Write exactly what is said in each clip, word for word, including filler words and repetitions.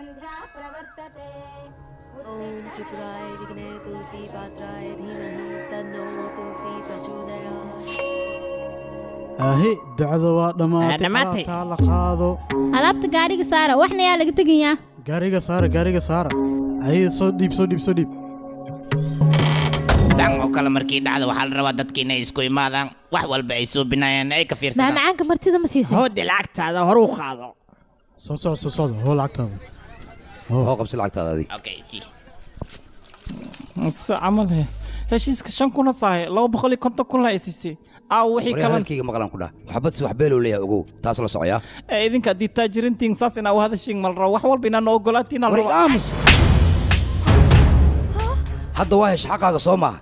ओम त्रिपुराय विघ्ने तुलसी पात्राय धीमहि तन्नो तुलसी प्रचोदयात् أهي دعوة دماتي تعال قاضو alaabta gaariga saara waxna yaa laga tegayaa gaariga saara gaariga saara أهي soo dhiib soo dhiib soo dhiib san oo kala markii dhacdo waxa la rabaa dadka inay isku imaadaan wax walba ay soo binayaan ay ka fiirsadaan macaanka martida ma siisay hoodi lacagtaada hor u qaado soo soo soo soo hoo lacagtaada hoo qabsi lacagtaada adi okay si sa amal he heshiiska shan kuna sahay laba boqol iyo konton kun la isisi aa wixii kala halkayga maqlan ku dhaa waxbad si wax beel oo leeyahay ogow taas la socoyaa ee idinka hadii taajirintiin saas inaa wada shing mal rabo wax walba inaan ogolaatiin al rabo aamus hadda waa hesh xaqaaga soo maaha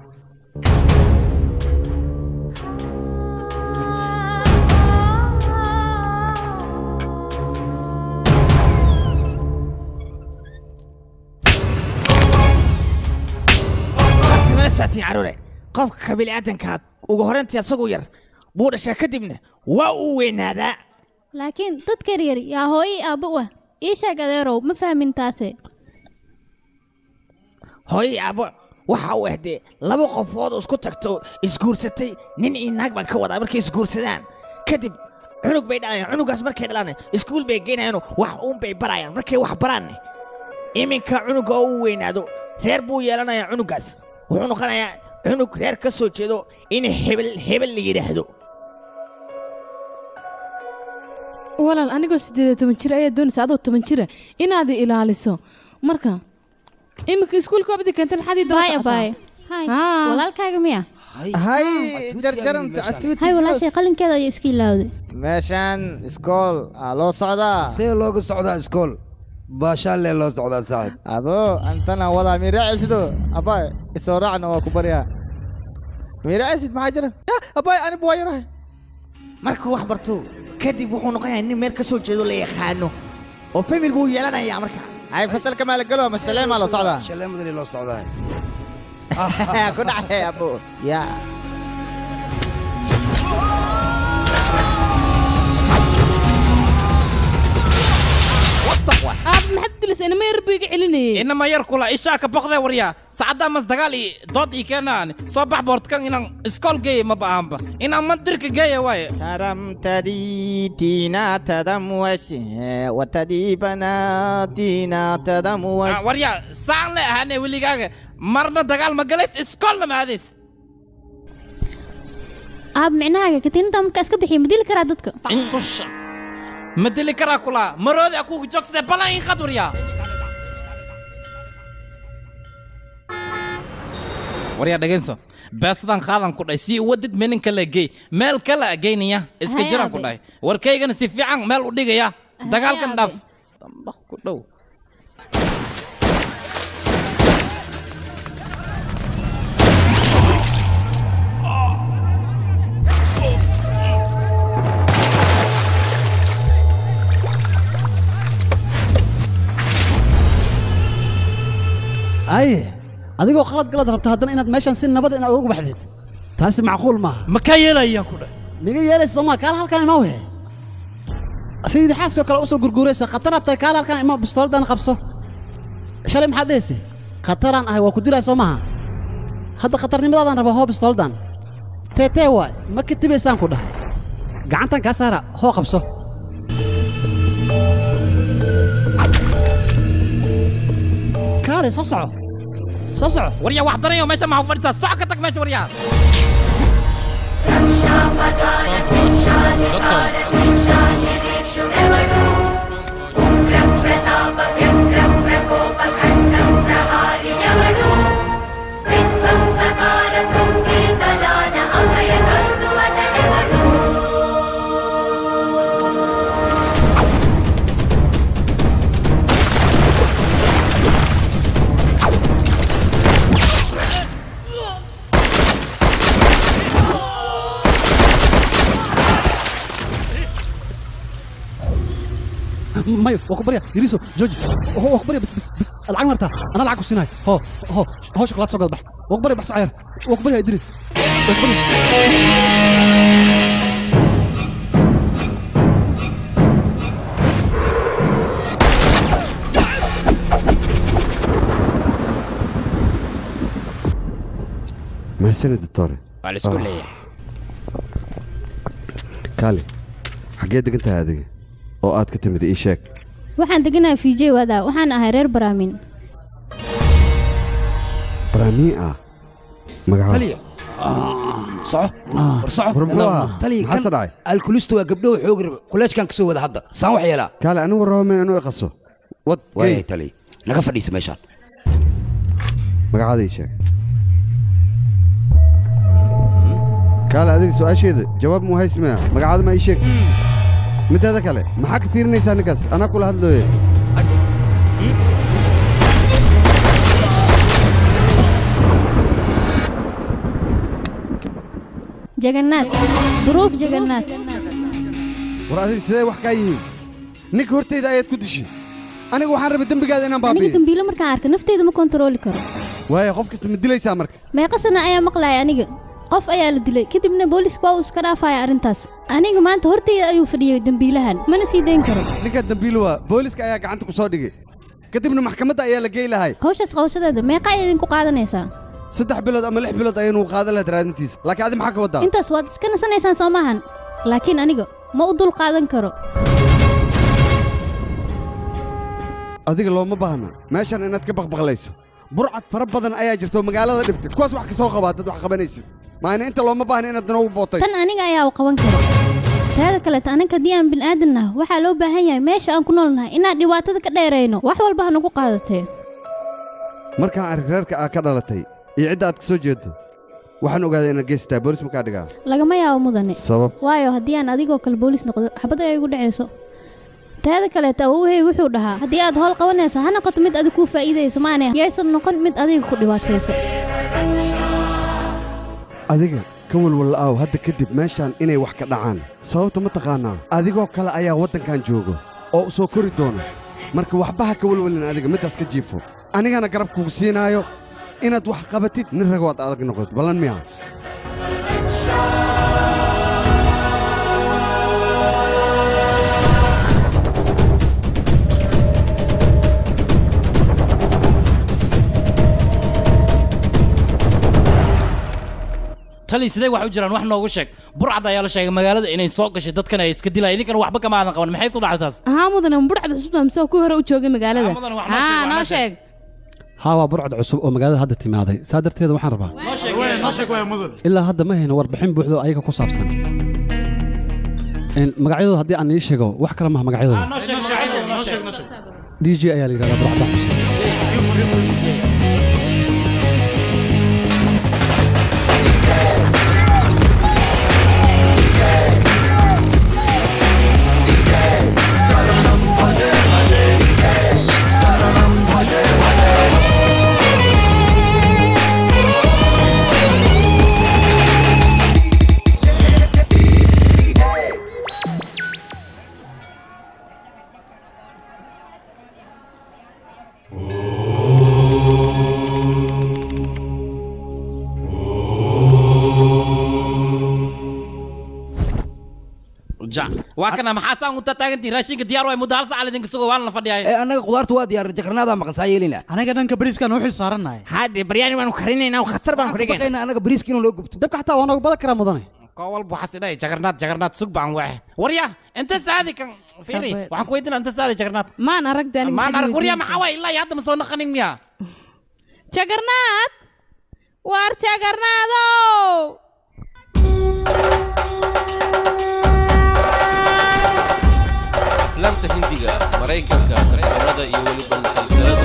ساعتين عروري قفك كبيل آدنك ugu horeyntii asagu yar buu dhashaa kadibna waa uu weynaadaa laakiin dadka yar yaa hooyo aabbo ah ii sheeg adeerow ma fahmin taase hooyo aabbo waxa uu ahdee laba qofood isku tagto isguursatay nin iyo naag baan ka wadaa markay isguursadaan kadib cunug bay dhalayaan cunugaas markay dhalaan iskuul bay geynayaan wax uun bay barayaan markay wax baraan iminka cunuga uu weynaado reer buu yeelanayaa cunugaas wuxuu noqonayaa cunug reer ka soo jeedo in hebel hebel la yiraahdo walaal anigoo sideed iyo toban jir ayaa doonaysa adoo toban jira inaad ilaaliso marka imika iskuulka abdi keentay maxaad ii baay baay hay walaalkaaga miya hay jarjaran tactuut hay walaashay qalinkeeda ay iska ilaawday meeshan iskool loo socdaa tee looga socdaa iskool baashaale loo socdaa saaxib abo antana wada miraacido abay isoo raacna waa ku bariyaa miraaciid maxaa jira abay ani buu yarahay markuu wax barto kadib wuxuu noqonayaa nin meel ka soo jeedo la yaqaano oo family buu yeelanayaa marka ay fasalka ma la galo ma shaleema loo socdaa shaleemada loo socdaa ku dhacay abo ya aab maxad dilis inama yar buu iga celinayay inama yar kula ishaa ka boqday waryaa saacadda mas dagaal iyo dood ii keenaan soo bax boortkan inaan iskool geeyo ma baahanba inaan mandirka geeyo waaye taram tadiitina tadam wasi watadibana tina tadam wasi waryaa saan le ahaane weligaaga marna dagaal ma galays iskoolna ma aadays aab micnahaaga katiinta markaa iska bixiy ma dili karaa dadka intusha ما دلي كراكولا مرود أكو جوكس ده بلا إن خدوريا وريا دعينسو بس دان خالن كودا سي ودد منين كلا جي مال كلا جينيا إسكجران كودا وركي جن سيفيان مال وديجا يا دعال كنداف تنبخ كودو أيه أديكوا خلط قلت ربط هذا إن ماشان سن نبض إن أروق بحدد تحس معقول ما مكايلا يا كودا ميجي يا ريس ما كان هالكان ما هو سيدي حاسك كلا أسو جرجوريسة خطرت كان هالكان ما بستول ده نقبسه شالي محدثي خطران أهي وكدير سماها هذا خطرني ماذا أنا بهو بستول ده تي واي ما كتبي سان كودا قعنتا كسرة هو قبسه كاري صصعه صصعه وريا واحد دريو ماشي معه فرصة صعقتك ماشي وريا مايو وكبريا يريسو جوجي هو وكبريا بس بس بس العين مرتاح انا العب كوسيناي هو هو هو شوكولاته سوق البحر وكبريا بحث عير وكبريا يدري وكبريا mahadsanid doctore waa la isku leeyahay kaali xaggee degan tahay adiga oo aad ka timid ii sheeg waxaan deganahay fiijay wadaa waxaan ahay reer baraamin baraamin ah magaca taliya صح صح تلي حسن عاي الكوليستو قبله وحوق كلش كان كسو هذا حدا سان وحيلا قال انا وراهم انه يقصو ود واي تلي لقى فديس ميشان مقعد يشك قال هذا سؤال شيء جواب مو هاي اسمه مقعد ما يشك متى هذا كله ما حك كثير نيسان نقص انا كل هذا جغنات ظروف جغنات وراسي سيده wax ka yihiin ninka horteyda ayaad ku dishay aniga waxaan rabay dambigaada inaan baabiyo aniga dambiilo markaan arko nafteyda ma kontrooli karo waaya qof kasta ma dilaysaa marka ma qasana ayaa maqlaay aniga qof ayaa la dilay kadibna booliska waa iska dhaafay arintaas aniga maanta horteyda ayuu fadhiyay dambiilahan mana sii deyn karo ninka dambiilo waa booliska ayaa gacanta ku soo dhigay kadibna maxkamadda ayaa la geey lahay hawshaas qowsadeeda meeqa ay idinku qaadanaysaa saddex bilood ama lix bilood ayaynu qaadan lahayd raadintiisa laakiin adi maxaa ka wadaa intaas waad iska nasanaysaan soo maahan laakiin aniga ma u dul qaadan karo adiga looma baahna meeshan inaad ka baqbaqlayso burcad fara badan ayaa jirto magaalada dhibtay kuwaas wax ka soo qabaa dad wax qabanaysid maana inta looma baahna inaad noogu bootay tan aniga ayaa u qaban karo taada kale anaga haddii aan bini'aadanna waxaa loo baahan yahay meesha aan ku noolnahay inaan dhibaatada ka dheerayno wax walba ha nagu qaadatee markaan arag reerka aa ka dhalatay iyo cidda aad ka soo jeedo waxaan ogaaday inaad geystaa boolis makaa dhigaa lagama yaabo mudane sabab waayo haddii aan adigoo kale boolis noqdo xabad ay igu dhacayso taada kaleeta awowhey wuxuu dhahaa haddii aad howl qabanaysa ha noqoto mid adig kuu faa'iidaysa maane yaysan noqon mid adiga ku dhibaataysa adiga ka walwalla'aaw hadda kadib meeshaan inay wax ka dhacaan sababta ma taqaanaa adigoo kale ayaa waddankan joogo oo u soo kori doona marka waxba ha ka walwalin adiga middaas ka jiifo anigana garab kugu siinaayo inaad wax qabatid nin ragood adag noqoto ballan miya tali sidee wax u jiraan wax noogu sheeg burcad ayaa la sheegay magaalada inay soo gashay dadkan ay iska dilayaan idinkana waxba kama aadan qaban maxay ku dhacday taas ها مدن برعد عصب مسoo ku hore u joogay magaalada ها noo sheeg ها waa burcad cusub oo magaalada hadda timaaday saa darteed waxaan rabaa noo sheeg noo sheeg waa mudan ilaa hadda ma hayno warbixin buuxdo ayaga ku saabsan in magacyadooda haddii aan ii sheego wax kale ma magacyadooda noo sheeg magacyadooda noo sheeg D J ayaa la yiraahdaa burcad cusub وكنا محاسن وانت تاغنتي راشينك ديار واي مدة هل ساعة لدينك سوق وانا فدياي ee anaga qudaartu waa diyaar jakarnaada maqan saayelina aniga dhanka bariiskan u xil saaranahay haddii baryaani waanu karinaynaa khatar baan ku dhigay baqayna anaga bariiskiina loo gubto dabka xataa waa noogu badan karaa mudane كوال بحسنا جكرنات جكرنات سوق بان واحد وريا انت سادي كان فيري وحن كويدنا انت سادي جكرنات ما انا رك داني ما انا وريا ما حواي الا يا دم سونا خنين ميا جكرنات وار جكرنادو أفلامta Hindiga Mareykanka Kanada iyo waliba silsilada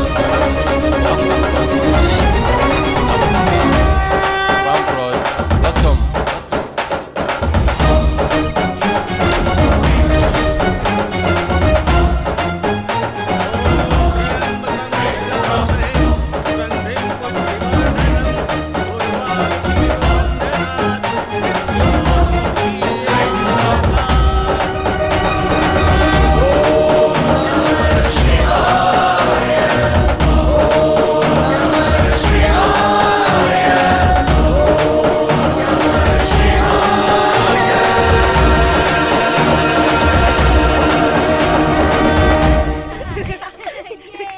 Bamproid dot com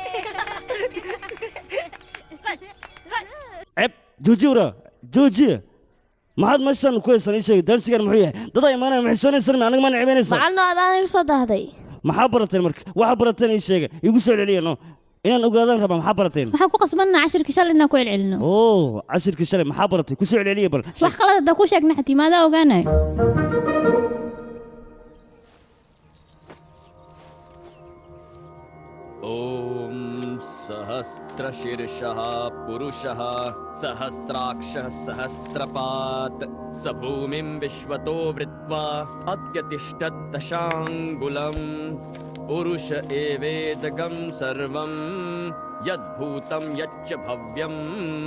جوجورا جوجي maxaad meeshan ku haysan ii sheeg dansigan muxuu yahay dada imaanay ma xishoonaysan aniga ma ciibanaysan macalno adaan igu soo dahday maxaa barateen marka waxa barateen ii sheeg igu soo celiyano inaan ogaadaan rabaa maxaa barateen waxaan ku qasbanaa cashirka shalay inaan ku celcelino oo cashirka shalay maxaa baratay ku soo celiya bal wax qalad hadda ku sheegna xatii maada ogaanay ओम सहस्त्रशीर्षः पुरुषः सहस्राक्षः सहस्रपात् स भूमिं विश्वतो वृत्वा अत्यतिष्ठत् दशाङ्गुलम् पुरुष एवेदगं सर्वं यद्भूतं यच्च भव्यम्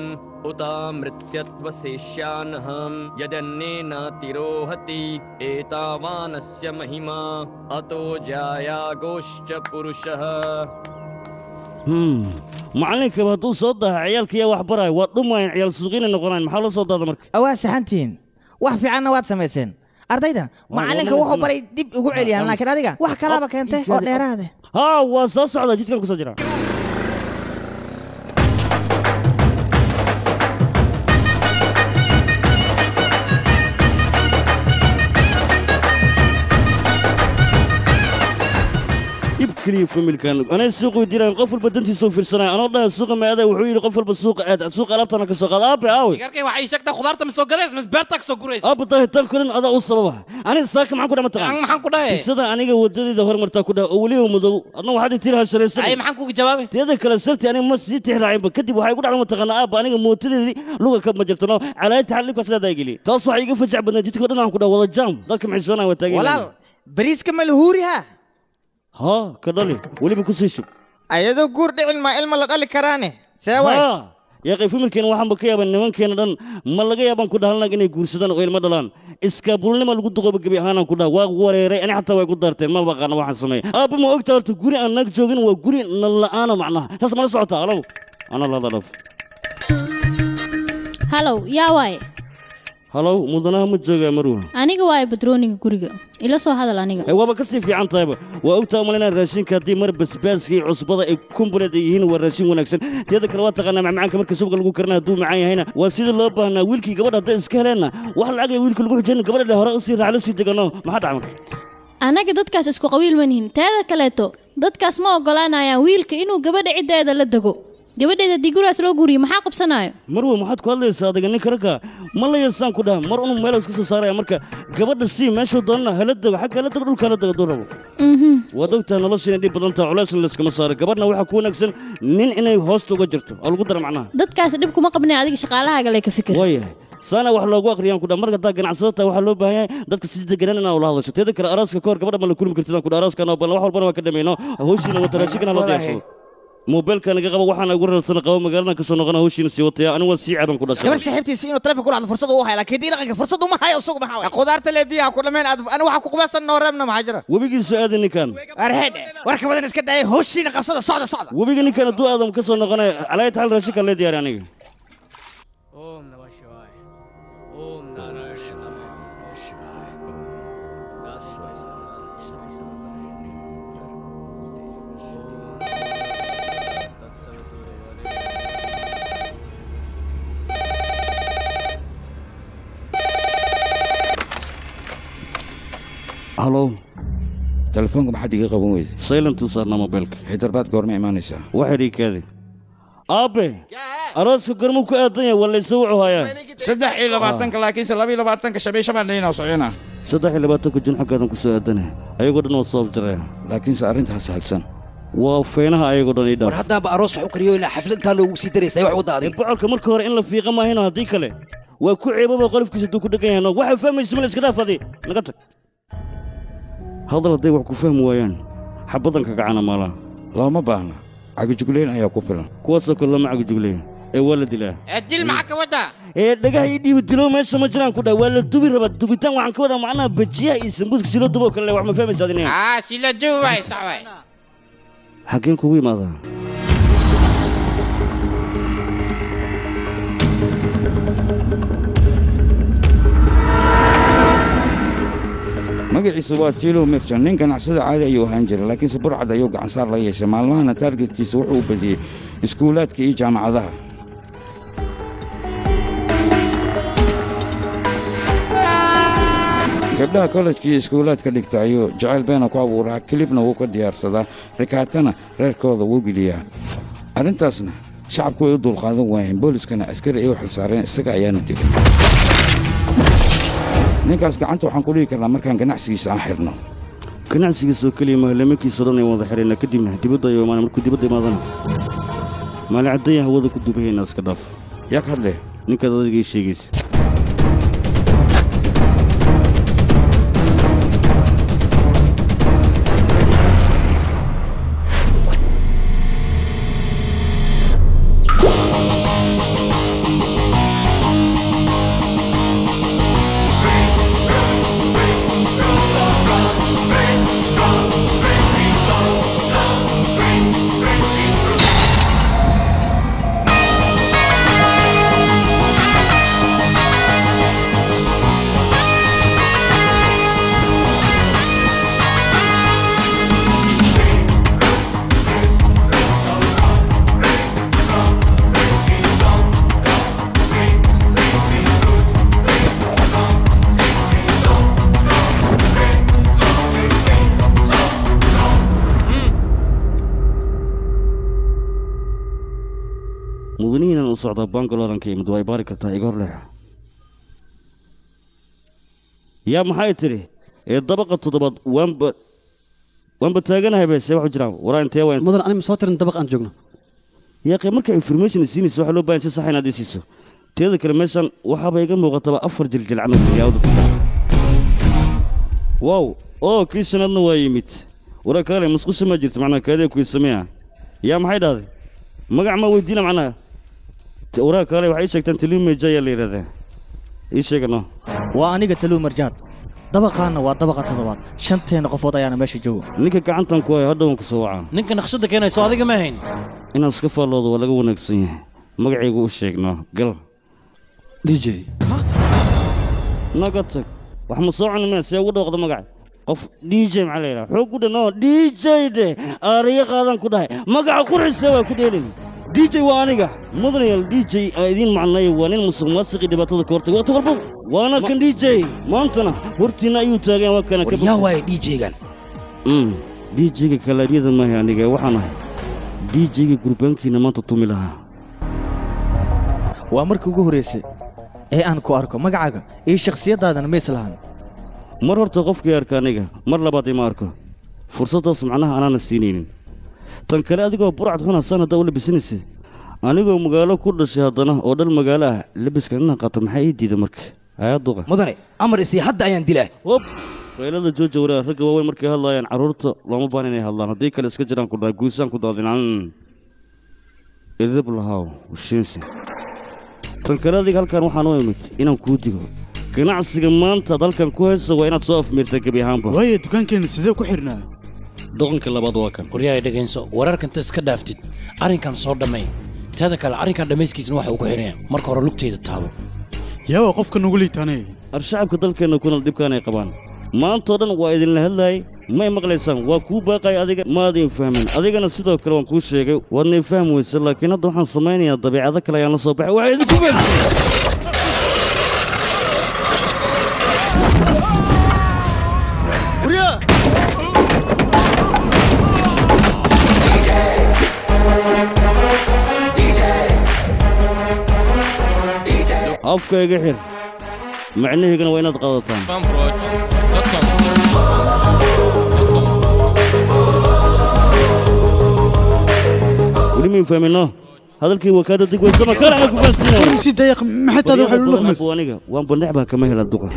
उतामृत्यत्वशेष्यानहं यदन्नेनातिरोहति एतावानस्य महिमा अतो जायागोश्च पुरुषः Hmm. Macalinka hadduu soo daha ciyaalkiya wax baraay waa dhumayaan ciyaal suuqina noqonayaan maxaa loo soo daada marka awaa saxantiin wax fiicanna waad samayseen ardayda macalinka wuxuu baray dib ugu celiyaan laakiin adiga wax kalaaba keentay oo dheeraade haa waa soo socda jidkan ku soo jira كلي فميل كان أنا السوق يدير قفل بدنتي سوق في السنة أنا والله السوق ما هذا وحوي قفل بالسوق هذا السوق قلبت أنا كسوق أبي أوي يركي وعي شكتا خضارته من سوق جريس مس بيرتك سوق جريس أبو طه تلكلن هذا أوصله أنا ساك معكم ده متعب أنا محن كده السنة أنا جودي ده هرمر تاكله أولي ومدو أنا واحد يطير هالسلسلة أي محن كوك جوابي تيجي كلا سرتي أنا ما سيت هلا عيب كتب وهاي يقول على متغنى أب أنا موتدي لغة كم مجرتنا على تعلم كسر ده يجلي تصوح يجي فجع بدنا جيت كده نعم كده والله جام ذاك معزونا وتاجي ولا بريس كمل هوريها ها كدالي ولي بكسيشو أيدو قرد علم علم لا دالي كرانه سوى ها يا أخي فيلم كان واحد بكيا بنمان كان دان ملقي يا بان كده هلا كني قرصدان غير مدلان إسكابولني ما لقيت تقول بكبي هانا كده وغوري أنا حتى وقول دارتين ما بقى أنا واحد سمي أبي ما أقدر تقولي أنك جوجين وقولي نلا أنا معناه تسمع صوتها هلو أنا لا ضرب هلو يا واي هلو مدنها متجوجة مروه aniga waay badrooniga guriga ila soo hadal aniga ee waba ka sii fiican tahay waa ogtaa malina raashinka hadii mar basbaaska iyo cusbada ay kumbuleed yihiin waa raashin wanaagsan teeda kale waa taqaanaa macmacaanka marka suuqa lagu karnaa haduu macaan yahayna waa sida loo baahnaa wiilkii gabadha hadday iska heleena wax lacag ay wiilka lagu xijin gabadha hore u sii raaclo sii degano maxaa dhacay marka anaga dadkaas isku qabiil ma nihin teeda kaleeto dadkaas ma ogolaanayaan wiilka inuu gabadha cideeda la dago gabadheeda diguraas loo guriyo maxaa qabsanayo marwa maxaad ku hadlaysaa adiga nin karaga ma la yeesaan ku dhaha mar unu meel iska soo saaraya marka gabadha si meesha doonana hala dago xagga hala dago dhulka hala dago doorabo mhm waad ogtaa nolosha inay badan tahay culays la iskama saaro gabadhna waxa ku wanaagsan nin inay hoosta uga jirto oo lagu daro macnaha dadkaas dhib kuma qabnay adiga shaqaalahaaga lay ka fikir waayahay sana wax loogu aqriyaan ku dhaha marka daa ganacsadataa waxaa loo baahan yahay dadka si deganaan inaa ula hadasho teeda kale araaska ka hor gabadha ma la kulmi kartidaan ku dhaha araaskana balan wax walbana waa ka dhamayno hawshiina wataraashigana loo diyaarsado موبايلك أنا قبل واحد أقول له تنقوا مقالنا كسرنا قناه وشين سوتيا أنا وسيع عبن كل شيء. كبر سحبتي سينو تلفك كل على فرصة وهاي لكن دي لك فرصة وما هاي السوق ما هاي. قدرت اللي بيها كل من أنا واحد كوباس النورمنا مهاجرة. وبيجي السؤال إني كان. أرهد وركب بدنا نسكت ده هوشين قصة صعدة صعدة. وبيجي إني كان دو آدم كسرنا قناه على يتحل رشيك اللي ديار يعني. ओम नमः शिवाय ओम नारायण नमः शिवाय هلو تلفونكم حد يقي قبون ويد سايلنت صارنا موبايلك حيدربات قورمي إيمانيسا وحري كذي أبي أراس قرمو كأدنيا ولا يسوعوا هيا صدق إلى باتنك لكن سلبي إلى باتنك شبيه شمال لينا وصعينا صدق إلى باتنك جن حقا كسو أدنيا أيقول نوصل جرى لكن سأرنتها سهلسن وفينها أيقول نيدا ورحدا بأروس حكريو إلى حفلتها لو سيدري سيوح وضادي بعرك مركور إن في غما هنا هذيك له وكوعي بابا قلف كسدو كدقين هنا واحد فهم يسمى الإسكراف هذه نقطك هذا الضيق وحكو فهم ويان حبضن كقعنا مالا لا ما باهنا عقل جقلين أيها كفلا كواسا كله مع عقل جقلين إيه ولد له الدل معك ودا إيه دقا يدي ودلو ما يسمى جران كده ولا دبي ربط دبي تان وعن كده معنا بجيا يسموك سيلو دبو كله وعم فهم يسادني آه سيلو دبو سوي حكين كوي ماذا magaciisa waa tiilo merchan ninkan ganacsada caadi ayuu ahaan jiray laakiin burcad ayuu gacan saar la yeeshay maalmahana targetkiisa wuxuu u badiyey iskuulaadka iyo jaamacadaha gabdhaha kollejkii iskuulaadka dhigta ayuu jacayl beena ku abuuraa kilibna wuu ka diyaarsadaa rikaatana reerkooda wuu geliyaa arrintaasna shacabku way u dulqaadan waayeen booliskana askari ay u xilsaareen isaga ayaanu dilay ninkaas gacanta waxaan ku dhigi karnaa markaan ganacsigiisa aan xirno ganacsigiisoo keliya mahalamakiisao dhan ay wada xidhayna kadibna dibadda ayuu imaana markuu dibadda imaadana maalin caddaya hawada ku duubahaynaa iska dhaaf yaa ka hadlee ninkaad adigay sheegaysa mudanihiinan u socdaa bangaloranka imid waa ay baari kartaa iga hor leex yaa maxay tidhi ee dabaqa toddobaad waanba waanba taaganahay beese waxu jiraan waraa intee wayn mudan anima soo tirin dabaq aan joogno yaaqi marka information siinaysa waxaa loo baahan si sax inaad isiiso teeda kale meeshan waxaaba iga muuqataba afar jiljil camal yaawda wow oo kii sanadna waa yimid waraa kaale musqusha ma jirto macnaa kaadee kuwii sameeya yaa maxay dhahday magac ma weydiina macnaa waraa kaale waxay sheegtaan taliu meejaya la yidhahdaa ii sheegano waa aniga taliu marjaad dabaqaanna waa dabaqa toddobaad shanteena qofood ayaana meesha jooga ninka gacantan ku haya hadhowan ku soo wacaa ninka naqshada keenayso adiga ma ahayn inaad iska faalloodo waa laga wanaagsan yahay magacaygu u sheegno gal d j naga tag wax ma soo cunimeen see ugu dhawaqda magaca qof d j maxaa la yidhaha xoog ku dhanoo d j dhe aariya qaadan ku dhahay magaca qurxisa waa ku dheelin d j waa aniga mudanayaal d j aa idiin macnaya waa nin musuq maasiqii dhibaatada ka hortay waata walbo waana kan d j maantana hortiinna ayuu taagan waa kana yaa waaye d j-gan d j-ga kalaaryada maahay aniga waxaan ahay d j-ga gurbaankiina maanta tumi lahaa waa markii ugu horraysay ee aan ku arko magacaaga iyo shakhsiyaddaadana mays lahaan mar horta qofkii arka aniga mar labaad ima arko fursaddaas macnaha anaana siinaynin tan kale adigoo burcad xuna saan haddaa u labisanaysa anigoo magaalo ku dhashay haddana oo dhal magaalo ah labiska inaan qaato maxaa ii diida marka ayaduqa mudane amar isii hadda ayaan dilaa hop qaylada jooja waraa ragga waaweyn markay hadlaayaan carruurta looma baan inay hadlaan haddii kale iska jiraan ku dhahay guusaan ku daadinaan idib lahaaw ushiinsi tan kale adiga halkaan waxaan u imid inaan kuu digo ganacsiga maanta ad halkan ku haysa waa inaad soo afmiirtaa gebi ahaanba waaye dukaankeenna sidee ku xidhnaa doqonka labaad waa kan qoryahay dhegayso wararkanta iska dhaaftid arrinkan soo dhammayn teeda kale arrinkan dhammayskiisna waxa uu ku xidhanya marka hore lugteeda taabo yaawa qofka nugu liitaanay ar-shacabka dalkeenna kuna dhibkaan ay qabaan maantoo dhan waa idinla hadlaayay may maqlaysaan waa kuu baaqay adiga maadin fahmin adigana sidoo kale waan kuu sheegay waadnay fahmi weysa laakiin hadda waxaan samaynayaa dabiicado kale ayaan la soo baxay waxaa idinku beersay afka iga xir macnaheygana waa inaad qaadataan weli mayn fahmino hadalkii wakaada dig weysama kalana ku fahansiinaysi daqiiq maxaytaada waxa lu luqmas aniga waan bandhix baa kama hela duqa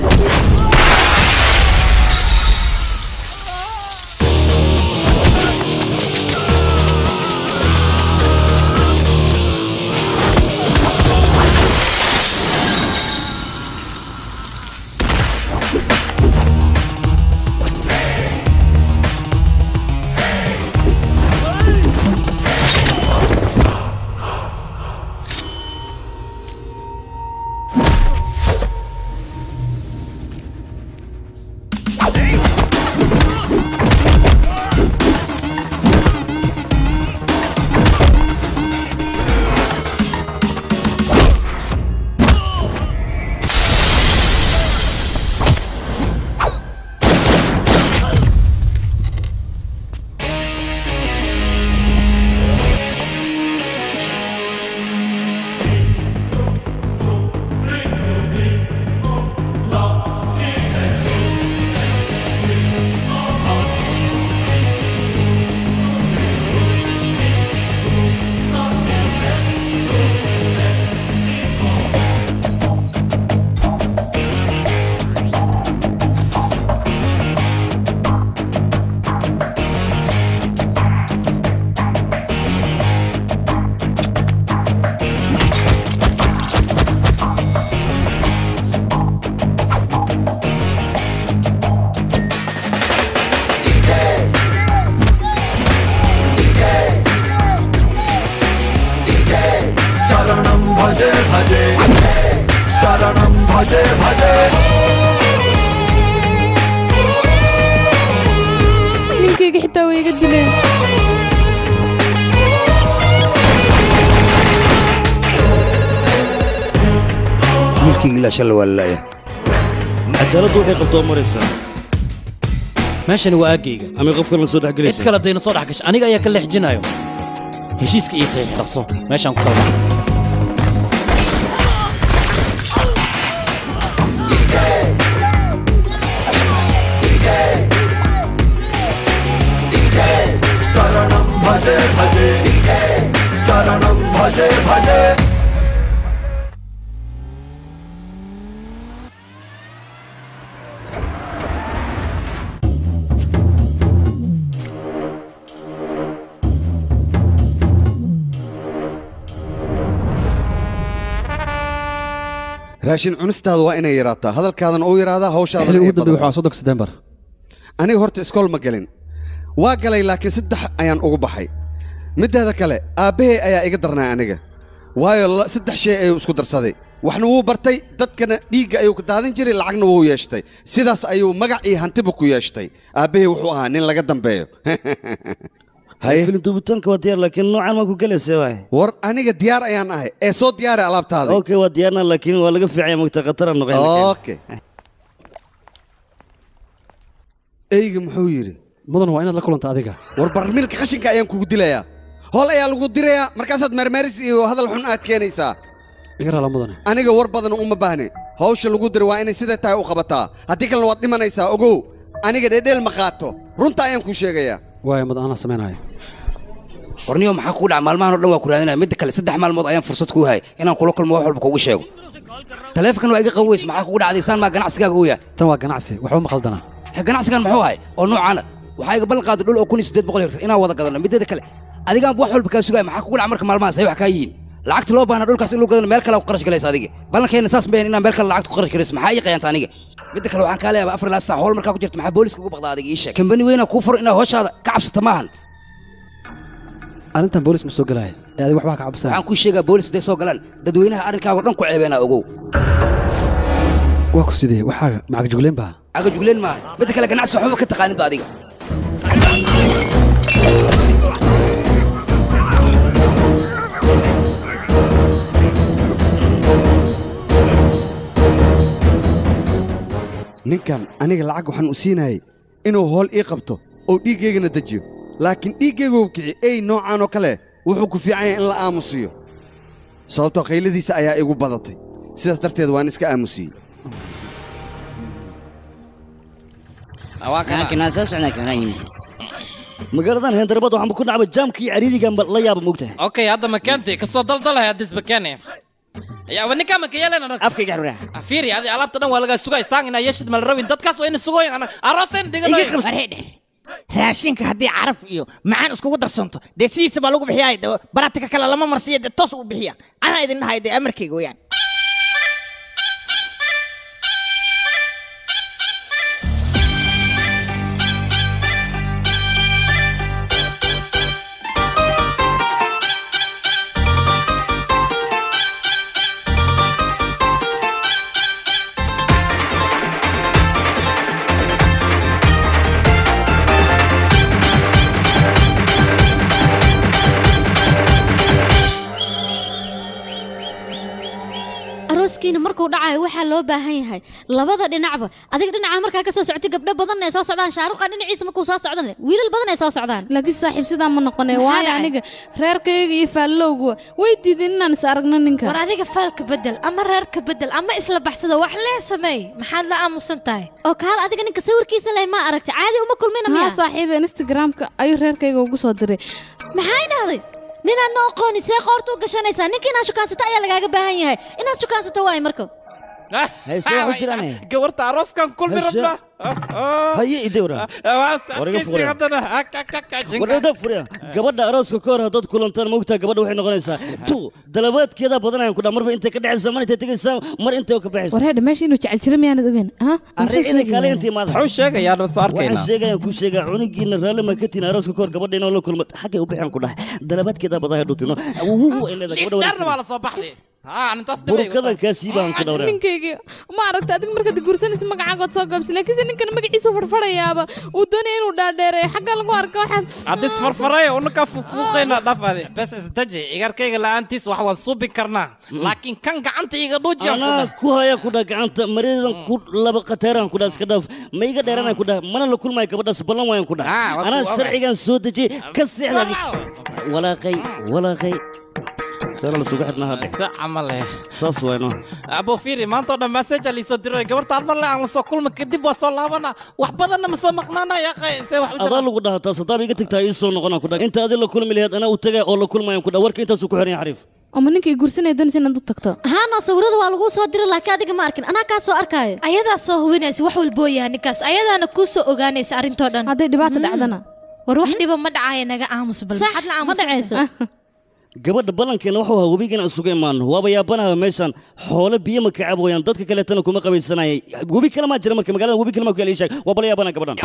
भजे भजे ninkayga xitaa way iga dileen wiilkayga ilaa shalay waa lalaaya cadaaladdu waxay qabtoo maraysaa meeshani waa aagayga ama qof kale soo dhexgelaysa cid kale dayna soo dhex gashay aniga ayaa ka leexjinayo heshiiska ii saxiix dhaqso meeshaan ku kala baxa शरणं भजे भजे शरणं भजे भजे raashin cunistaada waa inay yaraataa hadalkaadan uu yaraadaa hawshaada xilli ugu dambeeyay waxaa soddonka September aniga horta iskool ma galin waa galay laakiin saddex ayaan ugu baxay mideeda kale aabbahay ayaa iga darnaa aniga waayo saddex shay ayuu isku darsaday waxna wuu bartay dadkana dhiigga ayuu ka daadin jiray lacagna wuu yeeshtay sidaas ayuu magac iyo hantiba ku yeeshtay aabbahay wuxuu ahaa nin laga dambeeyo filim duubitaanka waa diyaar laakiin noocan ma ku galaysa waay war aniga diyaar ayaan ahay ee soo diyaari alaabtaada okay waa diyaarna laakiin waa laga fiicay magta khatar aan noqon okay eyga muxuu yiri mudan waa inaad la kulanta adiga war barmiilka qashinka ayaan kugu dilayaa hool ayaa lagu dirayaa markaasaad meermeeris iyo hadal xun aad keenaysaa iga raala mudan aniga war badan uma baahne hawsha lagu diro waa inay sida tahay u qabataa haddii kalena waad dhimanaysaa ogow aniga dheedheel ma qaato runta ayaan kuu sheegayaa waaya mudan anaa samaynayo qorniyo maxaa kugu dhaca maalmahan oo dhan waa ku raadinaya midda kale saddex maalmood ayaan fursad kuu hayay inaan kula kulmo wax walba kugu sheego taleefankan waa iga qaweys maxaa kugu dhacday saan maa ganacsigaaga u yahay tan waa ganacsi waxba ma qaldanaa ganacsigan muxuu ahay oo noocaana waxaa iga ballan qaaday dhul oo kun iyo siddeed boqol hektar inaan wada gadano mideeda kale adigaan wax walba kaa sugaya maxaa kugu dhaca marka maalmahaas ay wax kaa yihiin lacagta loo baahna dhulkaas in loo gadano meel kale ku qarash galaysa adiga ballankeena saas ma inaan meel kale lacagta ku qarash galayso maxaa ii qayaanta aniga midda kale waxaan kaa leeyahay afar ilaa saac howl markaa ku jirto maxaa booliska ugu baqdaa adiga ii sheeg kambani weyna kuu furo inaad hooshada ka cabsata maahan arrintan boolis ma soo galaayo ee adiga waxbaa ka cabsan waxaan kuu sheegaa boolis haday soo galaan dadweynaha arrinkaaga dhan ku ceebeenaa ogow waa ku sidee waxaaga macag jugleen baa caga jugleen maaha midda kale ganacsi waxba ka taqaanid ba adiga ninkan aniga lacag waxaan u siinayay inuu hool ii qabto oo dhiiggaygana dejiyo laakiin dhiiggaygu kici ey noocan oo kale wuxuu ku fiican yahay in la aamusiyo sababtoo qayladiisa ayaa igu badatay sidaas darteed waan iska aamusiyey magaaladan heendarabad waxaan ku dhacba jaamkii cariirigan la yaaba moogtahay okay hadda makaantay ka soo daldalay hadis makaane yaa waninka ma kayalana rag afka garura afiri hadi alaabta dhan waa laga sugay saan ina yeeshid mal rabin dadkaas waa in sugooyin ana aroosen dhiganayo raashinka haddii caraf iyo macaan iskugu darsanto dee sidiisa baa lagu bixiyaa baratika kale lama marsiya dee toos u bixiya anaa idin dhahay dee amarkayga weyaan arooskiina markuu dhacayo waxaa loo baahan yahay labada dhinacba adiga dhinaca markaa ka soo socotay gabdho badan ay soo socdaan shaaruqa dhinaciisa markuu soo socdan wiilal badan ay soo socdaan laakiin saaxiib sidaa ma noqonay waayo aniga reerkayga iyo faallowga way diideen inaan is aragno ninka war adiga faalka bedel ama reerka bedel ama isla baxsada wax lee sameey maxaad la aamusan tahay oo kaal adiga ninka sawirkiisa leh ma aragtay caadi uma kulmina miya haa saaxiib instagramka ayuu reerkayga ugu soo diray maxay dhahday ninaad noo aqooni see qoorta u gashanaysaa ninka inaad shukaansata ayaa lagaaga baahan yahay inaad shukaansato waay marka hayse waxu jiraan gabarta arooskan kulmi rabna haye idewra wadhadha furiya gabadha arooska ka hor haddaad kulantaan moogtaa gabadha waxay noqonaysaa tu dalabaadkeeda badanayaan ku dhaa marba intay ka dhexaysaa mar intay tegaysaa mar intay ka baxaysaa wareedha meesha inuu jecel jira miyaanad ogeyn arricida kale intii maad wuxuu sheegayaa dhaba soo arkayna waxaan sheegayaan kuu sheegaa cunigiina raalli ma ka tiin arooska ka hor gabadha inoo la kulmo xaggay u bixaan ku dhahay dalabaadkeeda badanaya dhutino isdarna waa la soo baxday ها أنا تصدق burkadan kaa siibaan ku dhawraa ninkayga ma aragta adiga markaad guursanaysa magacaagood soo gaabsan laakiinse ninkan magaciisu farfarayaaba uu doonaya inuu dhaadheereeyo xagga lagu arka waxaad عدس فرفراي ونكا فوقينا دفعي بس استجي إيجار كي لا أنتيس وحوا صوبي كرنا لكن كان قعنت إيجار دوجي أنا كوها كودا قعنت مريض كود لبا قتيران كودا سكدف ما يقدر ديرنا كودا ما أنا لكل ما يكبر سبلا ما ينكودا أنا سرعي كان سودجي كسي على ولا قي ولا قي سأل الله سبحانه هذا عمله صاص وينه أبو فيري ما أنت ده مسج اللي صدره قبل تعمل له عن سكول مكدب وصل لنا وحبذنا مسمقنا يا أخي سوى أضل كودا تصدق بيجي تكتاي صون قنا كودا أنت هذا لكل مليات أنا وتجا أو لكل ما ينكودا ورك أنت سكوهرين عارف ama ninkay guursanay doonaysa inaad u tagto haana sawirada waa lagu soo diray laakiin adiga ma arkin anaa ka soo arkaayo ayadaa soo hubinaysa wax walbo yahay ninkaas ayadaana ku soo ogaanaysa arintoo dhan haday dhibaato dhacdana war wax dhiba ma dhacayo naga aamus bal maxad la aamus dhacayso gabadha balankeena wuxuu ahaa webigan isugu imaan waaba yaabanaha meeshan xoolo biyo ma ka cabayaan dadka kale tan kuma qabaysanayay webi kale ma jira marka magaalada webi kale ma kale ishaag waa bal yaabana gabadhan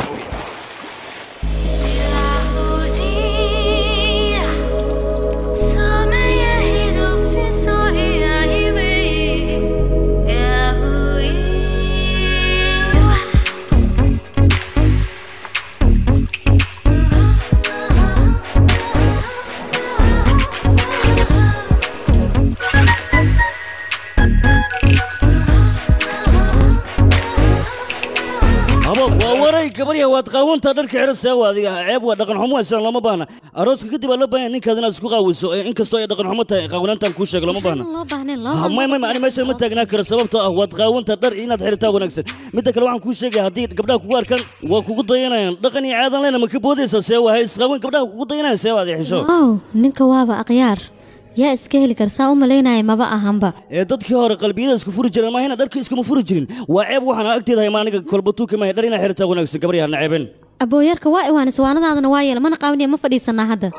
gabarya waad qaawanta dharka xirasay waadiga ceeb waa dhaqan xumo aysan lama baahna arooska kadib loo baahan ninkaadina isku qaawiso in kastoo ay dhaqan xumo tahay qaawanantan ku sheeg lama baahna loo baahneen loo ma ma ani meesha ma taagnaa kara sababtoo ah waad qaawanta dhar inaad xirtaa wanaagsan midda kale waxaan kuu sheegay haddii gabdhaha kugu arkaan waa kugu dayanayaan dhaqan iyo caadan leena ma ka boodaysa see waa isqaawan gabdhaha kugu dayanayaan see waad xisho waaw ninka waaba aqyaar yaa iska heli karsaa u malaynaya maba ahanba ee dadkii hore qalbiyada isku furi jireen ma hina dharka iskuma furi jirin waa ceeb waxaan agteeda hay maaniga kolbatuuka ma dhar ina xirtaa wanaagsan gabar yahan ceebeen abooyarka waa iwaan iswaanadaadana waa yeela mana qaawaniya ma fadhiisanaa hadda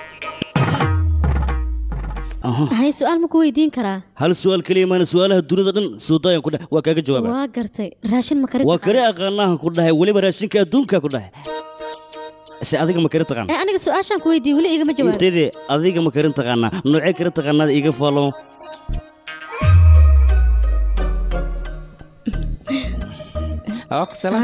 hay su'aal ma ku weydiin karaa hal su'aal kaliya maana su'aalaha dunida dhan soo dayan ku dhahay waa kaaga jawaaba waa gartay raashin ma karin waa kare aqaanahan ku dhahay waliba raashinka adduunka ku dhahay se adiga ma karin taqaan ee aniga su'aashan ku weydiiyay wali iga ma jawaab inteede adiga ma karin taqaana noocee karin taqaanada iga faalo awak salam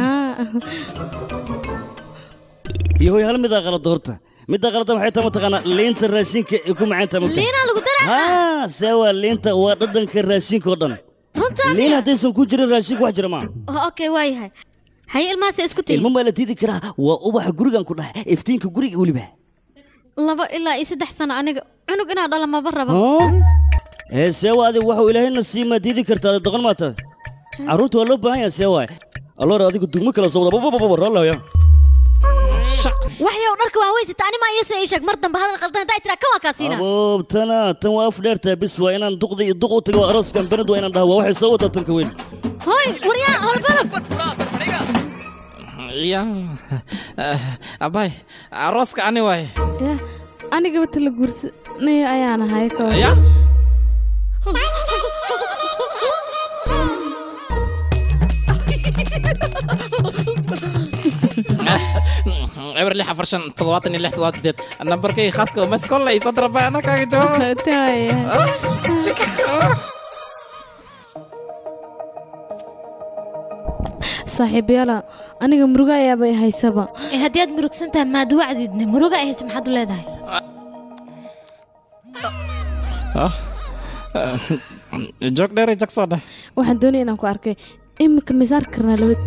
iyo hal mid aqala doorta mid aqala waxay tama taqaana leenta raashinka ku macaanta ma leena lagu daraa ha sawa leenta waa dhadhanka raashinka oo dhan runta leena hadaysan ku jirin raashinka wax jira ma okay waa yahay hay ilmaas isku tii ilmo ma la diidi karaa waa ubax gurigan ku dhahay iftiinka guriga waliba laba ilaa saddex sano aniga cunug inaa dhala ma baraba ee sawa adiga waxa ilaahay nasiima diidi kartaa doqon maata caruurta waa loo baahan yahay sawa alloor adigu dugmo kala soo wada baba raalaya waxyow dharka waa weysata ani ma yeesay sheeg mar dambe hadal qaldan haday tira ka waa kaasina aboobtana tan waa afdheerta bis waa inaan duqdi duq u tago arooskan banad waa inaan dhahaa waa waxay soo wada tan ka weyn hoy waryaa hol falaf ya abay arooska ani waay aniga bata la guursanay ayaan ahay ka ya عبر اللي حفرشان طلواتني اللي احتضات سديد النمبر كي خاصك ومس كله يصدر بقى انا كاك جواب صاحب يلا انا مروقه يا باي هيسبا ايه هدياد مروقسنتها ما دوعديدنا مروقه ايه سمحت ولادها اه جوك ديري جوك صودا waxaan doonaya inaan ku arkay imika misaar karnaa labad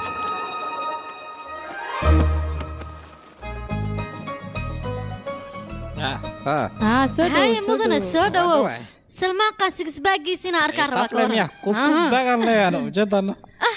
ها سودو هاي مدن سودو سلمان قاسك سباقيسنا أركان رباك تسلم كوس كوس باقان لي أنا جدا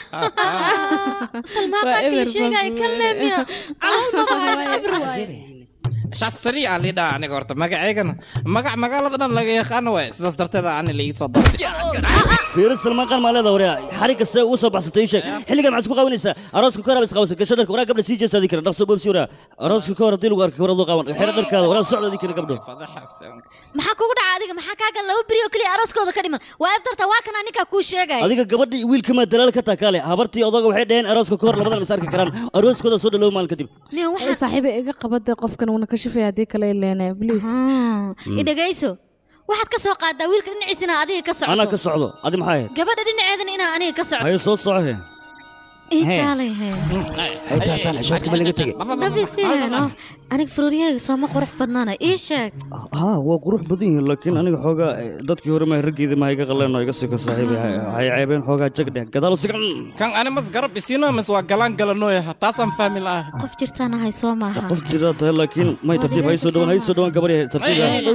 سلمان قاكي شيء يكلم يا على المضاعف أبرواي شاس سريع اللي دا أنا قرط مقع عيقنا مقع مقالة دنا لقى يخانو سلاس درتي دا أنا اللي صدرت فير سلمان قال ما له وريا حريق السوق وصب حسيتيش حلي قال معسكو قاونيسا أراسكو كرا بس قاوس كشدك ورا قبل سيجي صديق نقص بمسيورا أراسكو كرا ديلو ورك ورا ذو قاون حريق الكذا ورا الصعد ذيك اللي قبله maxaa kugu dhacay adiga maxaa kaaga laba bariyo kaliya arooskooda ka dhiman waa abdarta waa kan anika ku sheegay adiga gabadhii wiilka ma dalaal ka taakaale habartii odaga waxay dhaheen arooska ka hor labadan misaarka karaan arooskooda soo dhalow maal kadib nin waxa saaxiibo iga qabada qofkan wana ka shafay hadii kale leena please idagayso waxaad ka soo qaadaa wiilka dhinaciisana adiga ka socdo anaa ka socdo adi maxay gabadha dhinaceedana inaa aniga ka socdo haye soo socohe ii kaalay hee hay taasaan xishoodka ma laga tegay nabi siino aniga faruuriyahayga sooma qurux badnaana ii sheeg ها وقروح بدين لكن أنا حوجا دتك هو ما يرجع إذا ما هيك قلنا يقصك صاحبي هاي عيبين حوجا جقده قدالو سكن كان أنا مس قرب بسينا مس وقلان قلنوه تاسم فامي لا qof jirtaana hay soo maaha قف جرات لكن ما يترتيب هاي سودون هاي سودون كبري ترتيب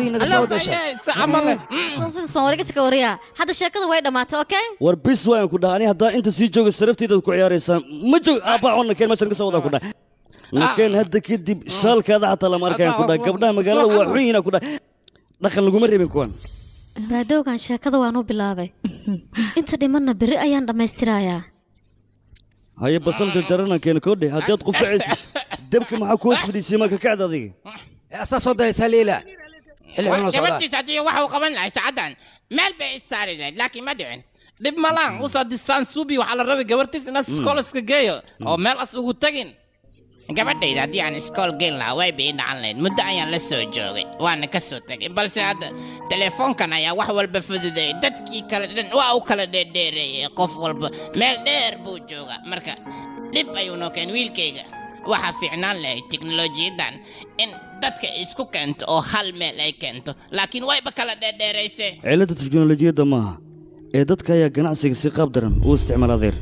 soo sida soo wareegis ka wariya hadda sheekada way dhamaatay okay وربيس وين كده أنا هدا أنت سيجوج سرفتي تدك عياريسا ما جو أبا عنا كلمة شنك سودا كده لكن هدا كده شال كذا حتى لما أركان كده قبلها مقالة وحين كده دخل نقوم ريبين كون baadowgan sheekada waan u bilaabay inta dhimanna biri ayaan dhamaystirayaa هاي بصل جرجرنا كان كودي هديت قفعس دبك مع كوس في سيما كقعدة ذي أساس صدق سليلة gabadhii hadii waxa uu qaban lahaa saacadan meel bay isaari lahayd laakiin ma dhicin dib malaan u soo disaan suubi waxa la rabay gabartiis in iskool iska geeyo oo meel as ugu tagin gabadhayda haddii aan iskool geyn lahaa way bay dhacan lahayd muddo ayaan la soo joogay waana ka soo tagay balse hadda telefoonkan ayaa wax walba fududeeyay dadkii kale dhan waa u kala dheerdheereeyay qof walba meel dheer buu joogaa marka dhib ayuu noo keen wiilkayga waxaa fiicnaan lahayd teknolojiyadan in dadka isku keento oo hal meel ay keento laakiin wayba kala dheerdheeraysay cilada teknolojiyadda maaha ee dadka ayaa ganacsiga si qaab daran u isticmaala adeer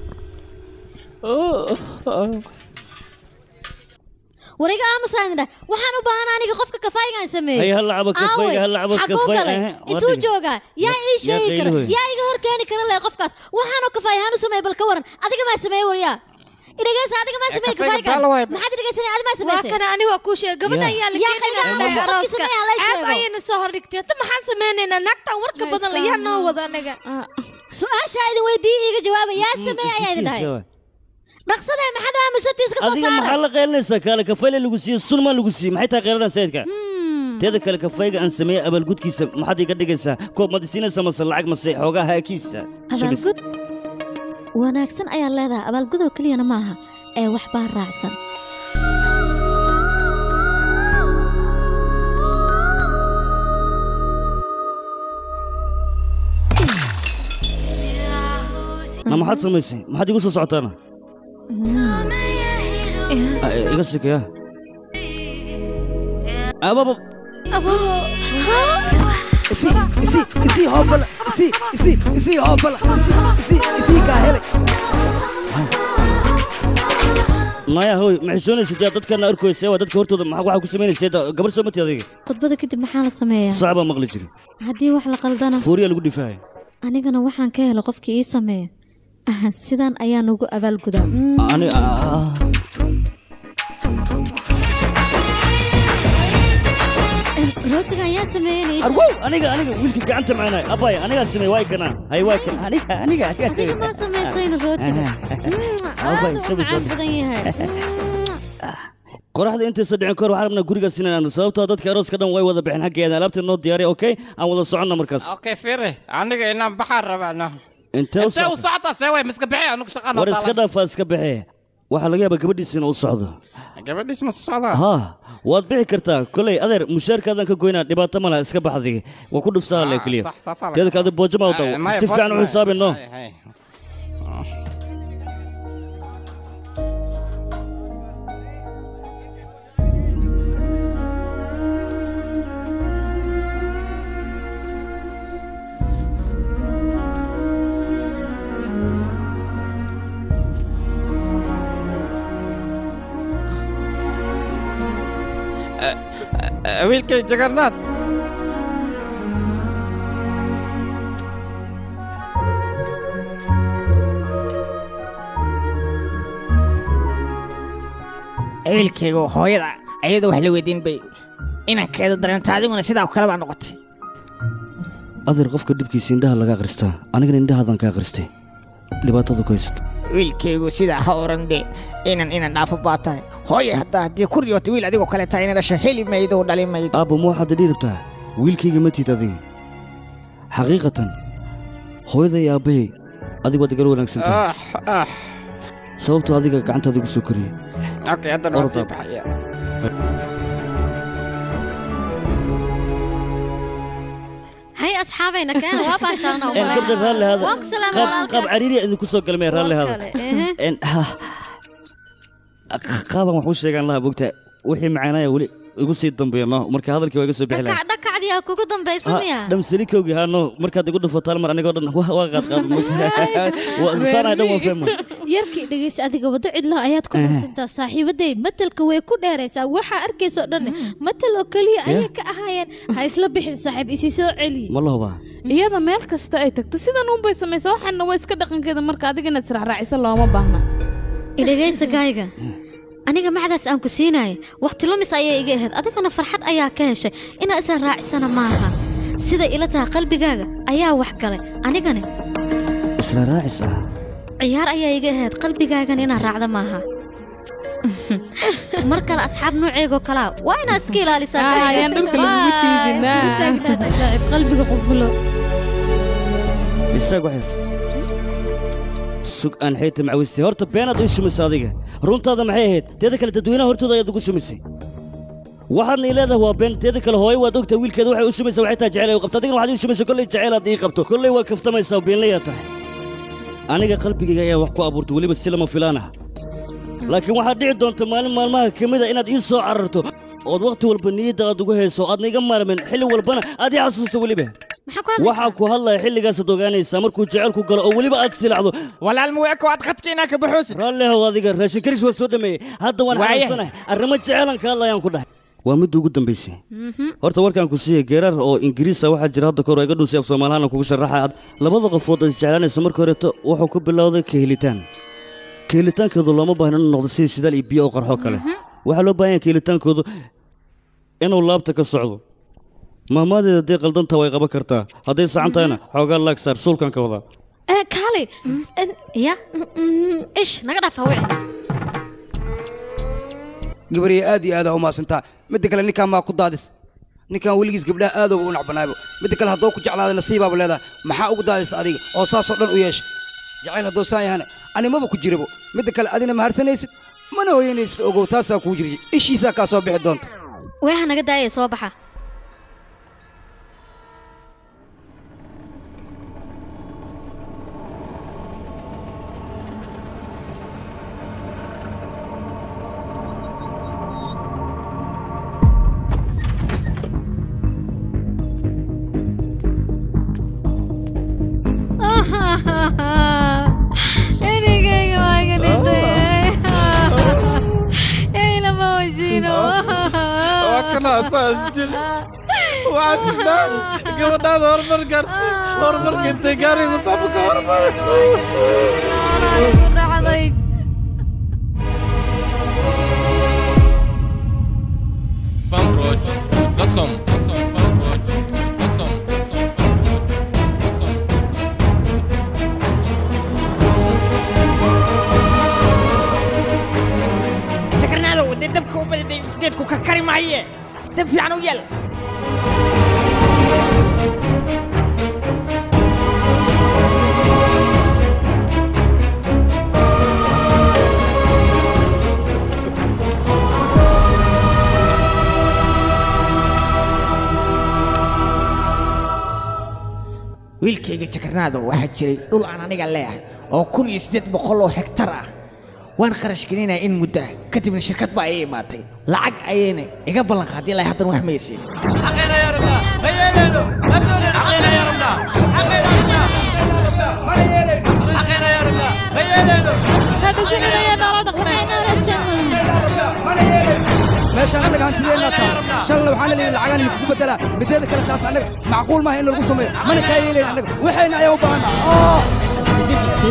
wariga aamusaanida waxaan u baahanaa aniga qofka kafaygaan sameeyay hay hal lacabo kafay hal lacabo kafay intuu joogaa yaa ii sheegi kara yaa iga hor keeni kara leh qofkaas waxaanoo kafay ahaan u sameeyay bal ka waran adiga maa sameeyey wariyaa idhageysa adiga maa sameeyey kafaygaan maxaad idhageysanay adiga maa sameysay waa kana aniga ku sheegay gabadha ayaa la keenay arooska aad ayayna soo hordhigtay hadda maxaan sameynaynaa naagtan warka badan la yaa noo wada anaga su-aasha idin weydii iga jawaaba yaa sameeyey ayaa idin dhahay dhaqsadee maxaad aamusatiis ka soo adiga maxaa la qeelinaysaa kaale kafayla lagu siiyey sulma lagu siiyey maxay tahay qeeladan sayidka teeda kale kafayga aan sameeyey abaalgudkiisa maxaad iga dhigaysaa koob madisiinaysa mase lacag mase xoogaa haakiisa abaalgud wanaagsan ayaa leedahay abaalgudoo keliyana maaha ee wax baa raacsan ma maxaad samaysay maxaad igu soo socotaana iga sikaya ababa isi isi isi hobala isi isi isi hobala isi isi isi ka hele maya hoy ma xishoonaysid yaa dadkana arkoysay waa dadka hortooda maxaa waxa ku samaynaysaa gabar soo matay adiga khudbada kadib maxaa la sameeyaa saaba maqli jiri haddii wax la qaldana fuuriya lagu difaacay anigana waxaan ka helo qofkii ii sameeya sidaan ayaan ugu abaalgudaa ani rootiga ayaa sameeyay arwow aniga aniga wiilka gacanta maanay abay aniga sameey way kana hay way kana aniga aniga aniga adiga ma sameeyay rootiga abay sabu sabu badan yahay qoraxda inta saddex koor waxaan rabnaa guriga sinaan sababtoo dadka arooska dhan way wada bixin xaggeeda alaabta noo diyaari okay aan wada socono markaas okay fire aniga inaan baxar rabaano inta u socota seeway miska bixi anigu shaqada war iska dhaaf iska bixi waxa laga yaabaa gabadhiisina u socdo gabadhiis ma socda ha waad bixi kartaa kulay adeer mushaarkaadan ka goynaa dhibaato ma laha iska baxday waa ku dhufsaa le kaliya teeda kaada boojama wada si fiican u xisaabino wiilkay jagarnaad wiilkaygu hooyada ayadoo wax la weydiin bay inankeedu dareenta adiguna sidaa kale baa noqotay adeer qofka dhibkiisa indhaha laga akhristaa anigana indhahaadan ka akhristay dhibaatada ku haysato wiilkaygu sidaa ha oran dee inan inan dhaafo baa tahay hooye haddaa haddii ku riyoota wiil adigoo kale tahay ina dhasho heli maydo u dhali maydo aabba ma waxaad idhi rabtaa wiilkayga ma tiid adiga xaqiiqatan hooyada iyo aabbahay adigu waad igala wanaagsan tahay sababtoo adiga gacantaada igu soo koriyey okay haddana waan sii baxaya أصحابنا كانوا وابا شغنا إن قبل الرالي هذا وانك سلام قاب ورالك قاب عريري إذا كسر كلمة الرالي هذا إن قابا ما حوش شيء الله بوقتها وحي معنا يا ولي يقول سيد دنبينا مركا هذا الكي يقول بحلا دكع دكع دي كوكو دنبيسنيا دم سليك وجه هانو مركا تقول فتال مر أنا قلنا هو هو قاد قاد وصار هذا هو فهم yarkii dhageysa adiga wada cidla ayaad ku qarsantaa saaxiibaday matalka way ku dheeraysaa waxa arkayso dhan matal oo kaliya ayay ka ahaayeen ha isla bixin saaxiib isi soo celi malahba iyada meel kasta ay tagto sidan uun bay samaysaa waxaana way iska dhaqankeeda marka adiga inaad israacraacisa looma baahna idhageysa gaayga aniga macdaas aan ku siinaay waqti lumis ayay iga ahayd adigana farxad ayaa ka heshay ina isla raacisana maaha sida ila tahay qalbigaaga ayaa wax galay anigana isla raacisa ciyaar ayaa iga ahayd qalbigaagan inaan raacdo maaha mar kale asxaab nooceego kala waa inaad iska ilaalisaa ayaan dhulka lagu jiidinaa taagnaata saaxiib qalbiga qufulo istaag waxay sug aan xeeta macawisay horta beenaad ii shumisay adiga runtaada maxay ahayd teeda kale dadweynaha hortooda ayaad ugu shumisay waxaadna ii leedahay waa been teeda kale hooyo waad ogtahay wiilkeeda waxay u shumisay waxay tahay jecel ay u qabto adigana waxaad ii shumisay kolley jecel aad ii qabto kolley waa kaftamaysaa beenlayaa tahay aniga qalbigayga ayaa wax ku abuurtay weliba si lama filaan ah laakiin waxaad dhici doonta maalin maalmaha ka mid a inaad ii soo cararto ood waqti walba niyadda aad ugu hayso aadna iga maarmin xilli walbana aad ii xasuusto weliba waxaa ku hadlaya xilligaasaad ogaanaysaa markuu jecelku galo oo weliba aad silacdo walaal muweeko aad khadkiinaa ka baxoosid raallihow adiga raashin karis waa soo dhameeyey hadda waan xanaysanahay arrimo jeceelan ka hadlayaan ku dhahay waa midda ugu dambaysay horta warkaan ku siiyey geerar oo ingiriisa waxaa jira hadda kahor iga dhunsi af soomaalihaana kugu sharaxay labada qofood is jeclaanaysa marka horeeto wuxuu ku bilowday kahelitaan kehelitaankeedu looma baahna inuu noqdo sidii shidaal iyo biyo oo qarxoo kale waxaa loo baahan yahay kehelitaankoodu inuu laabta ka socdo maamaadeeda hadday qaldantaa way qaban kartaa hadday sacan tahayna xoogaa laag saar suulkan ka wadaa kaale ya ish naga dhaaf hawici gabriye aad iyo aad u maasantaa midda kale ninkaan maa ku daadis ninkaan weligiis gabdhaha aadooba u nacbanaaybo midda kale haddoo ku jeclaaday nasiibaaba leedahay maxaa ugu daadis adiga oo saasoo dhan u yeesha jacayl haddoo saan yahana animaba ku jirabo midda kale adina ma harsanaysid mana hooyanaysid ogow taasaa kuu jirya ishiisaa kaa soo bixi doonta weeha naga daayay soo baxa أسدل وعسدل قبل هذا هرمر قرصي هرمر كنت قاري وصابك هرمر فانروج دوت كوم فانروج دوت كوم شكرنا له ودي دبك وديتكو كركري معي دب في عنو يلا wiilkayga jakarnaado waxaa jiray dhul aan aniga leeyahay oo kun iyo siddeed boqol oo hektar ah waan kharash gelinayaa in muddo ah kadibna shirkad baa ay imaatay lacag ayayna iga ballan qaaday ilaa haddana wax ma yeesiin حقنا يا ربنا هيالينو حقنا يا ربنا حقنا يا ربنا حقنا يا ربنا هيالينو هذا شنو يا نار meeshaan anaga hantideena taa shalay waxaan leeyahay lacagan ku bedela mideeda kale taas anaga macquul ma aha in lagu sameeyo mana ka yeeleen anaga waxayna ayaa u baahanaa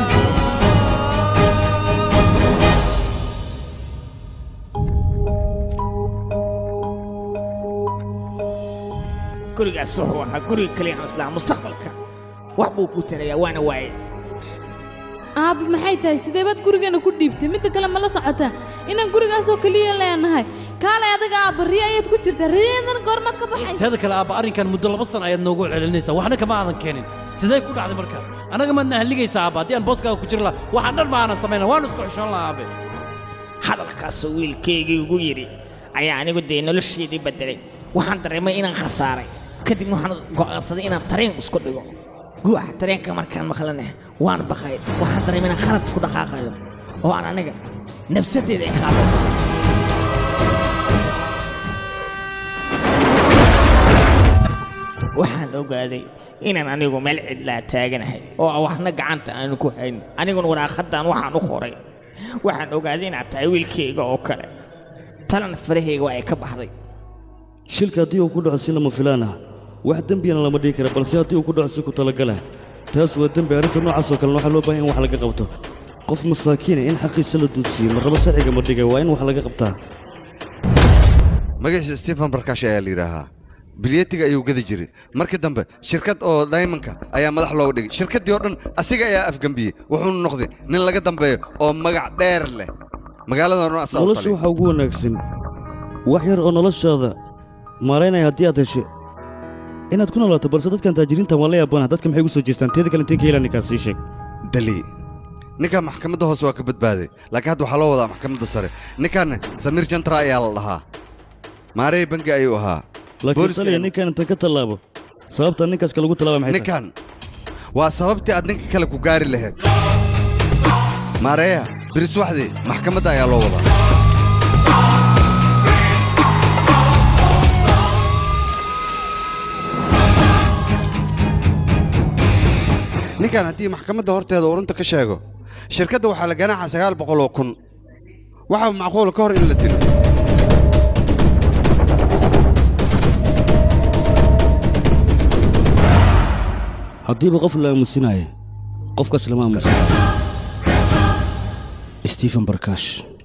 gurigaas wuxuu ahaa guriga kaliya aan islaa mustaqbalka wax buu ku tarayaa waana waayay aab maxay tahay sidee baad gurigeena ku dhiibtay midda kale ma la socotaa inaan gurigaasoo kaliya leenahay kaalay adiga aabba riya ayaad ku jirtaa riyadan goormaad ka baxay teeda kale aabba arrinkan muddo laba sano ayaad noogu celinaysaa waxna kama aadan keenin sidee ku dhacday marka anaga maadna halligaysaa aabba haddii aan booskaaga ku jiri lahaa waxaan dhan ma aanan samayna waanu isku xishoon lahaa aabe hadalkaasoo wiilkaygii ugu yidhi ayaa anigu dee nolosheedii beddelay waxaan dareemay inaan khasaaray kadibna waxaan go'aansaday inaan tareen isku dhigo guuxa tareenka markaan maqlane waan baqay waxaan dareemay inaan khalad ku dhaqaaqayo oo aan aniga nafsadeeda ay qaado waxaan ogaaday inaan anigu meel cidlaa taaganahay oo waxna gacanta aan ku hayn aniguna waraaqadan waxaan u qoray waxaan ogaaday inaad tahay wiilkayga oo kale talan farahayga waa ay ka baxday shilka haddii uu ku dhaco si lama filaan ah wax dembiyana lama dhihi kara balse haddii uu ku dhaco si ku talagala taas waa dembi arrinta noocaas oo kalena waxaa loo baahan in wax laga qabto qof masaakiina in xaqiisa la duusiyo marraba sharciga ma dhigay waa in wax laga qabtaa magaciisa stephen barkaash ayaa la yidhaahaa bilyetiga ayuu gadi jiray markii dambe shirkad oo diamondka ayaa madax looga dhigay shirkaddii oo dhan asiga ayaa afgambiyey wuxuuna noqday nin laga dambeeyo oo magac dheer leh magaalada nolosha waxaa ugu wanaagsan wax yar oo noloshaada maaraynaya haddii aad hesho inaad ku noolaato balse dadkan taajiriinta waan la yaabana dadka maxay ugu soo jeestaan teeda kale intiin ka helaan ninkaas sii sheeg dali ninkan maxkamadda hoose waa ka badbaaday laakiin hadda waxaa loo wadaa maxkamadda sare ninkan samiir jantra ayaa la dhahaa maarey bangi ayuu ahaa laakiin taliya ninkan inta ka tallaabo sababta ninkaas kale ugu tallaaba maxay ninkan waa sababtii aad ninka kale ku gaari lahayd maareeya biris waxdii maxkamadda ayaa loo wadaa ninkan haddii maxkamadda horteeda urunta ka sheego shirkadda waxaa la ganaaxa sagaal boqol oo kun waxaa macquul ka hor in la dilo haddiiba qof la aamusinaayo qofkaas lama aamusinayo stephen barkaash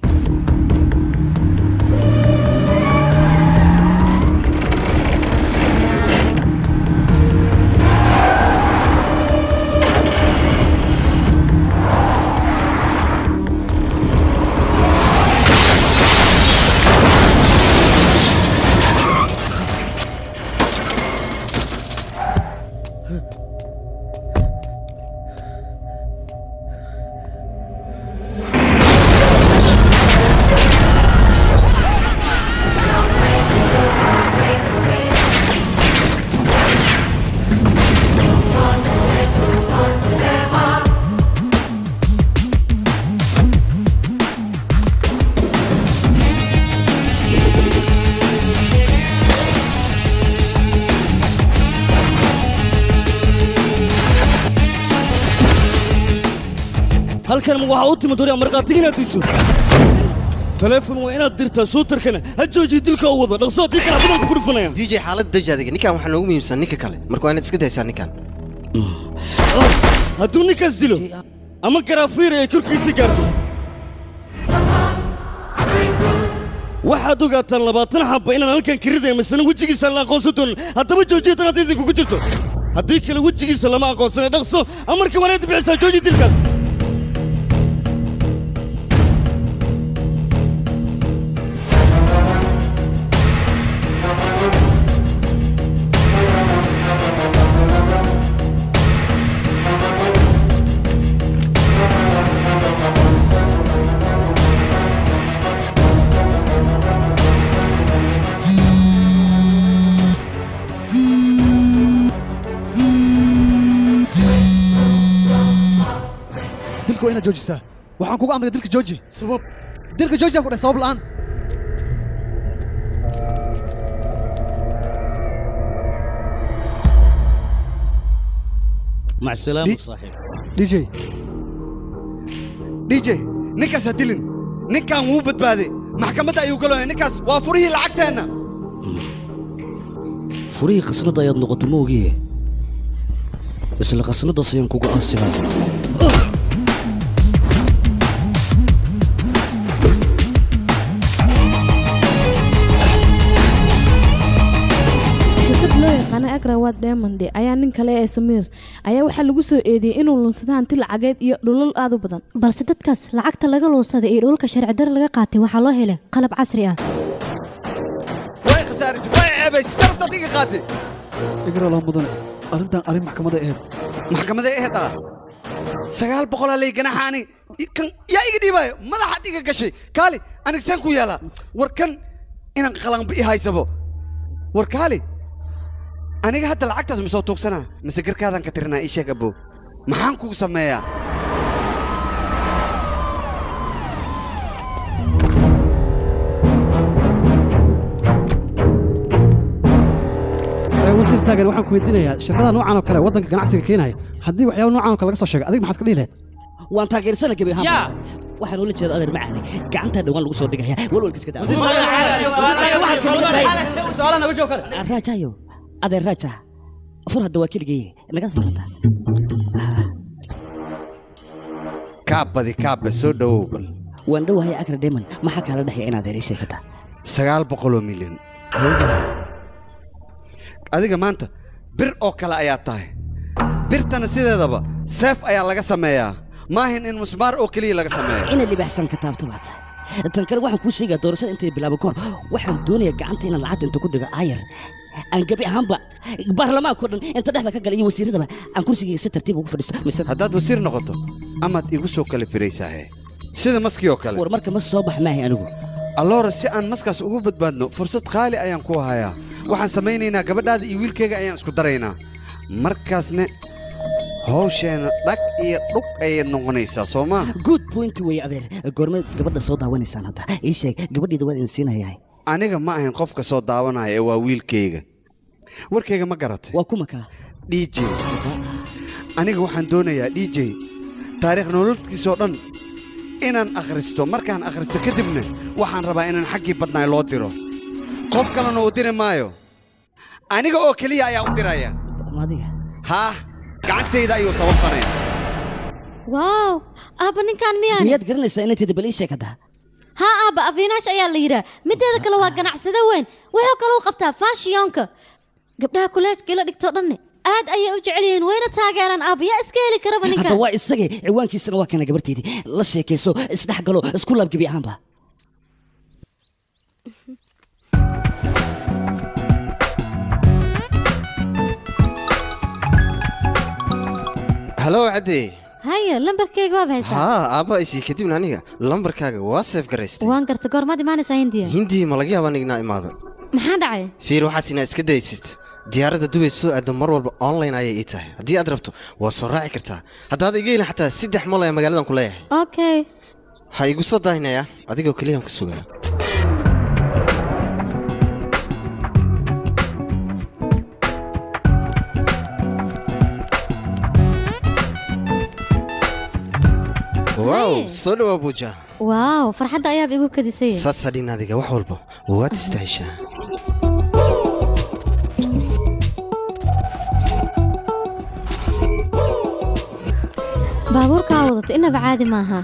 halkan waxa uu timo dooriya marqaatiga inaad diiso telefoon waa inaad dirtaa suutarkana ha jooji dilka u wado dhaqso tii kala badanka ku dhufanaya d j xaalad dajaadiga ninkan waxaa noogu muhiimsan ninka kale marka waa inaad iska daysaa ninkan hadduu ninkaas dilo ama garaafiir ay korkiisa gaarto waxaad ogaataan labaatan xabba inaan halkan ka ridaya masana wejigiisa la aqoonsan doonin haddaba joojiya tan haddii idinkugu jirto haddii kale wejigiisa lama aqoonsanay dhaqso amarka waa inaad bixisaa jooji dilkaas dilka waa inaad joojisaa waxaan kugu amray dilka jooji sabab dilka jooji aan ku dhahay sabab la'aan مع السلامة صاحب دي جي دي جي نكاس هدلن نكا مو بدبادي محكمة أيو قالوا نكاس وافريه لعقتنا فريه قصندا يا نقطة موجية بس اللي قصندا صيان كوكو أنسيها أنا أقرأ واد دايموند ayaa nin kale ee Samiir ayaa waxa lagu soo eedeeyay inuu lunsado hanti lacageed iyo dhulal aad u badan balse dadkaas lacagta laga lunsaday ee dhulka sharci dar laga qaatay waxa loo helay qalab casri ah way khasaaris way ceebays sharafta diga qaatay igra la mudan arintan arin maxkamada ahayd maxkamada ahayd ah sagaal boqol lay ganaxaani kan yaa iga dhibay madaxa diga gashay kaali aniga san ku yeela war kan inaan qalan bi haysabo war kaali aniga hadda lacagtaas ma soo tuugsanaa mise garkaadan ka tirinaa ii sheeg abow maxaan kugu sameeyaa wasiir taagan waxaan ku weydiinayaa shirkadaha noocan oo kale waddanka ganacsiga keenaya haddii waxyaabo noocan oo kale laga soo sheego adiga maxaad ka dhihi lahayd waan taageersana gebi ahaan waxaan ula jeeda adeer macaane gacantaa dhawaan lagu soo dhigaya walwalka iska raajayo adeer raaja fur hadda waa keligay naga furata kaabadi kaabe soo dhawow bal waan dhowahay akra deman maxaa kaala dhexya inaad helaysa kada sagaal boqoloo milyan adiga maanta bir oo kale ayaa tahay birtana sideedaba seef ayaa laga sameeyaa maahin in musmaar oo keliya laga sameeyo ina libaxsan ka taabto baata tan kale waxaan kuu sheegaa doorashada intay bilaabo kahor waxaan doonayaa gacanta inaan lacagta inta ku dhigo aayar aan gabi ahaanba baarlamaanka dhan inta dhexda ka galay iyo wasiiradaba aan kursigayga si tartiib ugu fadhiisto mise haddaad wasiir noqoto amaad igu soo kala firaysaahe sida maskii oo kale war marka ma soo bax maahay anigu alloora si aan maskaas ugu badbaadno fursad qaali ayaan ku hayaa waxaan samaynaynaa gabadhaada iyo wiilkayga ayaan isku daraynaa markaasne hawsheena dhag iyo dhug ayay noqonaysaa soo maa good point wey adeer goorme gabadha soo daawanaysaan hadda ii sheeg gabadhiida waan idin siinayaa aniga ma ahayn qofka soo daawanaya ee waa wiilkayga warkayga ma garatay waa kuma kaa d j aniga waxaan doonayaa d j taariikh nololkiisoo dhan inaan akhristo markaan akhristo kadibna waxaan rabaa inaan xaggii badnaay loo diro qof kalena uu diri maayo aniga oo keliya ayaa u diraya adiga haa gacantayda ayuu sababsanaya waaw aabba ninkaan miyaan miyaad garanaysaa inay tidhi bal ii sheeg hadda haa aabba afiinaash ayaa la yidhaa mideeda kale waa ganacsada weyn wuxuu kaluu qabtaa faashiyonka gabdhaha kuleejka ila dhigtoo dhanne aad ayay u jecel yihiin wayna taageeraan aabba yaa iska heli karaba ninkaan hadda waa isagii ciwaankiisana waa kana gabarteydii la sheekayso isdhex galo isku laab gebi ahaanba halo cadde haya lambarkayga waad haysaa haa aabba isii kadibna aniga lambarkaaga waa seef garaystay waan garta goormaad imaanaysaa hindiya hindii ma laga yaabaa nignaa imaado maxaa dhacay fiir waxaas inaa iska daysid diyaaradda dubay soo aado mar walba online ayay ii tahay haddii aad rabto waa soo raaci kartaa haddaad iga helin xataa saddex mal ayaa magaaladan ku leeyahay okay ha igu soo daahinaya adigoo keliyaan ku sugaa waaw soo dhawaa buuja waaw farxadda ayaab igu kadisay saas hadhin adiga wax walba waad istahishaa baabuurkaa wadata inaba caadi maaha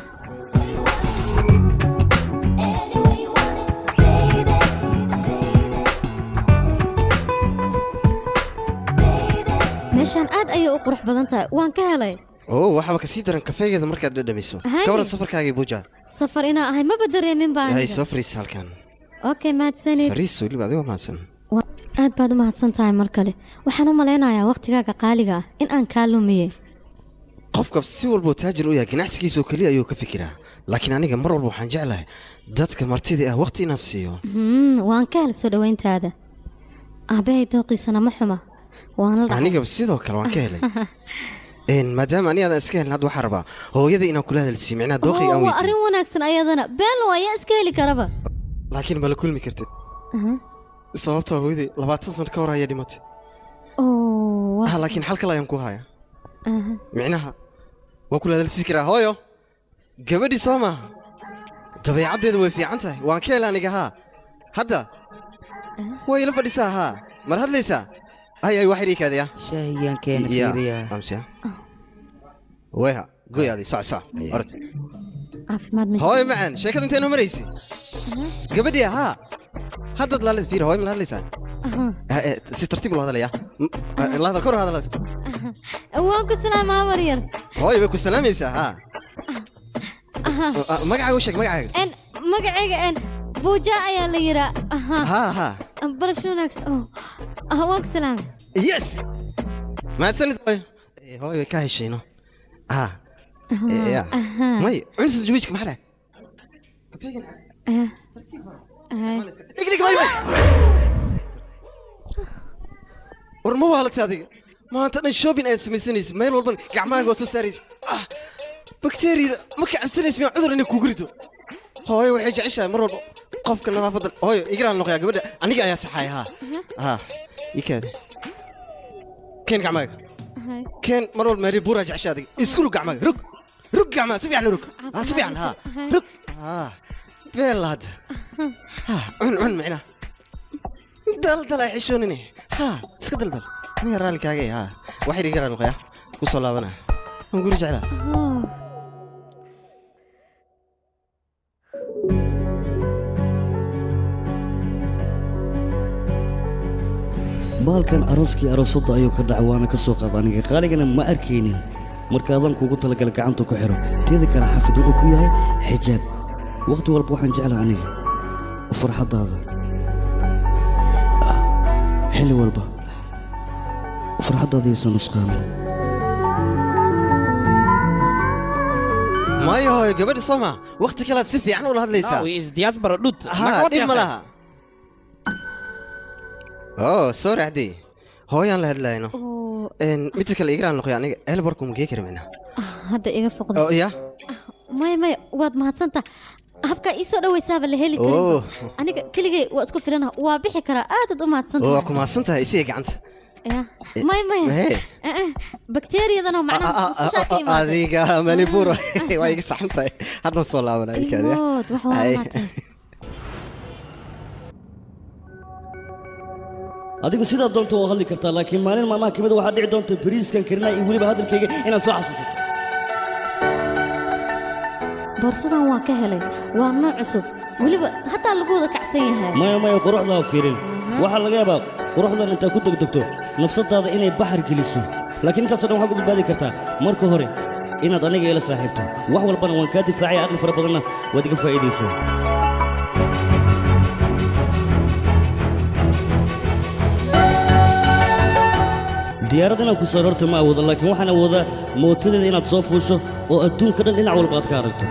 meeshaan aad ayay u qurux badan tahay waan ka helay oo waxba ka sii daran kafeegeeda markaad dhadhamiso ka waran safarkaagii buuja safar inaa ahay maba dareemin baan hay soo fariis halkan okay mahadsanid fariis weliba adigoo mahadsan aad baad u mahadsan tahay mar kale waxaan u malaynayaa waqtigaaga qaaliga ah in aan kaa lumiyey qofka si walbuu taajir u yahay ganacsigiisa oo keliya ayuu ka fikiraa laakiin aniga mar walba waxaan jeclahay dadka martida ah waqti inaan siiyo waan ka hel soo dhowayntaada aabahay dooqiisana ma xuma aniga sidoo kale waan ka helay maadaama ani aadan iska helin hadda waxaa rabaa hooyada inaan kula hadalsiiyo micnaha dooqiga aan waa arrin wanaagsan ayadana beenlo ayaa iska heli karaba laakiin ma la kulmi kartid sababtoo hooyaday labaatan sano ka hor ayaa dhimatay laakiin xal kale ayaan ku haya micnaha waa kula hadalsiin karaa hooyo gabadhii soo maaha dabeecaddeedu way fiican tahay waan ka hela aniga haa hadda way ila fadhisaa haa mar hadlaysaa ay ay waxay kaadaya shahiyan keena fiiriya amsiya wayha goyadi sac sac orad caafimaad ma hooyo macaan sheekada intee noo maraysay gabadhii haa haddaad laalid fiir hooyo ma hadlaysaa si tartiib loo hadalaya la hadal kor hadal waan ku salaamaa maryar hooyo way ku salaamaysaa haa magacaaga u sheeg magacaaga en magacayga en buuja ayaa la yiraa haa haa barashunax waan ku salaamay yes mahadsanid hooyo hooyo way ka heshayno haa ya may cunsa jawiijka maxaa dhahay war ma waalatay adiga maanta dhan shopping ay samaysanaysa meel walban gacmahaaga waa soo saaraysa bakteeriyada ma ka cabsanaysa miyaa cudur inay kugu rido hooyo waxay jeceshahay mar walba qofka nadaafadan hooyo igraan noqoyaa gabadha aniga ayaa saxaaya haa haa ikaada keen gacmahaaga keen mar walba maari buuraa jeceshaa adiga isku rug gacmahaaga rug rug gacmaha si fiican rug haa si fiican haa rug haa beel hadda haa cun cun micnaa daldal ay xishoonine haa iska daldal miya raalikaaga haa waxay iga raan noqoyaa ku soo laabanaa waan guri jeclaa baalkan arooskii aroosadda ayuu ka dhacay waana ka soo qaada aniga qaaligana ma arkaynin markaadan kuugu talagalay gacanta ku xiro teeda kale xafid wuxuu ku yahay xijaab waqti walba waxaan jeclaa aniga farxaddaada xilli walba farxaddaada yaysan nusqaamin maayo hooyo gabadha soo maa waqti kalead si fiican ula hadlaysaa isdiyaas baradhud haa dhib ma laha oo soo raacday hooyaan la hadlayno midda kale igraan noqoya aniga elborku ma gee kari macnaa hadda iga foqdo oo ya maya maya waad mahadsantaa habka ii soo dhawaysaaba la heli karin aniga keligay waa isku filanaha waa bixi karaa aadaad u mahadsantahay waa ku mahadsantahay isiga gacanta maya maya bakteeriyadana macnaha adiga maliburo waa iga saxan tahay haddan soo laabanaa ikaada wax waa maatay adigu sidaa doonto waa hadli kartaa laakiin maalin maalmaha kamida waxaa dhici doonta bariiskan karinaa iyo weliba hadalkayga inaad soo xasuusato boorsadan waan ka helay waa nooc cusub weliba hataa lagu wada kacsan yahay maya maya quruxdaa fiirin waxaa laga yaabaa quruxdan intaa ku degdegto nafsadaada inay baxar geliso laakiin intaasoo dhan waxaad ku badbaadi kartaa marka hore inaad aniga ila saaxiibto wax walbana waan kaa difaacaya aqli fara badanna waad iga faa'iidaysaa diyaarad inaan ku soo rarto ma awoodo laakiin waxaan awoodaa mootadeeda inaad soo fuusho oo adduunka dhan dhinac walba aad ka aragto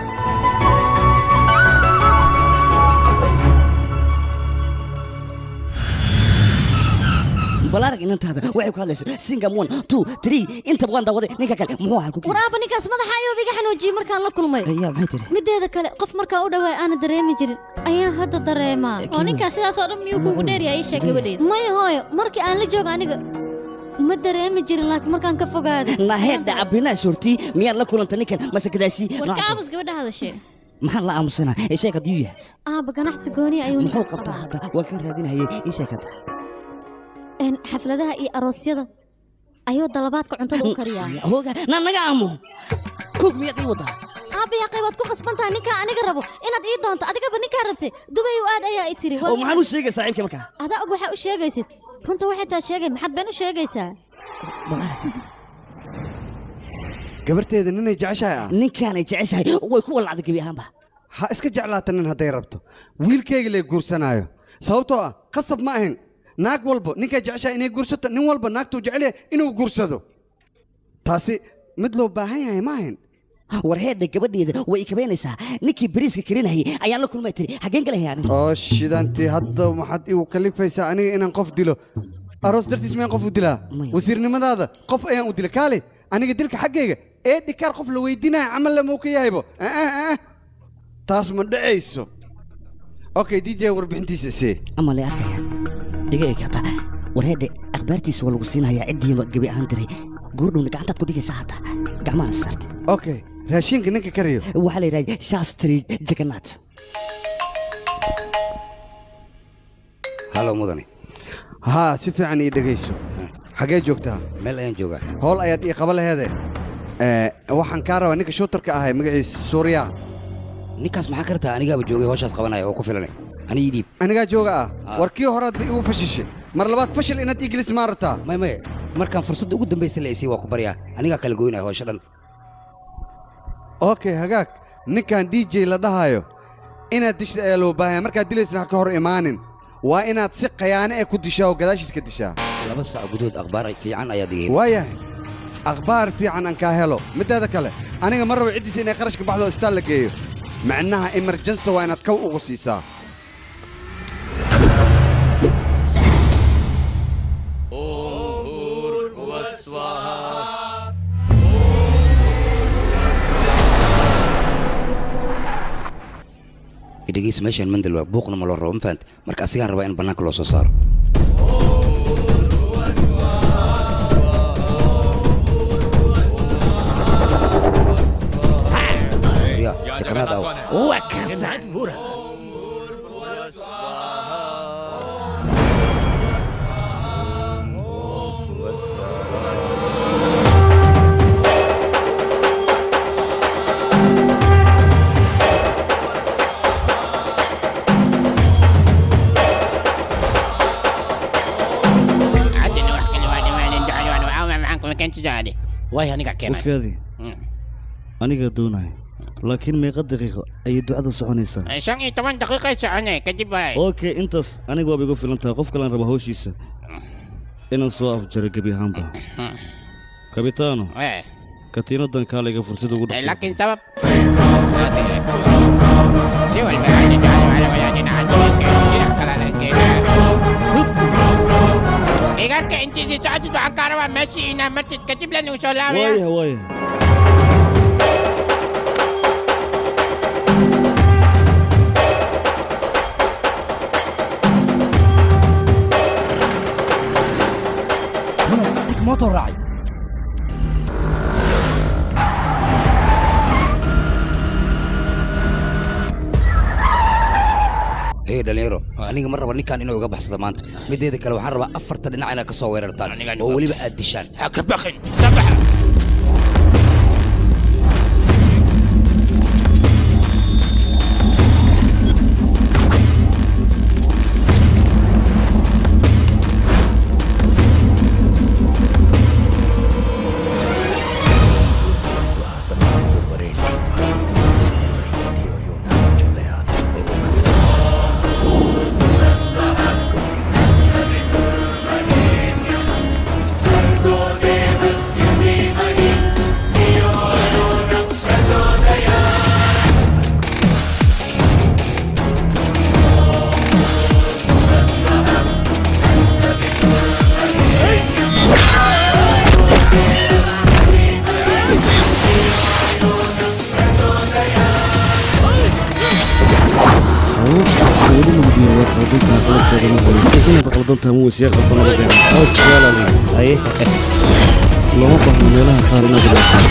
balarag inantaada waxay ku hadlayso singam one two three intaba waan daawaday ninka kale muxuu halku waraaba ninkaas madaxa ayuu iga xanuujiyey markaan la kulmay ayaa maxay tiri mideeda kale qof markaa u dhawaay aana dareemi jirin ayaan hadda dareemaa oo ninkaas sidaas oo dhan miyuu kugu dheeryahay ii sheeg gabadheeda maya hooyo markii aan la joogo aniga ma dareemi jirin laakiin markaan ka fogaaday naheedda abinaa sortii miyaad la kulanta ninkan masakadaasi warka aamus gabadha hadashee maxaan la aamusanaa isheeg haddii yahay aaba ganacsi gooni ayuu muxuu qabtaa hadda waa kan raadinayay isheeg hadda xafladaha iyo aroosyada ayuu dalabaadka cuntada u kariyaa hooga na naga aamu koog miyaad ii wadaa aaba yaqay waad ku qasbantaha ninkaa aniga rabo inaad ii doonto adigaba ninkaa rabtay dubay u aad ayaa i tiri oo maxaan u sheegay saaxiibka markaa adaa og waxaa u sheegaysid runta waxay taa sheegay maxaad been u sheegaysaa gabarteeda ninay jeceshahay ah ninkaanay jeceshahay way ku walacday gebi ahaanba ha iska jeclaata nin hadday rabto wiilkayga lee guursanaayo sababtoo ah qasab ma ahin naag walba ninkay jeceshahay inay guursato nin walba naagtuu jecel yahay inuu guursado taasi mid loo baahan yahay ma ahin war heedha gabadheeda way ikabeynaysaa ninkii bariiska karinayay ayaan la kulmay tiri xaggeen galaya aniga oo shidantii hadda waxaad igu kalifaysaa aniga inaan qof dilo aroos dartiis miyaan qof u dilaa wasiirnimadaada qof ayaan u dila kaale aniga dilka xaggayga ee dhikaar qof la weydiinaya camal lamuu ka yahaybo taas ma dhacayso okay d j warbixintiisa isee ama la arkaya iga eegata war heedhe akhbaartiisa waa lagu siinayaa ciddiiba gebi ahaan diray goordhowna gacantaad ku dhigaysaa hadda gacmahana saartay okay raashinka ninka karayo waxaa la yidhahda shastri jaganaat halo mudane haa si fiican ii dhegayso xagee joogtaa meel ayaan joogaa howl ayaad ii qaba laheede waxaan kaa rabaa ninka shootarka ahay magaciisa suuriya ninkaas maxaa ka rabtaa anigaaba joogay howshaas qabanaya oo ku filanay ani ii dhiib anigaa jooga ah war kii horaad ba igu fashishay mar labaad fashil inaad ii gelis maa rabtaa may may markaan fursadda ugu dambaysa la isay waa ku baryaa anigaa kala goynaya howsha dhan okay hagaag ninkan d j la dhahayo inaad dishda ayaa loo baahanya markaad dilaysna ha ka hor imaanin waa inaad si khayaane ee ku dishaa oo gadaashiis ka dishaa laba sac gudood akhbaar fiican ayaad igay waayahay akhbaar fiican aan kaa helo mideeda kale aniga ma rabo ciddiisa inay qarashka baxdo oo isbitaal la geeyo macnaha emergency waa inaad kow ugu siisaa Om dhegeysa meeshaan mandal waa buuqna ma loo rabo ma fahanta marka asigaan rabaa in bannaanka loo soo saaro واي هنيقع كمان وكذي أنا قدوناي لكن ميقا دقيقة أي دعاء صعونيسا شان طبعا دقيقة صعوني كجيب هاي أوكي أنتس أنا قوى بيقول في لنتا قف كلام ربا هوشيسا إن الصواف جرى قبي هامبا كابيتانو إيه كاتينا دان كاليغا فرصة وقود لكن سبب سوى البعاد على ولادنا عندنا كلا كلا إيجارك أنت ساعات بعكارة ماشي هنا مرت كتب لنا وشلاوي وايه وايه موتور راعي هي دليرو aniga mar raba ninkan inuu iga baxsado maanta mideeda kale waxaan rabaa afarta dhinac inaa ka soo weerartaan oo waliba aad dishaan ha ka baqin sabaxa قلدنتها مو سياق قلدنا بدين اوكي لا اي لو ما فهم لها قارنا بالله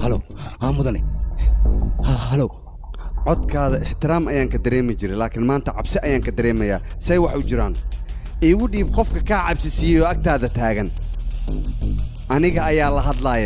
halo haa mudane halo codkaada ixtiraam ayaan ka dareemi jiray laakiin maanta cabsi ayaan ka dareemayaa say wax u jiraan iigu dhiib qofka kaa cabsi siiyey oo agtaada taagan aniga ayaa la hadlaaye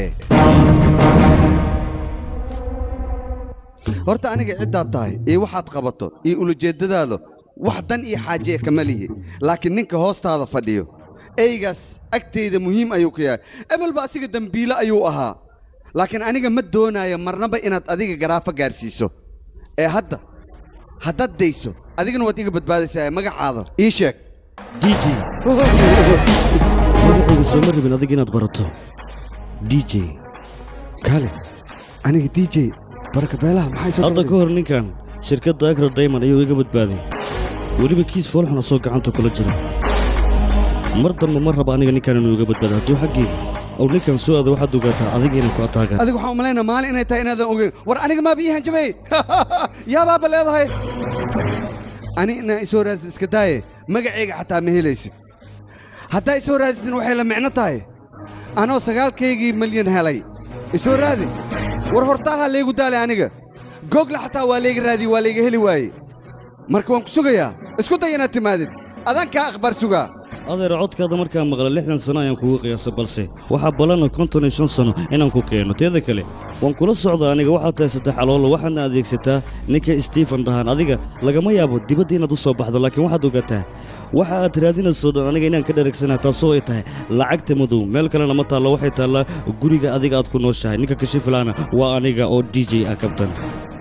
horta aniga ciddaad tahay iyo waxaad qabato iyo ulujeeddadaada wax dan iyo xaaje kama lihi laakiin ninka hoostaada fadhiyo eygaas agtayda muhiim ayuu ku yahay ebelba asiga dembiile ayuu ahaa laakiin aniga ma doonaayo marnaba inaad adiga garaafa gaarsiiso ee hadda haddaad dayso adigana waad iga badbaadaysaa magacaada ii sheeg d j magacayga sooma rabin adiga inaad barato d j kaale aniga d j barakabeelaha maxay soo hadda ka hor ninkan shirkadda agra diamond ayuu iga badbaaday weliba kiis foolxun asoo gacanta kula jira mar dambe ma raba aniga ninkan inuu iga badbaado hadduu xaggeyga أو نكان سوء هذا واحد وقتها أذيك إنك أتاجر أذيك وحوم لنا مالي إنه تاين هذا أوجي ور أنا ما بيها جبي يا بابا لا هاي أنا إن إسورة إسكتاي ما قاعد حتى مهليس حتى إسورة إنه معنا تاي أنا وسجال كيجي مليون هلاي إسورة هذه ورهرتها اللي قدالي أنا جوجل حتى واليج رادي واليج هلي واي مركون سوقيا إسكتاي أنا تمادد أذان كأخبار سوقا هذا رعود كذا مركان مغلا لحنا سنة ينكو قياس بلسي وحب لنا كنتون شن سنة إن أنكو كينو تيذا كله وانكل الصعدة أنا واحد تستح على الله واحد ناديك ستا نيك ستيفن رهان أديك لقى ما يابو دي بدينا دوسو بحد لكن واحد وقتها واحد ترادين الصدر أنا جينا كده ركسنا تصويتها لعقت مدو ملك أنا متى الله واحد تلا جوريجا أديك أتكون وشها نيك كشيف لنا وأنيجا أو دي جي أكابتن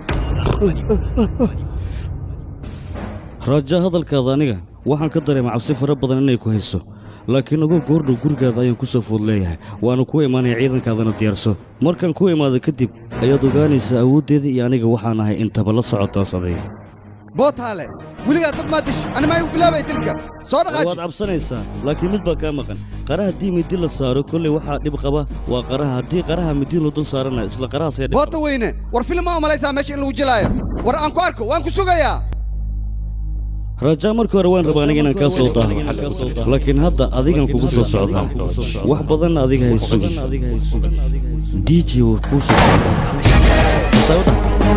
رجع هذا الكذا نيجا waxaan ka dareemay cabsi fara badan inay ku hayso laakiin ugu goordhow gurigaada ayaan ku soo food leeyahay waana ku imaanay ciidankaadana diyaarso markaan ku imaado kadib ayaad ogaanaysaa awooddeeda iyo aniga waxaan ahay intaba la socotaas adeeg bootaale weligaa dad maa dish ani maa igu bilaabay dilka soo dhaqaaji waad cabsanaysaa laakiin mid baa kaa maqan qaraha haddii midi la saaro kolley waxaa dhib qaba waa qaraha haddii qaraha midi loo dul saarana isla qarahaas ayaa boota weyne war filim maa umalaysaa meesha in lagu jilaayo war aan ku arko waan ku sugayaa رجع مركو روان رباني إن كاسل طه لكن هذا أذيك أنكو بسوا صعدا واحد بدن أذيك هاي السوق دي جي وكوسو صعدا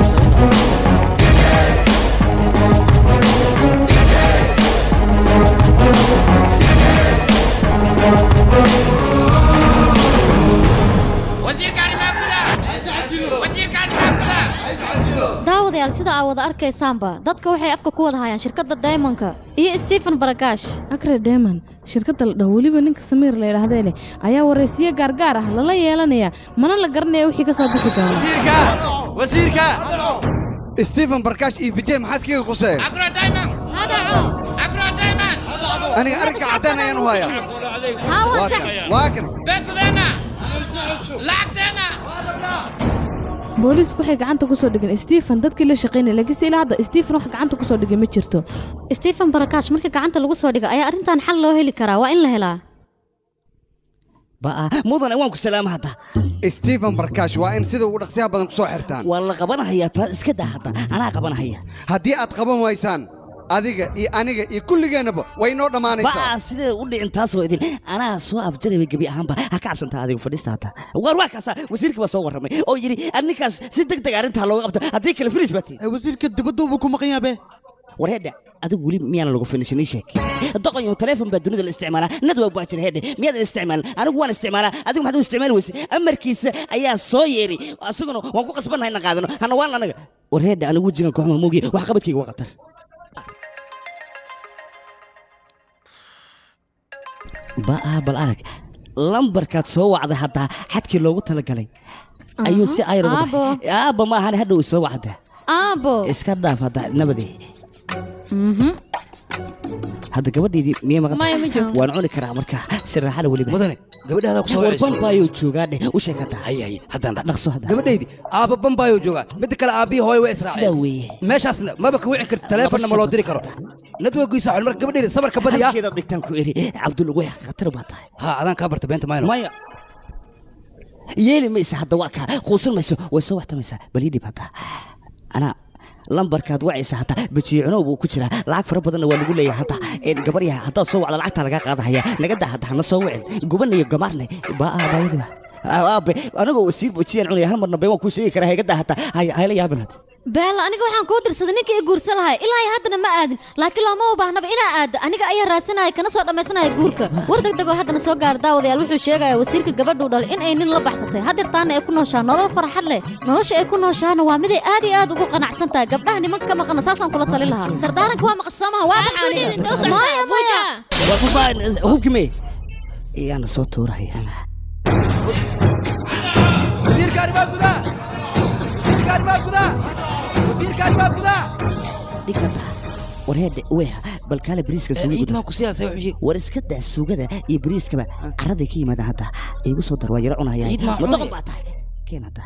وزير كان معقولة وزير كان معقولة daawadayaal sida aa wada arkaysaanba dadka waxay afka ku wada hayaan shirkadda Diamond-ka iyo Stephen Barakash Akra Diamond shirkadda la dhaw waliba ninka Samiir la yiraahdo leh ayaa wareysiye gaargaar ah lala yeelanaya mana la garanayo wixii ka soo bixi doona wasiirka wasiirka Stephen Barakash iyo Vijay maxaskiga qusay Akra Diamond hadaco Akra Diamond aniga arrinka cadaan ayaan u hayaa ها waakan بس لنا لعقتنا بوليس waxay gacanta ku soo dhigeen Stephen dadkii la shaqeynay laakiin ilaa hadda Stephen wax gacanta ku soo dhigay ma jirto Stephen Barakash marka gacanta lagu soo dhigay ayaa arintan xal loo heli karaa waa in la helaa baa mudan waan ku salaam hada Stephen Barakash waa in sida ugu dhaqsiyaha badan ku soo xirtaan waa la qabanayaa ta iska daa hada anaa qabanaya haddii aad qaban waysaan adiga iyo aniga iyo kulligeenaba way noo dhamaanaysaa baa sidee u dhicin taas oo idin anaa soo afjaray gabi ahaanba ha ka cabsanta adiga fadhiisata war waa kaasa wasiirka waa soo waramay oo yiri annikaas si degdeg arinta looga qabto haddii kale firiis baati wasiirka dibadda uu ku maqan yahay wareeda adigu wali miyaan lagu finishin sheek daqan iyo telefoon baa dunida la isticmaala nadwa baa jira heede miyaad isticmaal anigu waan isticmaala adigu maxaad u isticmaal weysi amarkiisa ayaa soo yeeri asaguna waan ku qasbanahay in qaadano hana waan anaga wareeda anigu wajigan kooxma moogi wax qabadkayga waa qatar baa bal arag lambarkaad soo wacday hadda xadkii loogu talagalay ayuu si ayro aabo ma ahan hadhow soo wacda aabo iska dhaaf hadda nabadii hadda gabadheedii miya maqan waan cuni karaa marka si raaxada weliba mudane gabadhaada ku soo wacay bambayo joogaa dheh u sheekata hay hay haddaan dhaqso hadda gabadheedii aaba bambayo joogaa mid kale aabii hooyo way israaceen sida weeye meeshaasna maba ka wici karto telefoonna ma loo diri karo nadwagiisa xul marka gabadheedii sabarka badiya halkeeda dhigtaan ku eri cabdul way khatar baa tahay ha adaan ka barta beenta mayno maya yeeli maysa hadda waa ka quusan mayso way soo waxtamaysaa bal ii dhib hadda anaa lambarkaad wacaysa hadda bajiicno buu ku jiraa lacag fara badanna waa lagu leeyahay hadda in gabar yahay haddaad soo wacda lacagta laga qaadahaya naga daa hadda hana soo wicin guban iyo gamaarne baa aabayadiba aabe anigu wasiir bujiyan cunay hal marna been waan ku sheegi karaa hay'adda hata hayla yaabin hada beela aniga waxaan kuu dirsaday ninkii i guursan lahay ilaa haddana ma aadin laakiin looma u baahnaba inaa aaddo aniga ayaa raadsanaya kana soo dhammaysanaya guurka war degdegoo haddana soo gaar daawadayaal wuxuu sheegaya wasiirka gabadhuu dhalay in ay nin la baxsatay hadeertaana ay ku nooshaa nolol farxad leh nolosha ay ku nooshaana waa miday aad iyo aad ugu qanacsan tahay gabdhaha nimanka ka maqana saasaan kula tali lahaa dardaaranka waa maqasamaha waa maxaaniga maya maya hubki me iyaana soo tuuraya wasiirka arrimaha gudaha wasiirka arrimaha gudaha wasiirka arrimaha gudaha dhigata warheedhe weha bal kaale bariiska suugada ku siyaasay wuxuu war iska daa suugada iyo bariiskaba carraday ka yimaadaan hadda igu soo dar waa yara cunayaan ma doqon baa tahay keen hadda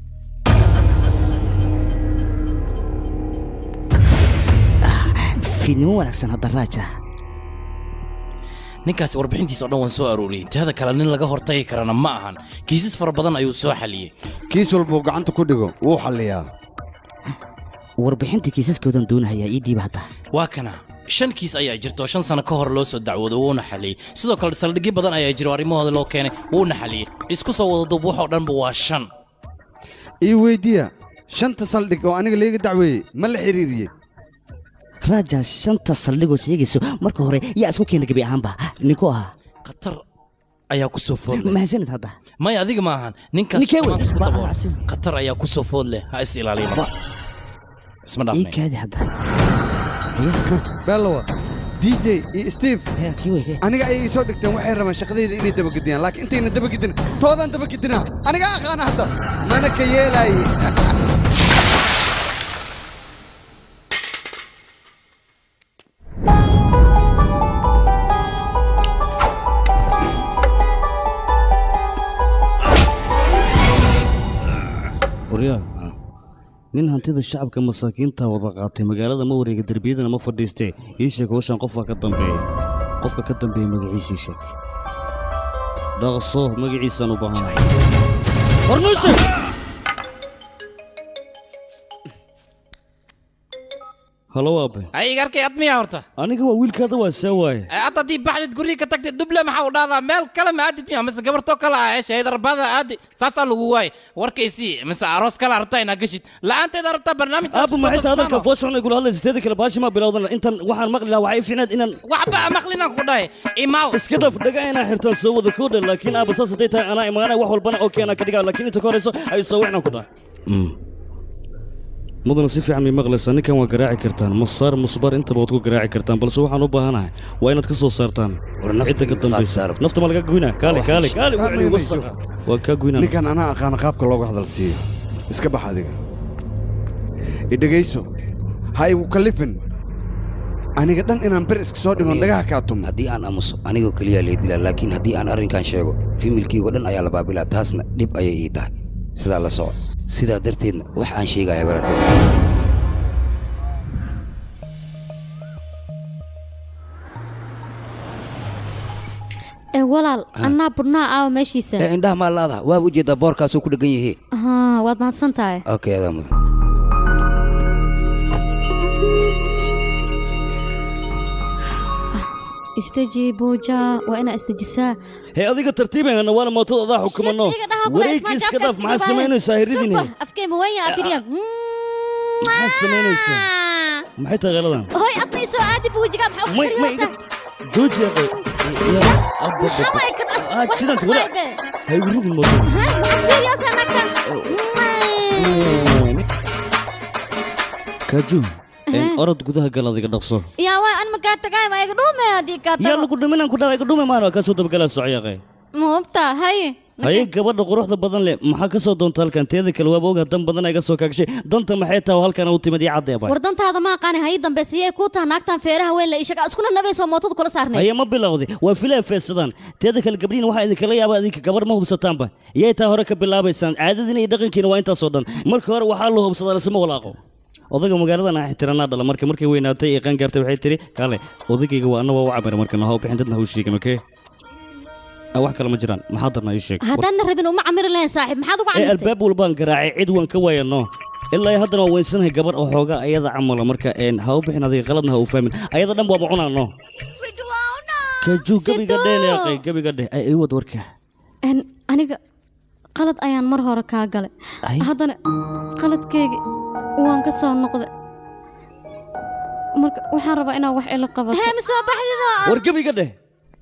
fiidnimo wanaagsan hadda raaja ninkaasi warbixintiisa oo dhan waan soo arooriyey teeda kale nin laga hortagi karana ma ahan kiisas fara badan ayuu soo xaliyey kiis walbuu gacanta ku dhigo wuu xalliyaa warbixintii kiisaskoodan doonahayaa ii dhiiba hadda waa kana shan kiis ayaa jirta oo shan sano ka hor loo soo dacwooday wuuna xaliyey sidoo kale saldhigyo badan ayaa jira oo arrimahooda loo keenay wuuna xaliyey isku soo wada duub waxoo dhanba waa shan ii weydiiya shanta saldhig oo aniga leega dacweeyey ma la xiriiriyey raaja shanta saldhigoo sheegayso marka hore yaa isku keena gebi ahaanba ninku ahaa khatar ayaa ku soo food leh mahadsanid hadda maya adiga ma ahan ninkaas khatar ayaa ku soo food leh ha is ilaaliya marka isma dhaafnay ii kaadi hadda belowa d j iyo steve aniga ayay ii soo dhigteen waxay rabaan shaqadayda inay dabagediyaan laakiin intayna dabagedin toodaan dabagedinaa aniga aqaana hadda mana ka yeelaaye waryaal nin hantida shacabka masaakiinta wada qaatay magaalada ma wareega derbiyadana ma fadhiistee ii sheeg howshan qofka ka dambeeya qofka ka dambeeya magaciisii sheeg dhaqso magaciisaan u baahanahay warnuuse halo aabe ay garkay admiya horta aniga waa wiilkaada waa saa waaye hadda haddii baxdid guriga ka tagtid duble maxaa u dhahdaa meel kale ma aadid miya mise gabartoo kale ah heshay darbada aadi saasaa lagu waaye warkaysii mise aroos kale rabtaa inaad geshid la'aanteeda rabtaa barnaamij aabu maxay tahay hadalka fooshan ay gula hadlaysa teeda kale baashi ma bilowdan intan waxaan maqli lahaa waxay fiicnayd inaan waxba maqlinaan ku dhahay imaaw iska dhaf dhaga inaan xirtaan soo wada koodhan laakiin aaba saas haday tahay anaa imaanaya wax walbana oo keenaa ka dhigaa laakiin inta ka horeyso ay soo wixnaan ku dhahay mudana si fiican may maqlaysaa ninkan waa garaaci kartaan masaar musbar intaba waad ku garaaci kartaan balse waxaan u baahanahay waa inaad ka soo saartaan cidda ka dambaysa nafta ma laga goynaa kaale kaale kaale waa kaa goynaa ninkan anaa aqaana qaabka looga hadal siiyo iska bax adiga idhegayso ha igu kallifin aniga dhan inaan ber iska soo dhigon dhagaha kaa tumo haddii aan aamuso anigoo keliya lay dilaa laakiin haddii aan arrinkan sheego fiimilkaygo dhan ayaa la baabilaa taasna dhib ayay ii tahay sidaa la soco sidaa darteedna wax aan sheegaya barata ee walaal annaa budnaa aawa meeshiisa ee indhaha maa laada waaba ujeedaa boorkaasuu ku dhegan yahay haa waad mahadsan tahay okay adaa mudan istaji booja waa inaa istajisaa hee adiga tartiibahana waana mootada adaa xukumano wareegkii iska dhaaf maxaa samaynaysaa hiridine afkeema waya afiriyam maxaa samaynaysaa maxay tahay qeeladan hoy adna isoo aadi buujiga maxaa u kariyaysaa jooji aqay aa jidanta wala hay wiridin mooto maxaa fiiriyaysaa nagta kaajuun orod gudaha gal adiga dhaqso yaa waa an makaa tagay ma iga dhuume haddii kaa tago yaa lagu dhiminaan ku dhawa iga dhuume maano kaa soo dabagalaa socyaqay muubta haye haye gabadha quruxda badan leh maxaa ka soo doonta halkan teeda kale waaba oga dan badan iga soo kaagshay danta maxay tahay halkan u timid ii caddeeba war dantaada ma aqaani haye dambeysiyay ku tahay naagtan feeraha weyn la ishaga iskuna nabayso mootada kula saarnay haye ma bilowday waa filaan feesadaan teeda kale gabdhiina waxaa idinkala yaabaa idinka gabar ma hubsataanba yay taa hore ka bilaabaysaan caadadiina iyo dhaqankiina waa intaasoo dhan marka hore waxaa loo hubsadaa lasma walaaqo odaga magaaladan ah ixtiraanaa dhala marka markay weynaatay ee qaan gaartay waxay tiri kaale odagayga waa annaga u cabir marka naha u bixin dadna ha u sheegin okey wax kale ma jiraan maxaa darnaa ii sheeg haddaadna rabin uma camiri lahayn saaxiib maxaad ugu ee camirtay albaab walbaan garaacay cid waan ka waayano ilaa haddana waa weysanahay gabar oo xoogaa ayada camala marka ha u bixin adiga qaladna ha u fahmin ayada dhan waaba cunaano kajuu gabiga dheeneeqay gabiga dheh ay wad warka aniga qalad ayaan mar hore kaa galay haddana qaladkeygii waan ka soo noqday marka waxaan rabaa inaad wax ila qabato hee misoo baxdido war gabiga dheh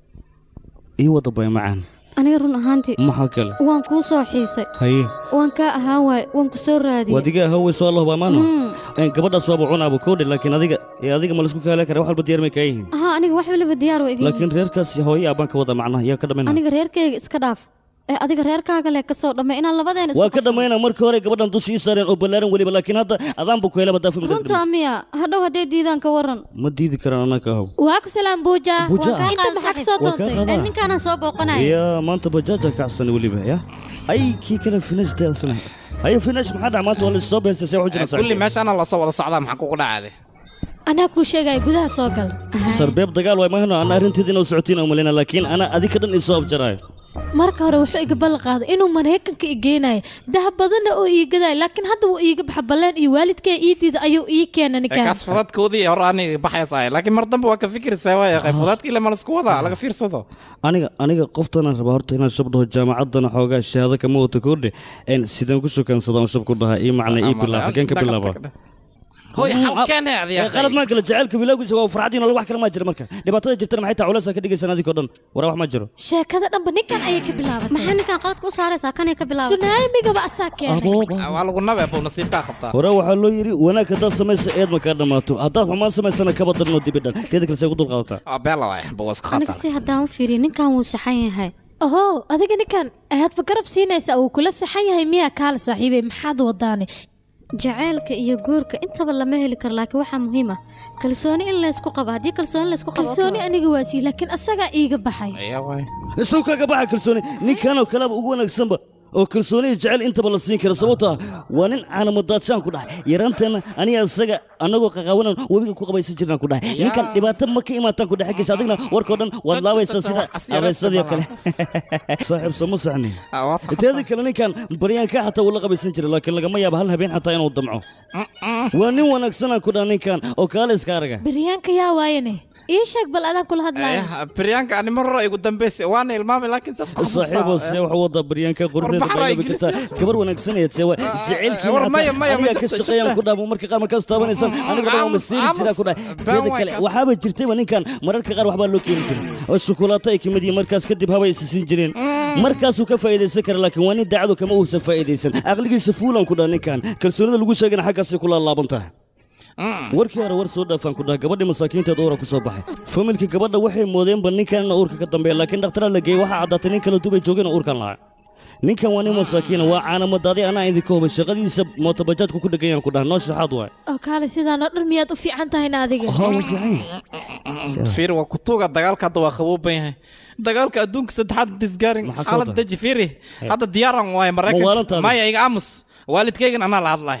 ii wada bay macaan aniga run ahaantii maxaa kale waan kuu soo xiisay haye waan kaa ahaan waay waan ku soo raadiyey wadiga ahaa way soo allah baamaano gabadhaas waaba cunaaba koodhe laakiin adiga ee adiga ma laisku kaala kara wax walba diyaar may kaa yihiin haa aniga wax waliba diyaar waa igin laakiin reerkaas hooyo aabaan ka wada macnaha yaa ka dhammaynaa aniga reerkayga iska dhaaf ee adiga reerkaaga le ka soo dhammay inaan labadeen isku waa ka dhammaynaa markii hore gabadhan dushii ii saareen oo ballaaran weliba laakiin hadda adaanba ku helaba daafi runtaa miya hadhow haddee diidaan ka waran ma diidi karaan anaa ka haw waa ku salaam buuja Buuja. inta maxaa ka soo doontay ninkaanaan soo booqanaya yaa maanta bajaaja kacsan weliba ya ay kii kale finish deelsana ay finish maxaa dhac maanta waa la soo beesay see xujina kulli meeshaana la soo wada socdaa maxaa kugu dhacday anaa kuu sheegaya gudaha soo gal sarbeeb dagaal way mahno ana arrinteedii inuu socotiin u malina laakiin ana adika dhan isoo afjaraayo marka hore wuxuu iga ballan qaaday inuu maraykanka i geenayo dahab badanna oo ii gadayo laakiin hadda wuu iiga baxa balleen iyo waalidkay ii diida ayuu ii keenay ninkaan kaas fudadkoodii hore ani baxaysaa laakiin mar dambe waa ka fikiraysaa waaya qayb fudadkii le ma la isku wadaa laga fiirsado aniga aniga qoftanaan rabaa horta inaan shabdhaho jaamacaddana xoogaa shahaado kama wata koordhe n sidaan ku shukaansadaan shab ku dhahaa ii macna ii bilaab xageen ka bilaaba هوي حلقان هذه يا قالت ما قال جعلك بلاقيس وفرعدين الله وحكر ما جرى مركا دبعتها جرتنا ما حتى علاس كدقي سنادي كودن ورا ما جرى sheekada dhanba ninkan ayay ka bilaabatay maxaa ninkan qalad ku saaraysaa kan ay ka bilaabatay sunaamiga ba asaa keenay waa lagu nabay buu nasiibta qabtaa hore waxa loo yiri wanaag hada samaysa eed ma ka dhamaato hada xumaan samaysana ka badarno dibidhan teeda kale say ku dul qaadataa ah beela waay boos khata aniga si hadaan u fiiriyo ninkan wuu saxan yahay oho adiga ninkan aad garab siinaysaa uu kula saxan yahay miyaa kaala saaxiibay maxaad wadaane jaceylka iyo guurka intaba lama heli karo laakiin waxaa muhiim ah kalsooni in la isku qabo haddii kalsooni la isku qabo kalsooni aniga waa sii laakiin asagaa iiga baxay isuu kaga baxa kalsooni ninkan oo kaleba ugu wanaagsanba oo kalsooni jecel intaba la siin karo sababtoo ah waa nin caanamadaadshaan ku dhahay yaraanteena aniga isaga annagoo qaqaawanan webiga ku qabaysan jirnaan ku dhahay ninkan dhibaato ma ka imaataan ku dhahay xaggiisa adigna warkoo dhan waad laabaysaa sida abaysadii oo kale saaxiib sama saxni teeda kale ninkan baryaanka xataa wuu la qabaysan jiray laakiin lagama yaabo hal habeen xataa inuu damco waa nin wanaagsanaan ku dhaha ninkan oo kaale iska araga baryaanka yaa waayane ii sheeg bal anaa kula hadlaayo baryaanka ani mar hore igu dambeysay waana ilmaamay laakiin saas ku saaxiibo see wax wada baryaanka qorneeda bayna bikata gabar wanaagsan ee see jaceelkii war maya maya ma ka shaqeeyaan ku dhaamo marka qaar ma ka staabanaysan aniga dhan ma siiri jira ku dhahay teeda kale waxaaba jirtay ninkan mararka qaar waxba loo keeni jiray oo shukulaato ay kamid yihiin markaas kadib haba is siin jireen markaas uu ka faa'iideysan kara laakiin waa nin daacado kama uusan faa'iideysan aqligiisa fuulan ku dhaha ninkan kalsoonida lagu sheegana xaggaas ku laalaaban tahay warkii hore war soo dhaafaan ku dhaha gabadhii masaakiinteed uura ku soo baxay familkii gabadha waxay moodeenba ninkan in uurka ka dambeeya laakiin dhakhtaraa la geeyey waxaa caddaatay nin kale dubay joogeen uurkan lahaa ninkan waa nin masaakiina waa caanamadaaday anaa idinka hubay shaqadiisa mootobajaajku ku dheganyaan ku dhaha noo shaxaad waay oo kaale sidaan oo dhan miyaad u fiican tahayna adiga fiir waa kutuuga dagaalka hadda waa qabooban yahay dagaalka adduunka saddexaad disgaarin xaalad daji fiiri hadda diyaaran waay maraykanka maya iga aamus waalidkaygan anaa la hadlaya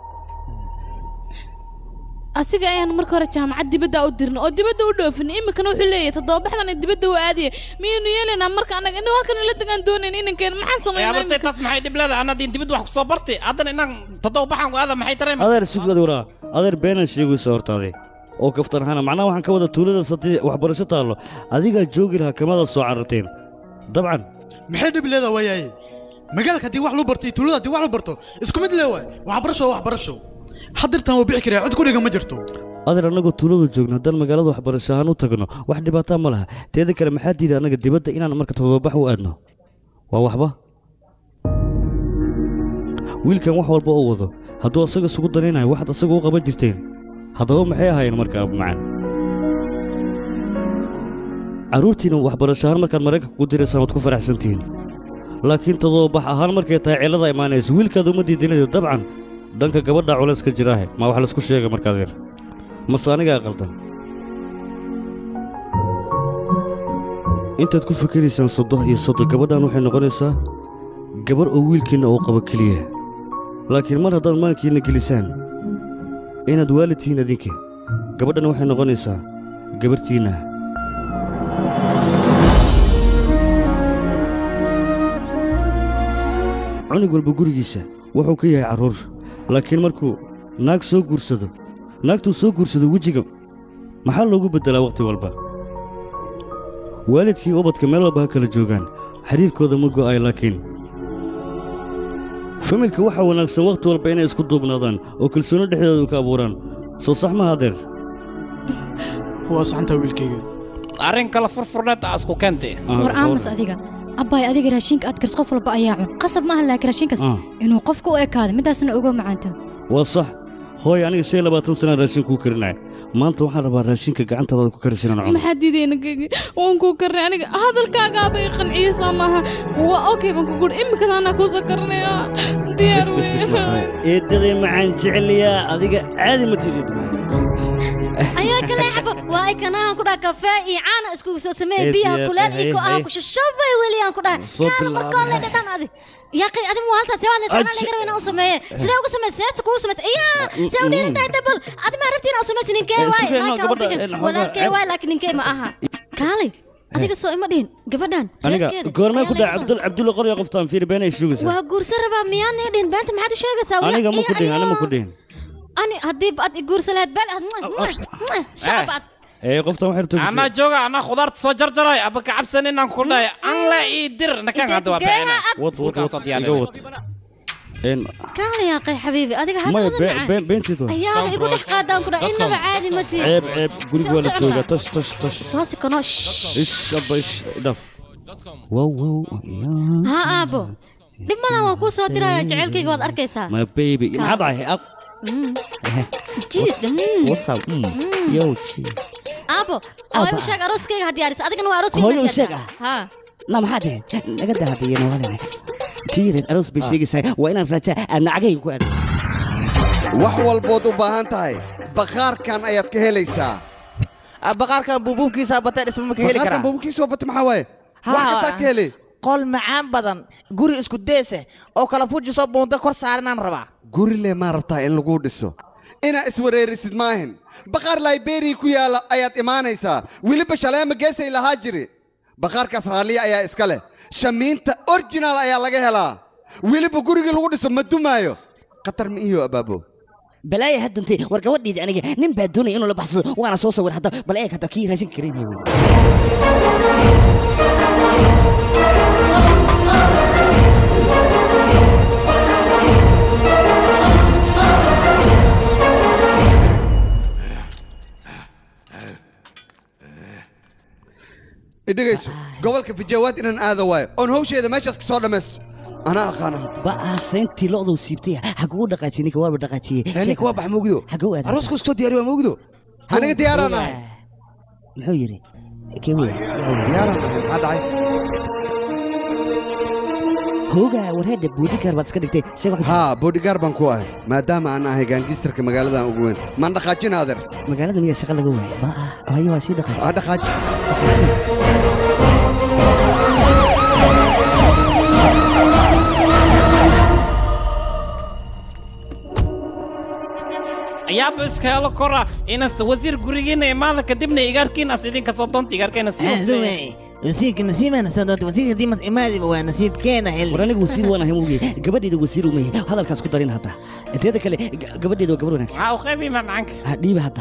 asiga ayaan marka hore jaamacad dibadda u dirnay oo dibadda u dhoofin iminkana wuxuu leeyahay toddoba baxdan ee dibadda u aadiyay miyaynu yeelaynaa marka annaga inuu halkan la degaan doonayn inankeen maxaan samaynaa abartay taas maxay dhib leedahay anna diin dibadda wax ku soo bartay haddana inaan toddoba baxan ku aada maxay dareema adeer sugad waraa adeer beenan sheegaysa hortaaday oo kaftan ahaana macnaha waxaan ka wada tuulada sadii waxbarasho taallo adigaa joogi lahaa kamada soo cararteen dabcan maxay dhib leedahay waayaaye magaalka haddii wax loo bartay tuulada haddii wax loo barto isku mid lee waay waxbarasho waxbarasho hadirtaan wuu bixi karaa cid ku dhiga ma jirto adeer annagoo tuuladu joogno haddaan magaalada waxbarasho ahaan u tagno wax dhibaataa ma laha teeda kale maxaa diiday annaga dibadda inaan marka todobabax u aadno waa waxba wiilkan wax walba oo wado hadduu asaga isugu danaynayo waxaad asaga u qaban jirteen haddaba maxay ahaayeen marka abmacan carruurtiina waxbarasho ahaan markaad maraykanka ku diraysaan waad ku faraxsantihiin laakiin todobabax ahaan markay tahay cillada imaanaysa wiilkaad uma diidinayo dabcan dhanka gabadha culays ka jiraahe ma wax laisku sheega markaad yar mase anigaa qaldan intaad ku fikiraysaan soddoh iyo soddon gabadhan waxay noqonaysaa gabar oo wiilkiinna uu qabo keliya laakiin mar haddaad maankiinna gelisaan inaad waalidtihiin adinka gabadhan waxay noqonaysaa gabarhtiinna cunug walba gurigiisa wuxuu ka yahay carruur laakiin markuu naag soo guursado naagtuu soo guursado wejiga maxaa loogu beddelaa wakhti walba waalidkii ubadka meel walba ha kala joogaan xidhiirkooda ma go'ay laakiin familka waxa wanaagsan waqti walba inay isku duubnaadaan oo kalsooni dhexdooda ka abuuraan soo sax ma hadeer waa saxantaa wiilkayga arrin kala furfurneed aa isku keentay war aamus adiga abbaay adiga raashinka aad karis qof walba ayaa cun qasab maaha laakiin raashinkaas inuu qofka u ekaado midaasna uga macaanta waa sax hooy aniga shan iyo labaatan sana raashin kuu karinaya maanta waxaan rabaa raashinka gacantaada ku karisanaan cuno maxaa diidayna gegi waan kuu karnay aniga hadalkaagaaba i qanciyeysaa maaha waa okay baan ku guri imikadaanaa kuusoo karnaya diyaar eedaday macaan jeceliyaa adiga caadi ma tidid ayaa kale xabo waa ay kanaan ku dhaha kafee iyo caana isku soo sameeyay biyaha kuleel iyo ku ah ku shashobay wali aan ku dhahay kaal markaa la dhadhan adi يا أخي أدم والله سوى لي سنة اللي قرينا أسميه سيدا أقسم سيدا تقول سمس إياه سيدا ودينا تاي دبل أدم عرفتين أسميه سنين كي واي ما كان ولا كي واي لكن كي ما أها كالي أديك السؤال مدين قبردان أنا قرنا كده عبد عبد الله قرية قفتان في ربنا يشوف سا وقور سربا ميان هدين بنت ما حد شيء سوى أنا ما كدين أنا ما كدين أنا هديب أدي قور سلات بل شعبات ايه قفتان وحير تقول أنا جوجا أنا خضرت صجر جراي أبغى عبسني إن كلها أنا لا يدير نكان هذا وبعنا وط وط وط وط إن كان يا أخي حبيبي أديك هذا ما بين بين بين تدو أيام يقول لك قادم كده إنه عادي متي عيب عيب قولي قولي تسوق تش تش تش صوصي كناش إيش أبا إيش دف واو واو ها أبو لما أنا وأكو صوتي رايح جعل كي قاد أركيسها ما بيبي ما بعه أب جيس وصل يو شي أبو أبو شاك أروس كي هدي أريس أديك أنا أروس كي هو شاك ها لا ما حد نقدر هدي أنا ولا تيرين أروس بيشيك ساي وين الرجاء أنا عجين كوان wax walbood u baahan tahay baqaarkan ayaad ka helaysaa baqaarkan buubuubkiisa batay isma ka heli karaa baqaarkan buubuubkiisa batay maxaa waaye wax kasta ka heli qol macaan badan guri isku deese oo kala fujiso boonda kor saaranaan rabaa guri le ma rabtaa in lagu dhiso ina iswareerisid maahin baqaar library ku yaala ayaad imaanaysaa wiliba shaleema geesay lahaa jiri baqaarkaas raaliya ayaa iska leh shamiinta original ayaa laga helaa wiliba guriga lagu dhiso ma dumaayo qatar ma iyo abaabo بلاي هاد انت ورقودي انا نين بادوني انه لبحث وانا سو صور حتى بلاي كدا كي راسين كرين هي idagayso gobolka bijawaad inaan aado waayo on hawsheeda meeshaas ka soo dhamaysto أنا أخانا بقى سنتي لقطة وسيبتيها حقول دقاتي نيك وارب دقاتي هنيك وابح موجودو حقول هذا أروسكو ستو دياري موجودو أنا قد ديارنا محيري كيوي ديارنا هذا عين هوجا ورهد بودي كار بس كده سيبك ها بودي كار بنكوه ما دام أنا هي جانجستر كمجال ده أقوين ما عندك خاتين هذا مجال ده مية شغلة جوا بقى هاي واسي دقاتي هذا خات يا بس كهلا كرة إن وزير قرينا ماذا كتبنا إيجاركين أسيدين كصوتون إيجاركين أسيدين وزير نسيب أنا صوت وزير دي مس إمادي ونسيب كنا هل وراني وزير وأنا هم وجي قبل ده وزير ومي هذا الكاس كتارين هذا أنت هذا كله قبل ده قبل نفس أو خبي ما معك هدي بهذا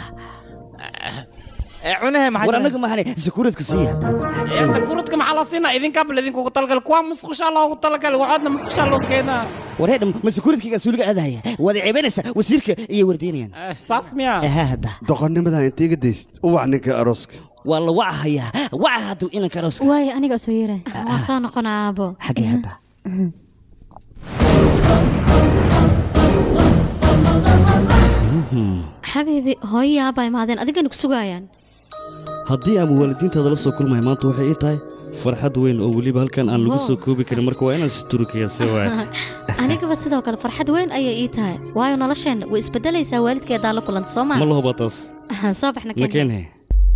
عونه ما وراني كم هني زكورت كسيه زكورتكم على صينا إذن قبل إذن كوك طلق القوام مسخش الله وطلق الوعدنا مسخش الله كنا ورهد مسكورت كي كسولك هذا هي وذي عبنسة وزيرك يوردينيان ساسميا هذا دقني مذا أنت قديس وعنك أروسك والله وعها يا وعها دو إنك أروسك واي أنا قصيرة وصان قنا أبو حقي هذا حبيبي هاي يا باي ما دين أديك إنك سجايان هدي أبو والدين تدرسوا كل ما يمانتوا وحي تاي فرحة وين أو ولي بهالكان أنا لقصو كوبي كده مركو أنا ستوركيا سوا أنا كبس هذا وكان فرحة وين أي إيه تاي واي نلاشين وإسبدل يسوالد كده على كل انتصام ما الله بطس صباح نكين نكين هي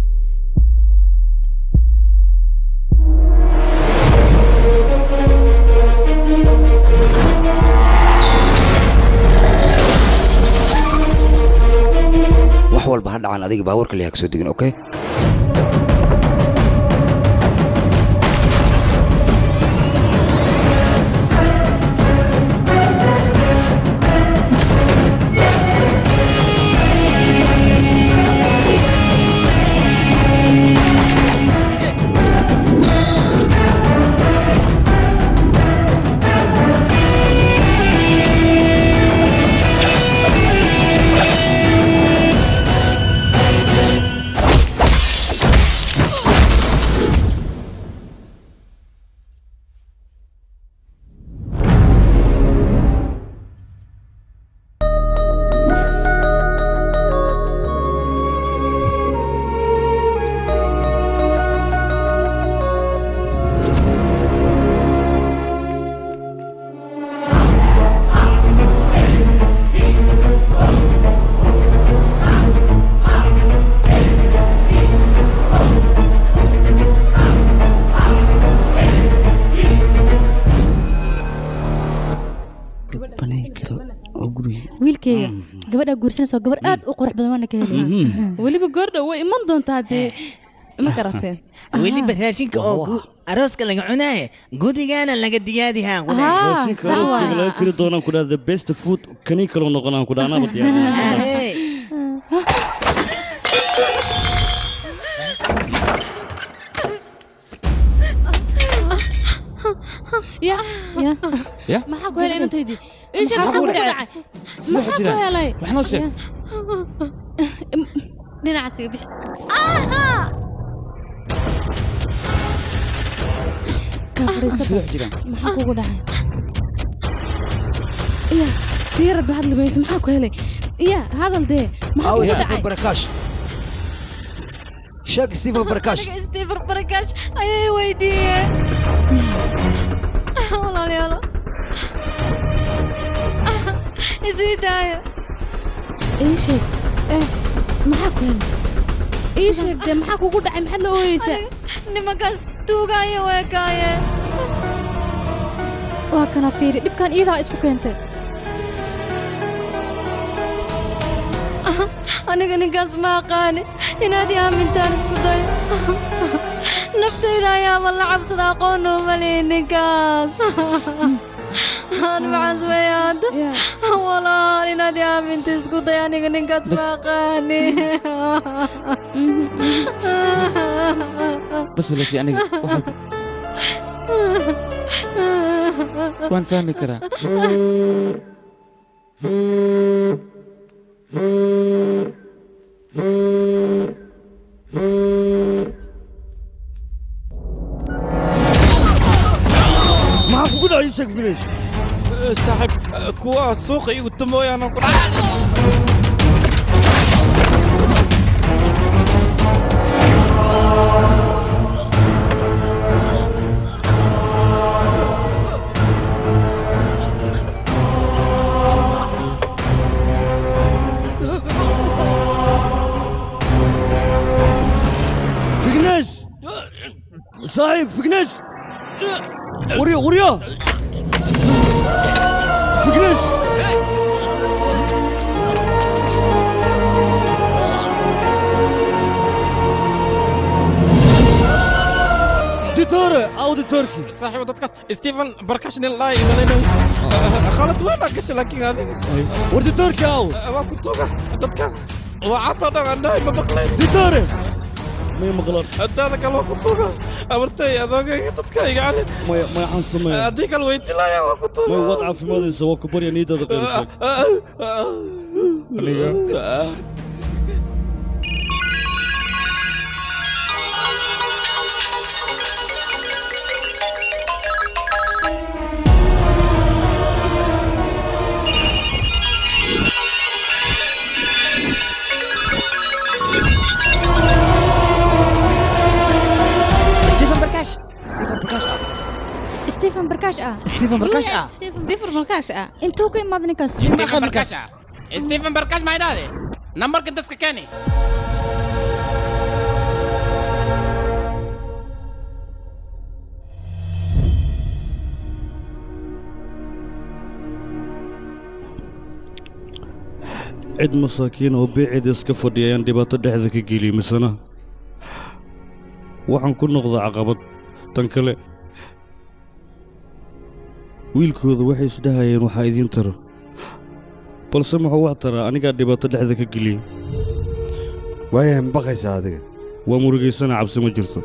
وحول بهاد عن أديك باورك اللي هكسو دقن أوكي wiilkayga gabadha guursanaysa gabar aad u qurux badan waana ka helay weliba goordhow way iman doontaa dee ma garateen weliba raashinka oo arooska laga cunaaye gudigaana laga diyaadihaa raashinka arooska laga kari doonaan ku dhaha the best food kanii kaloo noqonaan ku dhaha anaba diyaar يا يا يا ما حكوا هلا انت هدي ايش حكوا دعي ما حكوا هلا وحنا وش دينا عسيب اه كفري سبح جيران ما حكوا دعي يا تيرد بهذا البيت ما حكوا هلا يا هذا الدي ما حكوا دعي بركاش شاك ستيفن بركاش ستيفن بركاش اي ويدي والله يلا زيدايا ايش ايه maxaa ku helay ii sheegtay maxaa kugu dhacay maxaad la ooyeysaa nimankaas tuugaaye weekaaye waa kana fiiri dhibkan iidaa isku keentay aniga ninkaas ma aqaani inaad ii aamintaan isku dayo naftayda ayaaba la cabsada aqoon uma lihin ninkaas aan maxaas weeyaad walaal inaad ii aaminta isku day aniga ninkaas ma aqaani bas walaashii aniga waan fahmi karaa ما كنت عايزك في ليش صاحب كوا سوق يقتموا يا انا فقناش صاحب فقناش وريا وريا فقناش ديتوري او ديتوركي صاحب دتكاس ستيفن بركاش نلاي مالينا خالد وين كش لكن هذه ور ديتوركي او ما كنت دتكاس وعصا عندها ما بقلين ديتوري ما مقلر انت هذاك لو كنت امرتي هذاك دتك يعني ما ما حنسمي هذيك الويت لا يا كنت ما وضع في ماذا سوا كبر يا نيدا ذكر ستيفن بركاش اه ستيفن بركاش اه ستيفن بركاش اه انتو كاين ما ذنكاس ستيفن بركاش ستيفن بركاش ما ينادي نمبر كنت سكاني عد مساكين وبيعد اسكفر ديان دبات دحدك جيلي مسنا waxaan ku noqdaa caqabad tan kale wiilkooda waxay isdhahayeen waxaa idiin taro balse muxuu wax taraa anigaa dhibaato dhexda ka geliyey waayahay ma baqaysaa adiga waa murugaysana cabsi ma jirto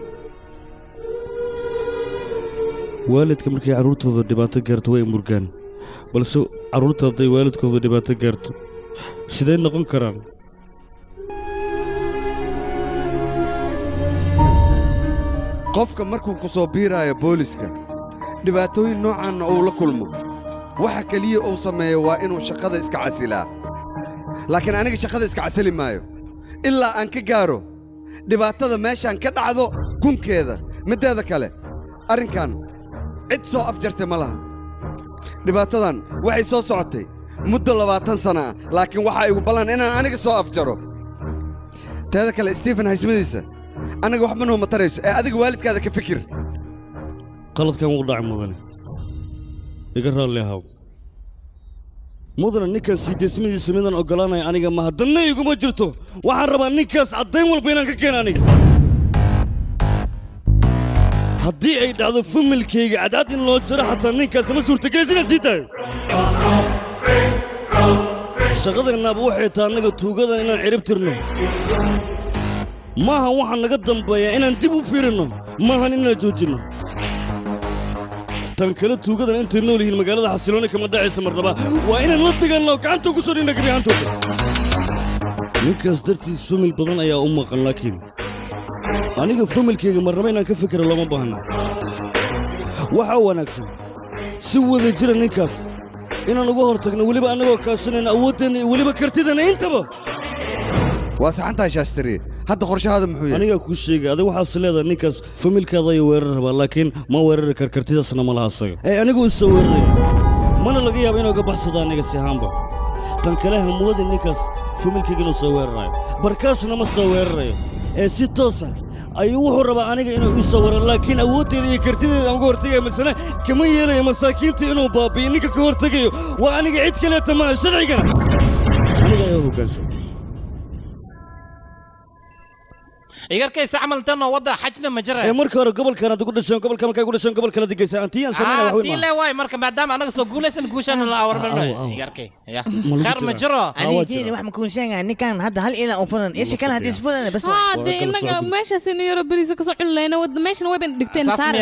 waalidka markay carruurtooda dhibaato gaarto way murgaan balse carruurta hadday waalidkooda dhibaato gaarto siday noqon karaan qofka markuu ku soo biiraayo booliska dhibaatooyin noocaanna uu la kulmo waxa keliya uu sameeyo waa inuu shaqada iska casilaa laakiin aniga shaqada iska casili maayo ilaa aan ka gaaro dhibaatada meeshaan ka dhacdo kunkeeda middeeda kale arrinkan cid soo afjartay ma laha dhibaatadan waxay soo socotay muddo labaatan sana ah laakiin waxaa igu ballan inaan aniga soo afjaro teeda kale stephen haysmadiisa anaga waxba noo matarayso ee adiga waalidkaada ka fikir qaladkan wuu dhacay mudane iga raalli ahaw mudana ninkan sideesmadiisa midaan ogolaanaya aniga ma haddana iguma jirto waxaan rabaa ninkaas caddayn walba inaan ka keena aniga haddii ay dhacdo familkayga cadcad in loo jaro xataa ninkaas ma suurtagelaysa inaan sii daayo shaqadeennaaba waxay tahay annaga tuugadan inaan cirib tirno maaha waxaa naga dambeeyaa inaan dib u fiirinno maahan inaan joojinno tan kale tuugadan intay nool yihiin magaalada xasilooni kama dhacaysa marnaba waa inaan la dagaalno gacanta ugu soo dhigna gabyahantooda ninkaas dartiis famil badan ayaa u maqan laakiin aniga familkayga marnaba inaan ka fikira looma baahna waxaa wanaagsan si wada jira ninkaas inaan uga hor tagno weliba annagoo kaashanayna awooddeenna iyo weliba kartidana intaba waa saxantahay shaastari hadda qorshahaada muxuu yahay aniga kuu sheegay adiga waxaas leedahay ninkaas familkaada ayuu weerar rabaa laakiin ma weerari kar kartidaasna ma laha asaga ee anigu isoo weeraraya mana laga yaaba inuu ga baxsado aniga si ahaanba tan kale hamuwada ninkaas familkayga inuu soo weerarayo barkaasna ma soo weerarayo ee si toosa ayuu wuxuu rabaa aniga inuu ii soo weeraro laakiin awooddeeda iyo kartideeda aan uga hortagaya masana kama yeelayo masaakiinta inuu baabiyo ninka ka hortegayo waa aniga cid kaleeta maaha sharcigana aniga ayaa hoggaansan igarkaysa camaltanoo wadda xajna ma jiray ee marka hore gobolkan aad ugu dhasheen gobolka markay ugu dhasheen gobol kala digaysa antii aan sameeyay wax weyn tii leewaay marka maadaama anaga soo guulaysan guushan la awarmano igarkay ya khar ma jiro anigeedi wax ma kuun sheegaa ninkan hadda hal ila u fudan ishi kala hadii isfudan bas waa hada inaga meeshaas in yaro bariisa ka soo cilayna wad meeshana way ban dhigteen saar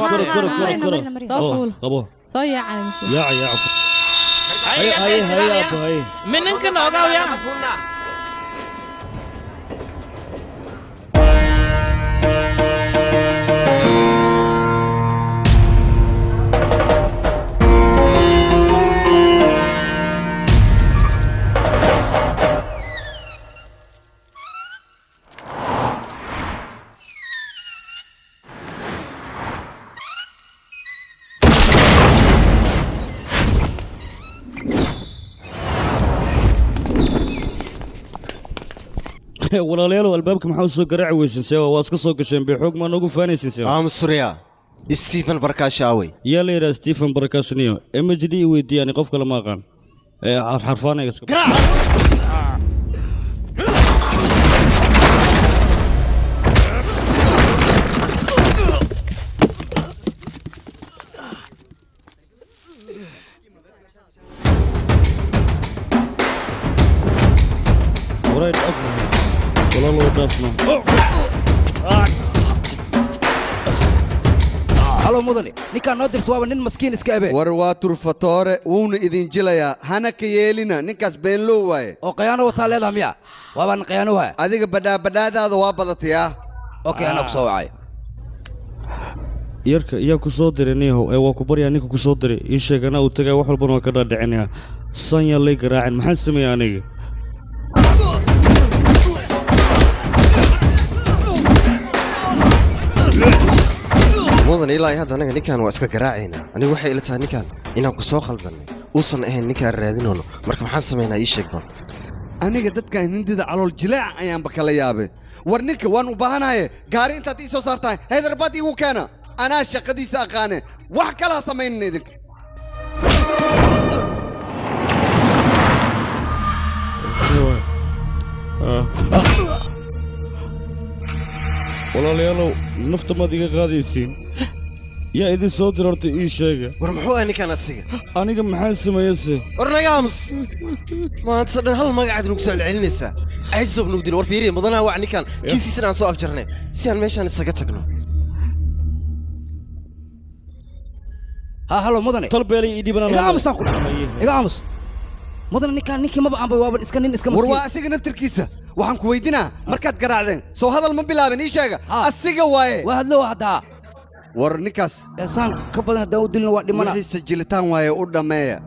qabo soo yaacay yaa yaa hay hay hay hay minanka noogaa yaa walaalayaal albaabka maxaa soo garaaci weysan sewa waa iska soo gasheen bay xoog ma noogu faanaysin sewa aamus surya Stephen Barkash away yaa la yiraahdaa Stephen Barkash niyo M J D weydiiyaan qof kale ma aqaan ee xarfaanayga iska Right after ولا لو دافنا halo mudane ninkaan noo dirto waaba nin maskiin iska abe war waa turfatoore wuuna idin jilayaa hana ka yeelina ninkaas beenlow waaye oo qayaano wataa leedaha miya waabaan qayaano waaya adiga badhaabadhaadaada waa badatayaa okay anaa ku soo wacay yarka iyaa ku soo diray niyahow ee waa ku baryaa ninka ku soo diray ii sheeg anaa uu tagay wax walbana waa ka dhaadhicinayaa san yaa lay garaacin maxaan sameeya aniga mudan ilaa hadda anaga ninkan waa iska garaacayna anigu waxay ila tahay ninkan inaan ku soo khaldanay uusan ahayn ninkaan raadinoono marka maxaan samaynaa ii sheeg bal aniga dadkan hindida calool jilaac ayaanba kala yaabay war ninka waan u baahanaye gaari intaad ii soo saartahay haydarbaad iigu keena anaa shaqadiisa aqaane wax kala ha samaynina idinka walaalayaalow nafta maad iga qaadaysiin yaa idin soo dir horta ii sheega war muxuu ah ninkan asiga aniga maxaan sameeyase war naga aamus maanta dhan hal magacaad nugu soo celcelinaysaa عزب نقدر ورفيري مضنا وعني كان كيسي سنة صوف جرني سيان ميشان السقطكنا ها هلو مضني طلب لي إيدي بنا إذا عمس أخونا إذا عمس مضني نكان نيكي ما بقى بوابن إسكانين إسكان مسكين وروا أسيقنا بتركيسة وحن كويدنا مركات قراعدين سو هذا المبلا بني شيء أسيقا واي واحد لو واحد ورنكاس إنسان كبدنا داود دلنا وقت منا وحي سجلتان واي قدامي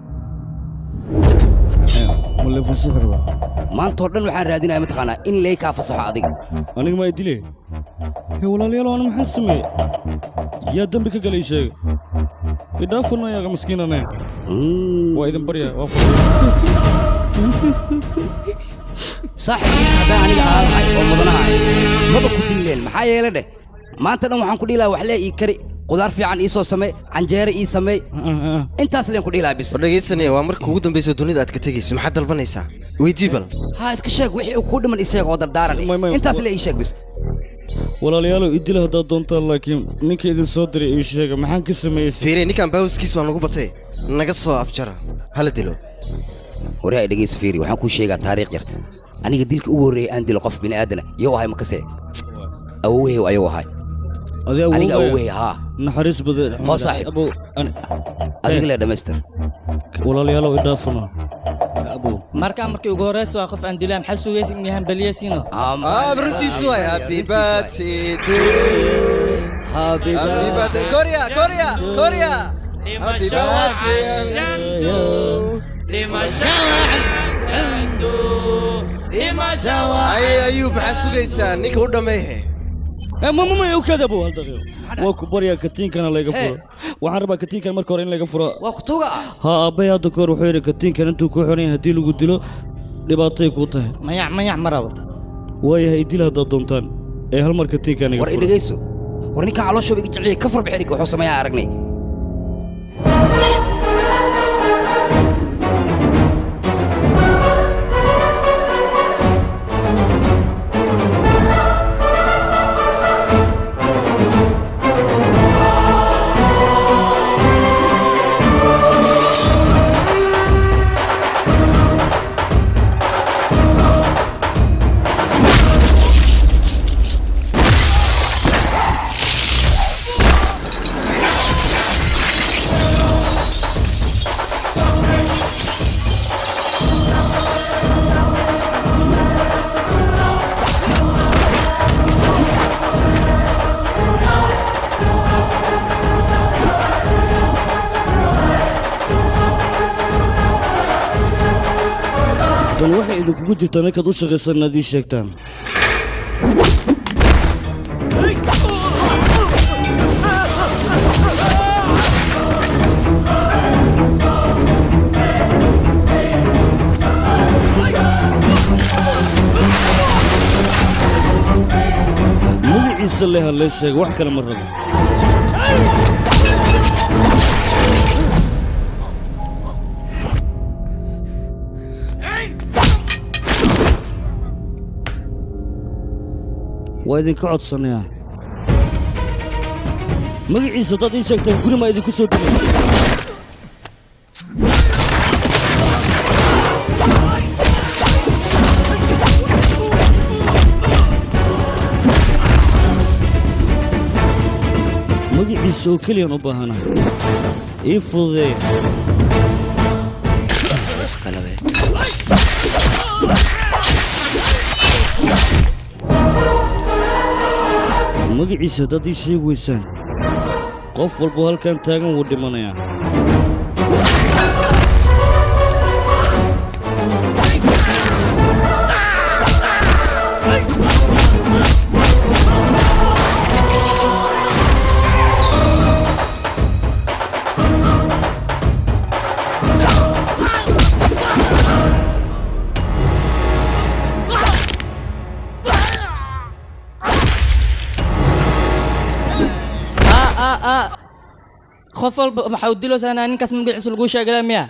ولا فسخ ربا ما أنت ردنا وحن رادينا متقنا إن ليك فصح عادي أنا ما يدلي هي ولا لي أنا محسمي يا دمك قال لي شيء إضافنا يا مسكين أنا وإذا بريا وافق صح هذا أنا على هاي ومضنا هاي ما بكون دليل محايا لده ما أنت لو حنقول له وحلا يكري qudaar fiican ii soo samee canjeere ii samee intaas leen ku dhiilaa bis warnageysanaya waa markii ugu dambaysa dunida aad ka tegayso maxaad dalbanaysaa weydii bal ha iska sheeg wixii uu ku dhiman ii sheeg oo dardaaran intaas lee ii sheeg bis walaalayaalow idil haddaad doontaan laakiin ninka idin soo diray ii sheega maxaan ka sameeyey fiire ninkan baawskiis waa nagu batay naga soo afjara hala dilo waraa dhegeyso fiiri waxaan kuu sheegaa taariikh yar aniga dilka ugu horreeyay aan dilo qof bini aadana iyo ahay makase awowey ayuu ahay aniga awowey haa naxariis badan hoo saaxiib adiga lee dhamaystir walaalayaalow idhaafano markaa markii ugu horeysa waa qof aan dilaan maxaa sugaysa in yahan baliyasiino ah runtiisu waay happy birthday to happy birthday korea korea korea happy birthday lima shawa'an jando lima shawa'an ay ayuu maxaa sugaysaa ninka u dhameeyay mama ma u kada buu hal daqiiqo waa ku bariya katiinkana laga furo waxaan rabaa katiinkan marka hore in laga furo waa ku tuuga ha aabay hadda koor wuxuu yiri katiinkan intuu ku xiran yahay hadii lagu dilo dhibaatay ku tahay mayac mayac maraba waayahay dil hadda doontaan ee hal mar katiinkan iga furo war dhageyso war ninka caloosho iga jecliyay ka fur bixiriga wuxuu sameeyaa aragnay waxay idinku jirtaa markaad u shaqaysan inaad ii sheegtaan magaciisa leh ha lee sheega wax kale ma rabo waa idinka codsanayaa magaciisa dad ii sheegtaan guri maa idinku soo degay magaciisa oo keliyaan u baahanahay ii fududeeya magaciisa haddaad ii sheegi weysaan qof walboo halkan taagan wuu dhimanayaa qof walba waxa uu diloosaa ninkaas magaciisa lagu sheegay miya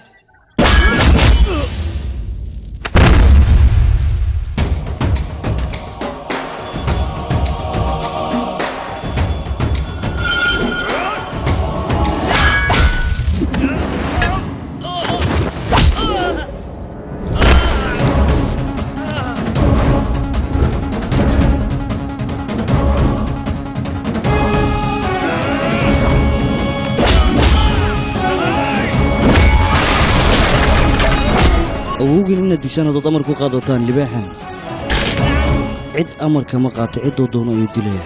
awowgin inaad dishaan haddaad amar ku qaadataan libaaxan cid amarka ma qaata ciddoo doono ayuu dilaya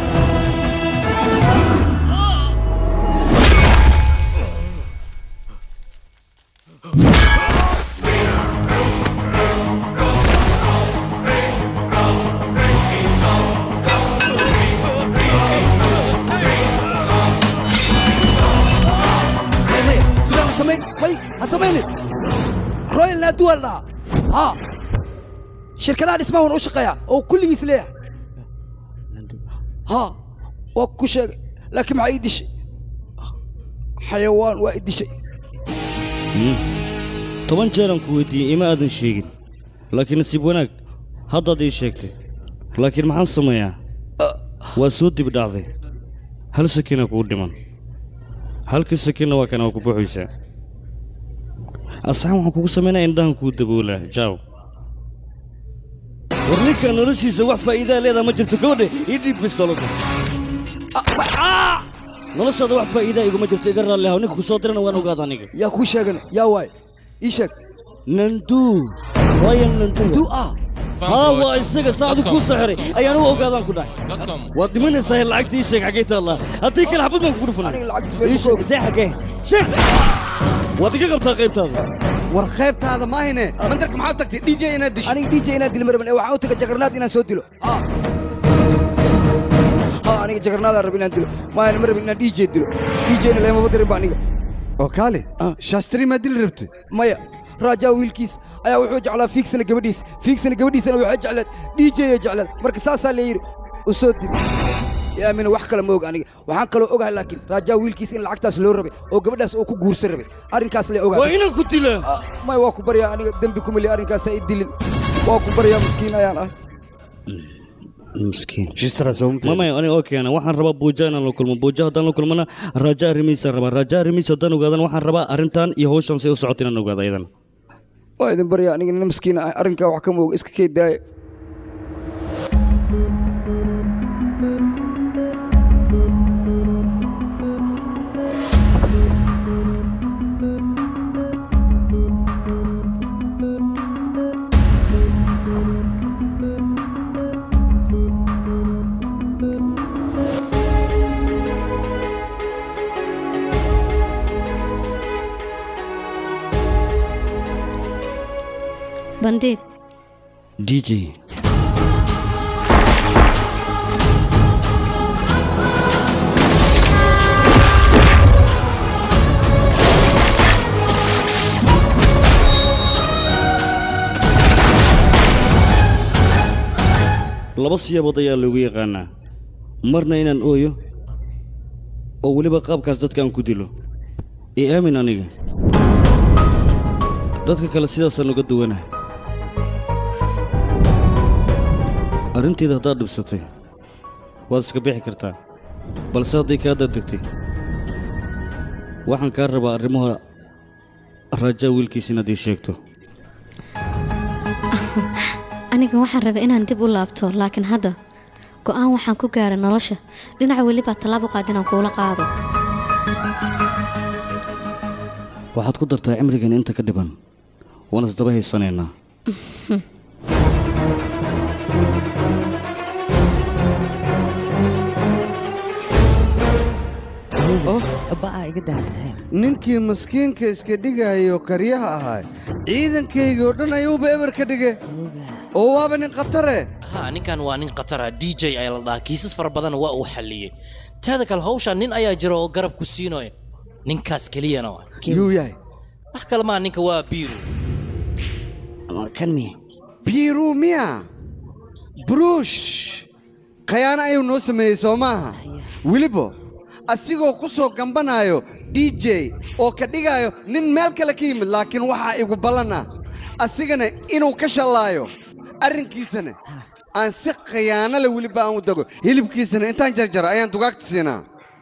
رويال نادوال لا ها شركة اسمها ونوش قيا أو كل يسليه ها وكل شيء لكن ما عيدش xayawaan waa idishay toban jeeran ku weydiiyey ima aadan sheegin laakiin nasiib wanaag haddaad ii sheegtay laakiin maxaan sameeyaa waa soo dib dhacday hal sakiina kugu dhiman halkii sakiinna waa kana waa ku buuxaysaa asxaan waxaan kugu samaynaa indhahan kuu daboolaa jaaw war ninka noloshiisa wax faa'iidaa leedaa ma jirto gabadhe ii dhiib bisolada noloshaada wax faa'iidaa iguma jirto iga raalli haw ninka ku soo dirana waan ogaada aniga yaa kuu sheegan yaa waay ii sheeg nanduu waayan nanduu ah haa waa isaga saacdu kuu saxiray ayaan u ogaadaan ku dhahay waad dhimanaysaa lacagta ii sheeg xaggee taallaa haddii kale xabad baan kugu dhufanay ii sheeg dee xaggee sheeg waad iga qabtaa qaybtaada war qaybtaada maahine mandarka maxaa u tagtay d j inaad disho aniga d j inaad dilo maraban ee waxaan u tagay jagarnaad inaan soo dilo ha aniga jagarnaadaan rab inaan dilo maahine ma rabin inaan d j dilo d jna leemaba darin ba aniga oo kaale shaastri maa dili rabtay maya raajaa wiilkiis ayaa wuxuu jeclaa fiigsana gabadhiis fiigsana gabadhiisana waxay jecleed d j ay jecleed marka saasaa layidhi u soo dib yaamina wax kale ma og aniga waxaan kaloo ogahay laakiin raajaa wiilkiis in lacagtaas loo rabay oo gabadhaas oo ku guursan rabay arrinkaas le ogaa waa inaan ku dilaa may waa ku baryaa aniga dembi ku mali arrinkaas ay dilin waa ku baryaa miskiin ayaan ah مسكين ماما أنا أوكي أنا واحد ربا بوجا أنا لو كل ما بوجا هذا لو كل ما أنا رجاء رميس ربا رجاء رميس هذا نوجا واحد ربا أرنتان يهوشان سيو سعتنا نوجا أيضا وايد بريا أنا مسكين أرنكا وحكم إسك كيدا بنديد دي جي laba siyaabood ayaa lagu yaqaanaa marna inaan ooyo oo weliba qaabkaas dadkaan ku dilo ee aamin aniga dadka kale sidaasaan uga duwanahay arrinteeda haddaad dhibsatay waad iska bixi kartaa balse hadday kaa daddegtay waxaan kaa rabaa arrimaha rajaa wiilkiis inaad ii sheegto aniga waxaan rabay inaan dib u laabto laakiin hadda go'aan waxaan ku gaaray nolosha dhinac welibaa tallaab u qaad inaan kuula qaado waxaad ku dartaa cimrigan inta ka dhiban waan isdaba haysanaynaa ninkii maskiinka iska dhigayo karyaha ahaa ciidankaygii oo dhan ayuuba eber ka dhige oo waaba nin khatare ha ninkan waa nin khatara d j ayaa la dhahaa kiisas fara badan waa uu xalliyey taada kale hawshan nin ayaa jira oo garab ku siinayo ninkaas keliyana waa yuu yahay wax kale maa ninka waa biiru kan miya biiru miya brush khayaano ayuu noo sameeyey soo maaha weliba asigoo ku soo gambanayo d j oo ka dhigayo nin meel kale ka yimid laakiin waxaa igu ballana asigana inuu ka shallaayo arrinkiisana aan si khayaano le weliba aan u dago hilibkiisana intaan jarjaro ayaan dugaagta siinaa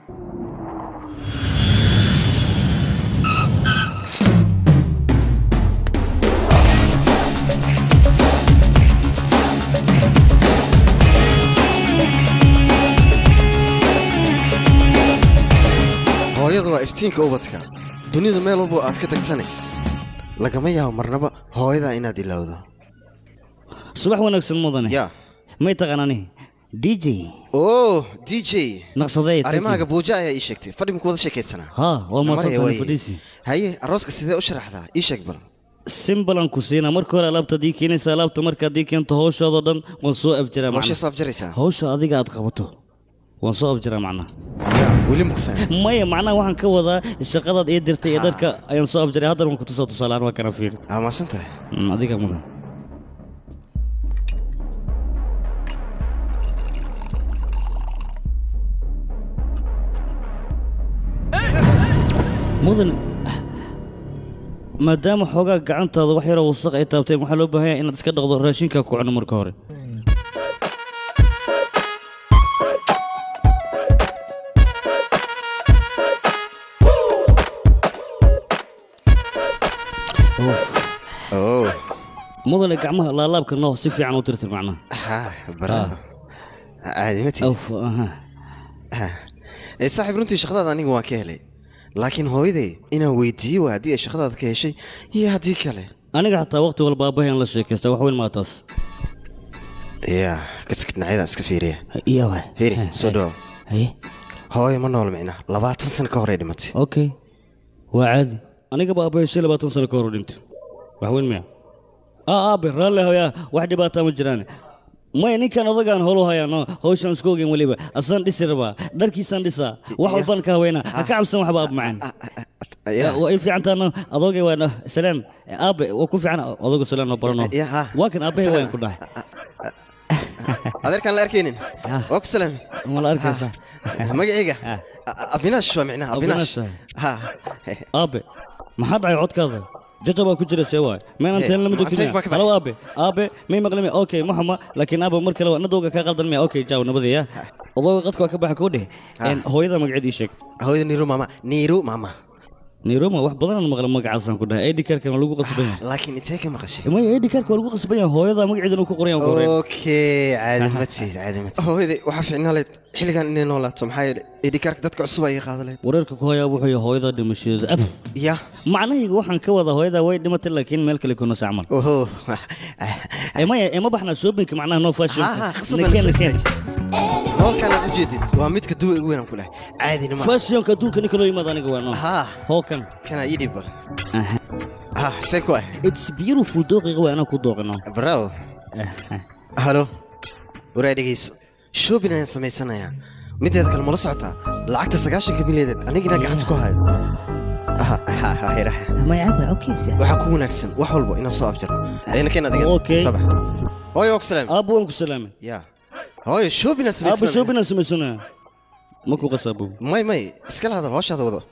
hooyadu waa iftiinka ubadka dunida meel walba aad ka tagtane lagama yaabo marnaba hooyadaa inaad ilowdo subax wanaagsan mudane ya may taqaanani d j oh d j naqsaday arrimahaaga buuja ayaa ii sheegtay fadhi muku wada sheekaysanaa ha waa maasantay fadhiisi haye arooska sidee u sharaxdaa ii sheeg bal simbalan ku siina marka hore alaabta dii keenaysa alaabta markaad dii keento hawshaadoo dhan waan soo afjaraa hawsha soo afjaraysaa hawsha adiga aad qabato waan soo afjaraa macnaha weli ma ku fahmay maya macnaha waxaan ka wadaa shaqadaad ii dirtay ee dadka ayaan soo afjaray haddana waan ku tusoo tusaalaan waa kana fiiri aa maasan tahay adiga mudan mudan maadaama xoogaa gacantaada wax yaroo wasaq ay taabteen waxaa loo baahan yahay inaad iska dhaqdo raashinka ku cuno marka hore oh mudane gacmaha laalaabka noo si fiican u tirtir macnaha ha bravo caadi ma tihi of aha ee saaxiib runtii shaqadaada aniga waan ka helay laakiin hooyaday inaan weydiiyo waa haddii ay shaqadaada ka heshay iyo haddii kale aniga xataa waqti walba aabbahay aan la sheekaysta wax weyn maa taas ya kaska dhinacyada iska fiiriya iya waay fiiri soo dhawo haye hooyo ma nool micna labaatan sano ka hor ay dhimatay okay waa caadi aniga ba aabbahay shay labaatan sano ka hor u dhintay wax weyn miya aa aabe raalle hoyaa wax dhibaataa ma jiraan maya ninkan odagaan holu hayaano hawshaan isku ogeyn weliba asaan dhisi rabaa dharkiisaan dhisaa wax walbaan ka haweynaa ha ka cabsan waxba ab macaan waa in fiicantaano adoogay waana salaam aabe waa ku fiican odooga salaam noo barano waa kan aabahay waan ku dhahay adeerkaan la arkaynin waa ku salaami ma la arkaysaa magacayga abinaash waa micnaha abinaash aabe maxaa dhacay codkaada jajab baa ku jira see waay meenan teen lama dogtin halo aabe aabe may maqlimi okay maxama laakiin aabe mar kale waa nadooga ka qaldan miya okay jaaw nabadaya odooga qadka waa ka baxa koo dheh hooyada magaceed ii sheeg hooyada niiru mama niiru mama niiroma wax badan aan maqla magacaasaan ku dhahay id karkan waa lagu qasban yahay laakiin intee ka maqashay maya id karka waa lagu qasban yahay hooyada magaceedana ku qoran yahay okay caadi ma tiid caadi ma tiid hooyada waxa fiicnaa leed xilligan inay noolaato maxaa yeelay id karka dadka cusub ay qaada leed wareerka ku haya wuxuu yahay hooyada dhimashadeeda af ya macnahayga waxaan ka wada hooyada way dhimatay laakiin meel kale kuna sacmal oho maya ema baxna shopping macnaha no fashion noolkaan aad ujeedid waa midka duwa ugu weynaan ku dhahay caadina ma fashionka adduunka ninka loo yimaado aniga waa noo hookan kana ii dhib ah see ku ah it's beautiful dooqiga waa anaa ku dooqino bravo halo waraa dhegeyso shopping ayaan samaysanayaa mideed kale mala socotaa lacagta sagaashanka bileedeed anigina gacanta ku hayo mayada okay waxaa ku wanaagsan wax walba inaan soo afjarno ayna keen adiga sabax hooyo ku salaam abu waan ku salaamay ya hooyo shopping aan samaysanayaa abu shopping aan samaysanayaa ma ku qasabo may may iska la hadal hawshaada wado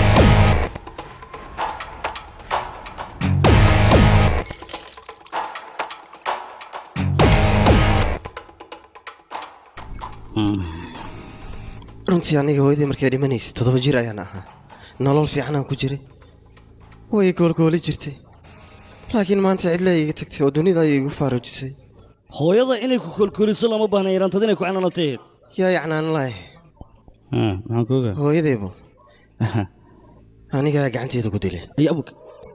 runtii aniga hooyadii markay dhimanaysay toddoba jir ayaan ahaa nolol fiican aan ku jiray way goolgooli jirtay laakiin maanta cidla iga tagtay oo dunida ayay igu faaruujisay hooyada inay ku kolkoliso lama baahna yaraantad inay ku canaanatayd yaa yacnaan lahay maxaan ku ogaa hooyadaybu anigaa gacanteeda ku dilay ay abuk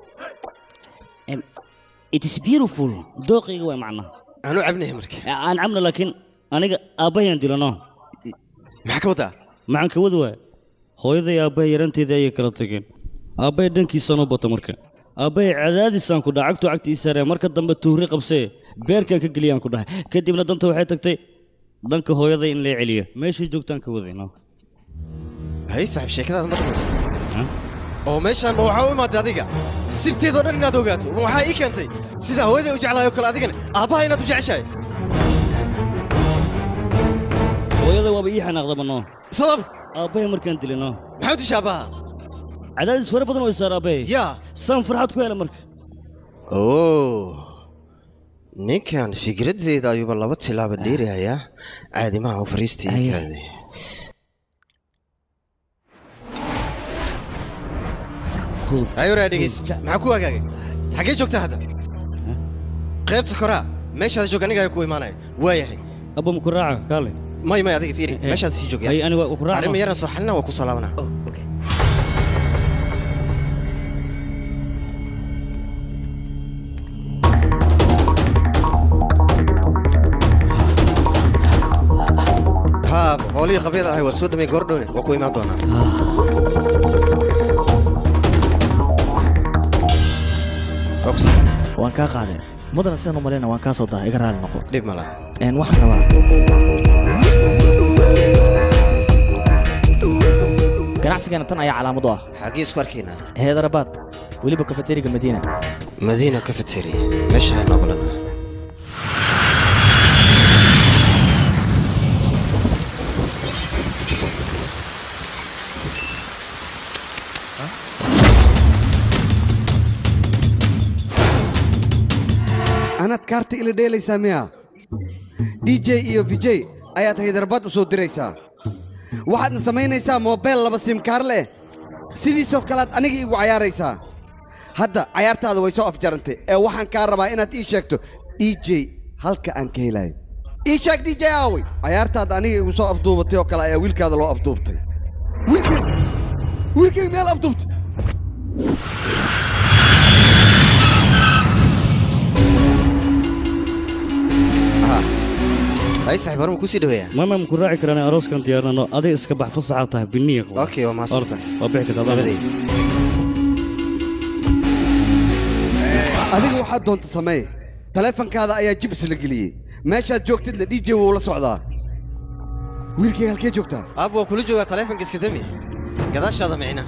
it is beautiful dooqiga waa macna aanu cabnahay marka aan cabna laakiin aniga aabbahayan dilano maxaa ka wadaa maxaan ka wada waa hooyaday aabbahay yaranteedii ayay kala tageen aabbahay dhankiisaan u bata marka aabbahay cadaadisaan ku dhahay cagtu cagta ii saaree marka dambe tuhri qabsee beerkaan ka geliyaan ku dhahay kadibna danta waxay tagtay dhanka hooyaday in lee celiyo meeshay joogtaan ka waday hay saaxiib sheekadaada ma dhamaysatay oo meeshaan ma waxaa u imaatay adiga sirteedoo dhan inaad ogaato ma waxaa ii keentay sida hooyaday u jeclaayoo kale adigana aabbaha inaad u jeceshahay hooyaday waaba ii xanaaqdaba noo sabab aabbahay markaan dilino maxaa u disha aabbaha cadaadis fara badan oo isaar aabbahay yaa saan farxad ku hela marka oo ninkan fikraddeeda ayuuba laba tilaaba dheerayaa caadimaha u fariistii kaade ayuraa dhegeyso maxaa ku hagaagay xaggee joogtaa hadda qaybta koraa meeshaada joog aniga ayaa ku imaanaya waayahay abba ma ku raaca kaale may may adiga fiiri meeshaad sii joogyaa ay aniga ku raaca arrimo yaran soo xalina waa ku soo laabanaa ها هولي خبريضة هاي وسود مي قردوني وكوي ما دونا أقسم وان كا قادة مدن سنة مالينا وان كا صودا إقرار النقو ليب ملا إن واحد روا ganacsigeena tan ayaa calaamad u ah xagee isku arkaynaa heedarabaad weliba kafeteriga madiina madiina kafeteri meesha ay noqonaa anaad kaarta ila dheelaysaa miya d j iyo vijay ayaad haydarbaad u soo diraysaa waxaadna samaynaysaa moobeel laba simkaar leh sidiisoo kalead aniga igu cayaaraysaa hadda cayaartaada way soo afjarantay ee waxaan kaa rabaa inaad ii sheegto d j halka aan ka helayo ii sheeg d j aawey cayaartaada aniga igu soo afduubatay oo kale ayaa wiilkaada loo afduubtay wiilkay wiilkay meel afduubtay هاي صاحب هرم كوسي دويا ما ما ممكن راعي كراني أروس كان ديارنا إنه هذا إسكبح فصحة تاه بالنية أوكي وما صرت وبيعك هذا بدي adiga waxaad doonta samee taleefankaada ayaa jibs la geliyey meeshaad joogtidna d j wuu la socdaa wiilkayga halkee joogtaa aab waa kula joogaa taleefanka iska dami gadaashaada micna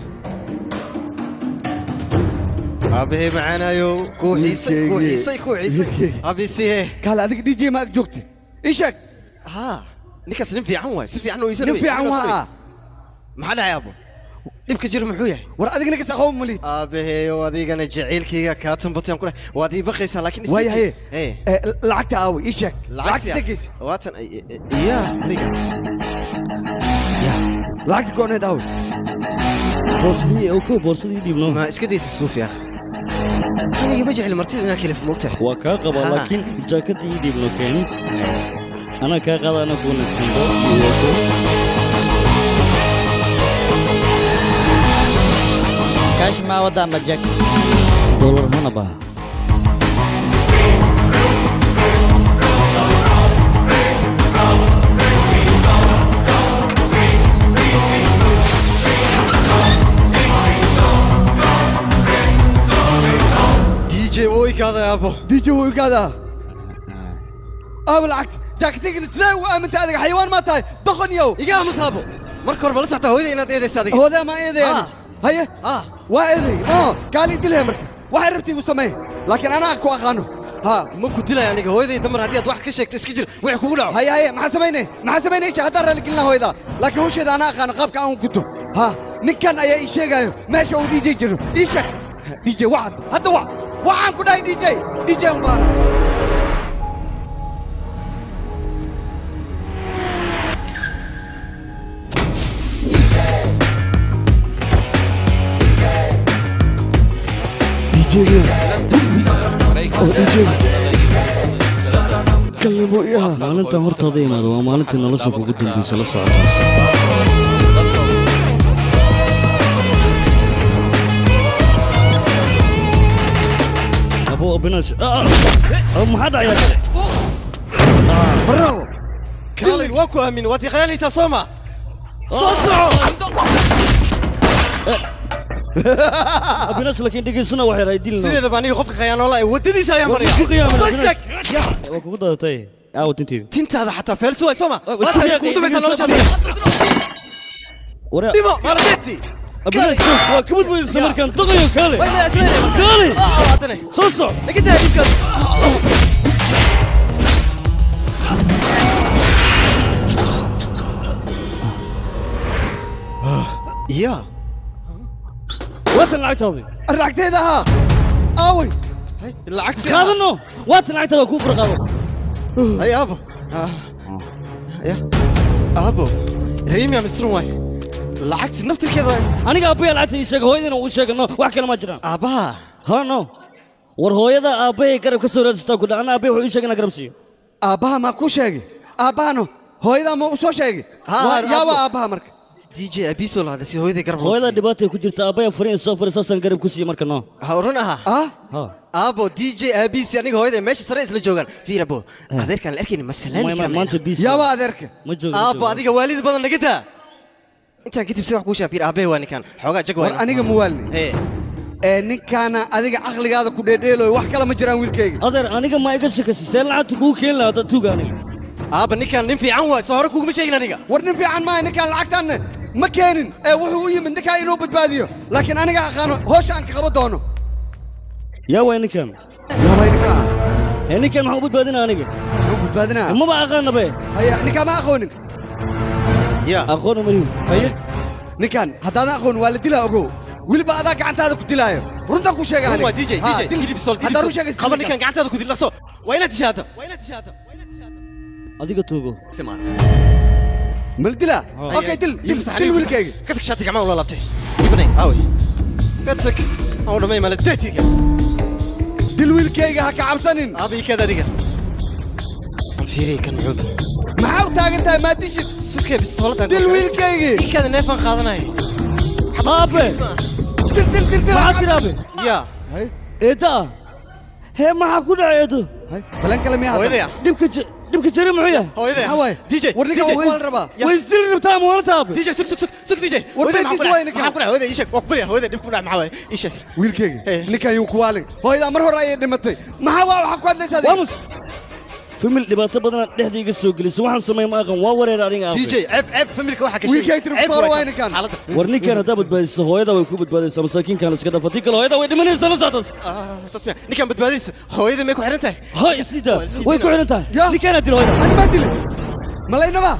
aabahey macaanayo kuu xiisay kuu xiisay kuu xiisay aabisiye kaale adiga d j ma ag joogtid ii sheeg ها ninkaas nin fiican waay si fiican oo iisan nin fiican waa maxaa dhacay aabo dhibka jir muxuu yahay war adiga ninkaas aqoon mali aabaheeyo adigana jaceylkayga kaa tanbatay ku waad ii baqaysaa laakiin way haye lacagta aawi ii sheeg lacagta gees waatan iya niga ya lacagta gooneed aawi boosli oo ko boorsadii dhibno ma iska daysa suufiya aniga ma jecel martida inaa kale fumogtahay waa kaa qabaa laakiin jaakadii dhibno keen أنا كقضاء أنا كون سندوس بيوكو كاش ما وضع مجاك دولار هنا بها دي جي وي كذا يا أبو دي جي وي كذا أبو العكس جاكتيك سلاي وأمنت هذا حيوان ما تاي دخن يو يقام مصابه مركور بلس حتى هو ذي إن تيجي صادق هو ذا ما يدي آه. هيا آه وإذي ما قال يدلها مركب واحد ربتي وسميه لكن أنا أكو أخانه ها ممكن تلا يعني هو ذي دمر هدية واحد كشك تسكجر ويحكوا له هيا هيا ما حسبيني ما حسبيني إيش هذا اللي قلنا هو ذا لكن هو شيء أنا أخان قاب كأنه كتو ها نكان أي شيء جايو ماشي ودي جي جرو إيش دي جي واحد هذا واحد واحد كنا دي جي دي جي مبارك كلموا إياها maalinta hortaada imaado waa maalintii nolosha kugu dambaysa la socotaas abo binash maxaa dhacaya bravo kaalay waa ku aamin waad yaqaanaysaa sooma soo soco abinash laakiin dhigaysana waxay raay dilna sideeda baan aniga qofka khiyaano la wadadiisa ayaan maraya ku qiyaamay sasek waa kugu dadatay aaw tintii tintaada xataa feelsi way sooma waa kugu dambaysaa noloshaada wara dimo maradeti abinash waa kabad weysa markaan daqayo kaale kaale awaatane soo soc igida dibka يا وات العتاوي العتاوي ها اوي العتاوي هذا انه وات العتاوي كفر قالوا هاي ابو يا ابو ريم يا مسروي العكس نفط كذا انا ابوي العتاوي يشيك هويدنا و يشيك انه واخ كلام ما جران ابا ها نو war hooyada aabay garab ka soo raadista ku dhacna aabay wuxuu sheegay garab siiyo aabaha ma ku sheegay aabano hooyada ma u soo sheegay yaaba aabaha marka دي جي أبيسول هذا سي هويدي قرب هويدا دباتي كجرت أبايا فرين سافر أساسا قرب كسي مركنا نو هورنها آه ها أبو دي جي أبيس يعني هويدا ماشي سريع للجوجل في ربو هذا كان الأركين مثلا ما ما أنت بيس يا وادرك أبو هذيك والد بدل نجدها أنت كنت بسوي كوشة في أبيه وأنا كان حوجا جوا أنا موالني إيه ninkaana adiga aqligaada ku dheedheeloy wax kala ma jiraan wiilkayga adeer aniga ma iga shakasi seel lacagta kuu keen lahaa dad tuuga aniga aaba ninkaan nin fiican waay soo hore kuguma sheegin aniga war nin fiican maaha ninkaan lacagtaan ma keenin ee wuxuu u yimid ninkaa inuu badbaadiyo laakiin aniga aqaano hoosha aan ka qaba doono yaa waay ninkan yaa waay ninkaa ee ninkan maxaa u badbaadinaa aniga maxaa u badbaadinaa maba aqaana be haya ninkaa ma aqoonin ya aqoona mari haye ninkaan haddaadan aqoon waa la dilaa ogow weliba adaa gacantaada ku dilaayo runta ku sheegay waa DJ DJ dilib sol dilib hadda run sheegay qaban ninkan gacantaada ku dilaqso waa inaad tishaata waa inaad tishaata adiga toogo simaan maldila okay dil dil dil wilkayga ka tag shaati gacmaha wala labtay ibnay aaway ka tag oo dhamay maladatiga dil wilkayga ha ka cabsanin abi kada diga fiiri kan muxuu maxaa u taagan tahay ma dishid sukay bistoolada dil wilkayga ikada neefan qaadanay aabe dil dil dil dil maxaa tiraabe ya hay eeda hee maxaa ku dhacay eedo hay balan kale miyaa hooyadaya dhibka dhibka jari muxuu yahay hooyadaya hawaay DJ warniga waa wal rabaa way isdil rabtaa ma wala taab DJ suk suk suk suk DJ warniga is way ninka maxaa ku dhacay hooyada ishak waa ku bari hooyada dhib ku dhacay maxaa waay ishak wiilkayga ninkan yuu ku waalin hooyada mar hore ayay dhimatay maxaa waa waxa ku hadlaysaa wamus famil dhibaato badan dhexdiiga soo gelisay waxaan sameeyay ma aqaan waa wareer aniga ah DJ ceb ceb familka waxa ka sheegay wiilkayga tirftoor waa ninkan war ninkan hadda badbaadisa hooyada way ku badbaadaysaa masaakiinkan iska dhafatay kale hooyada way dhimanaysaa la socdas sasmiya ninkan badbaadaysa hooyada may ku xiran tahay ha isida way ku xiran tahay ninkan dil hooyada ani ma dilay malaynaba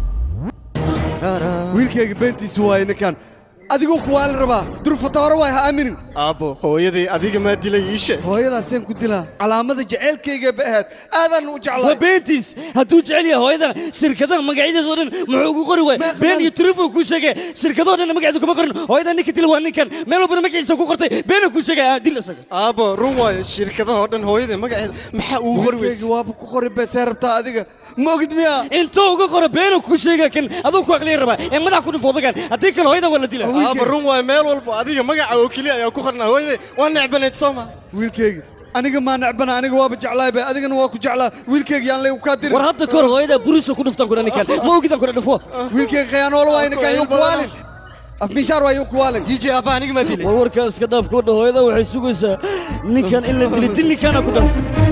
wiilkayga beentiisu waaye ninkan adigu ku waalin rabaa durfatooro way ha aaminin aabo hooyaday adiga ma dilay iishe hooyadaaseen ku dilaa calaamada jaceylkayga ba ahayd aadan u jeclaa waa beentiis hadduu jecel yahay hooyada shirkadaha magacyadeeda oo dhan muxuu ugu qori waay been iyo turufuu kuu sheegay shirkadoo dhan magaceedu kuma qorin hooyada ninka dil waa ninkan meel walbana magaciisa ku qortay beena kuu sheegay dil isaga aabo run waayo shirkadaha oo dhan hooyada magaceeda maxaa ugu qori weysay waaba ku qori beesee rabtaa adiga ma ogid miyaa intuu uga qoro beena kuu sheegay kan aduu ku aqliya rabaa ee madax ku dhifoodagan haddii kale hooyada waa la dilaa aabo run waayo meel walba adiga magaca oo keliya ayaa ku qornaa hooyada waa necbanayd sooma wiilkayga aniga ma necbana aniga waaba jeclaayba adigana waa ku jeclaa wiilkayga yaan lay ka dirin war hadda kor hooyada buriso ku dhuftan kuna ninkan ma ogidan kuna dhufo wiilkayga khiyaanool waa ninkan yuu ku waalin afmishaar waa yuu ku waalin DJ abba aniga ma dilay war warkaas iska dhaaf ku dhaw hooyada waxay sugaysaa ninkan in la dili dil ninkana ku dhaw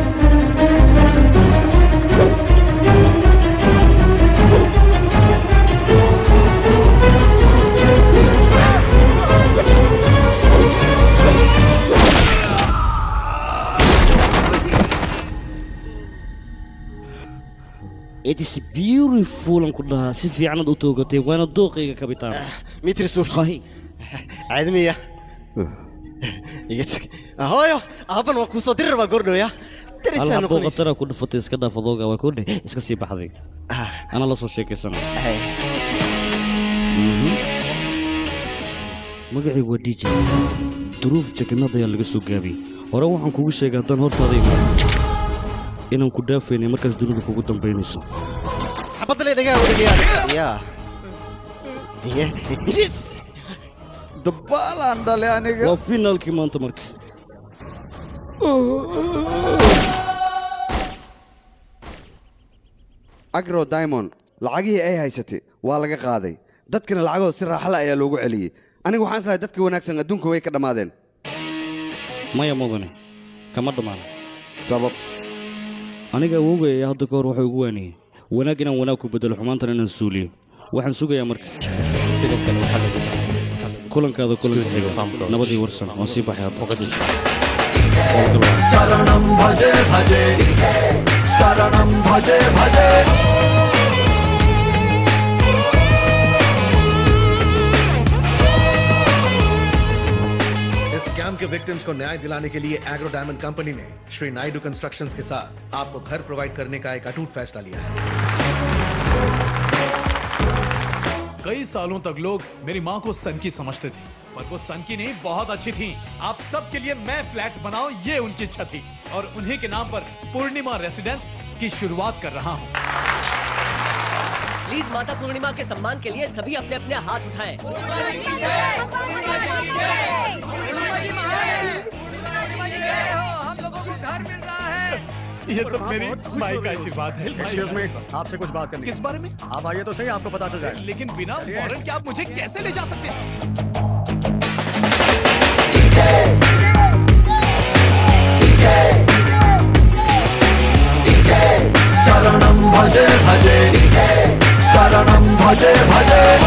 It is beautiful an ku dhahaa si fiican aad u toogatay waana dooqayga kabitaan mitri suuf qahi caadmiya iga tag hooyo aaban waa ku soo dir rabaa gordhoya dirisaan noqonaysa qatara ku dhafatay iska dhaaf adooga waa ku dheh iska sii baxday ana la soo sheekaysana magacii waa D J duruuf jagnada ayaa laga soo gaabiyey hore waxaan kugu sheegay haddaan hortaada imaan inaan ku dhaafaynay markaas dunidu kugu dambaynayso xabadda le dhagaa wadagayaa ya yes dabaalaan dhale aniga waa finaalkii maanta marka agro diamond lacagihii ay haysatay waa laga qaaday dadkana lacagooda si raaxala ayaa loogu celiyey aniga waxaan islahay dadka wanaagsan adduunka way ka dhammaadeen maya mudane kama dhammaan sabab aniga awowgay ayaa hadda ka hor waxay ugu waaniyey wanaag inaan wanaag ku bedelo xumaantana inaan suuliyo waxaan sugayaa marka kulankaada kulanka xiga nabadii warsan waan sii baxay hadda शरणं भजे भजे शरणं भजे भजे इस स्कैम के विक्टिम्स को न्याय दिलाने के लिए एग्रो डायमंड कंपनी ने श्री नायडू कंस्ट्रक्शंस के साथ आपको घर प्रोवाइड करने का एक अटूट फैसला लिया है। कई सालों तक लोग मेरी माँ को सनकी समझते थे, पर वो सनकी नहीं बहुत अच्छी थी। आप सबके लिए मैं फ्लैट्स बनाऊं ये उनकी इच्छा थी और उन्हीं के नाम पर पूर्णिमा रेसिडेंस की शुरुआत कर रहा हूँ। प्लीज माता पूर्णिमा के सम्मान के लिए सभी अपने अपने हाथ उठाएं। हम लोगों को घर मिल रहा है। ये सब मेरी माई का आशीर्वाद है। एक्सक्यूज मी, आपसे कुछ बात करनी है। किस बारे में? आप आइए तो सही, आपको पता चल जाएगा। लेकिन बिना वारंट के आप मुझे कैसे ले जा सकते हैं? शरणं भजे भजे शरणं भजे भजे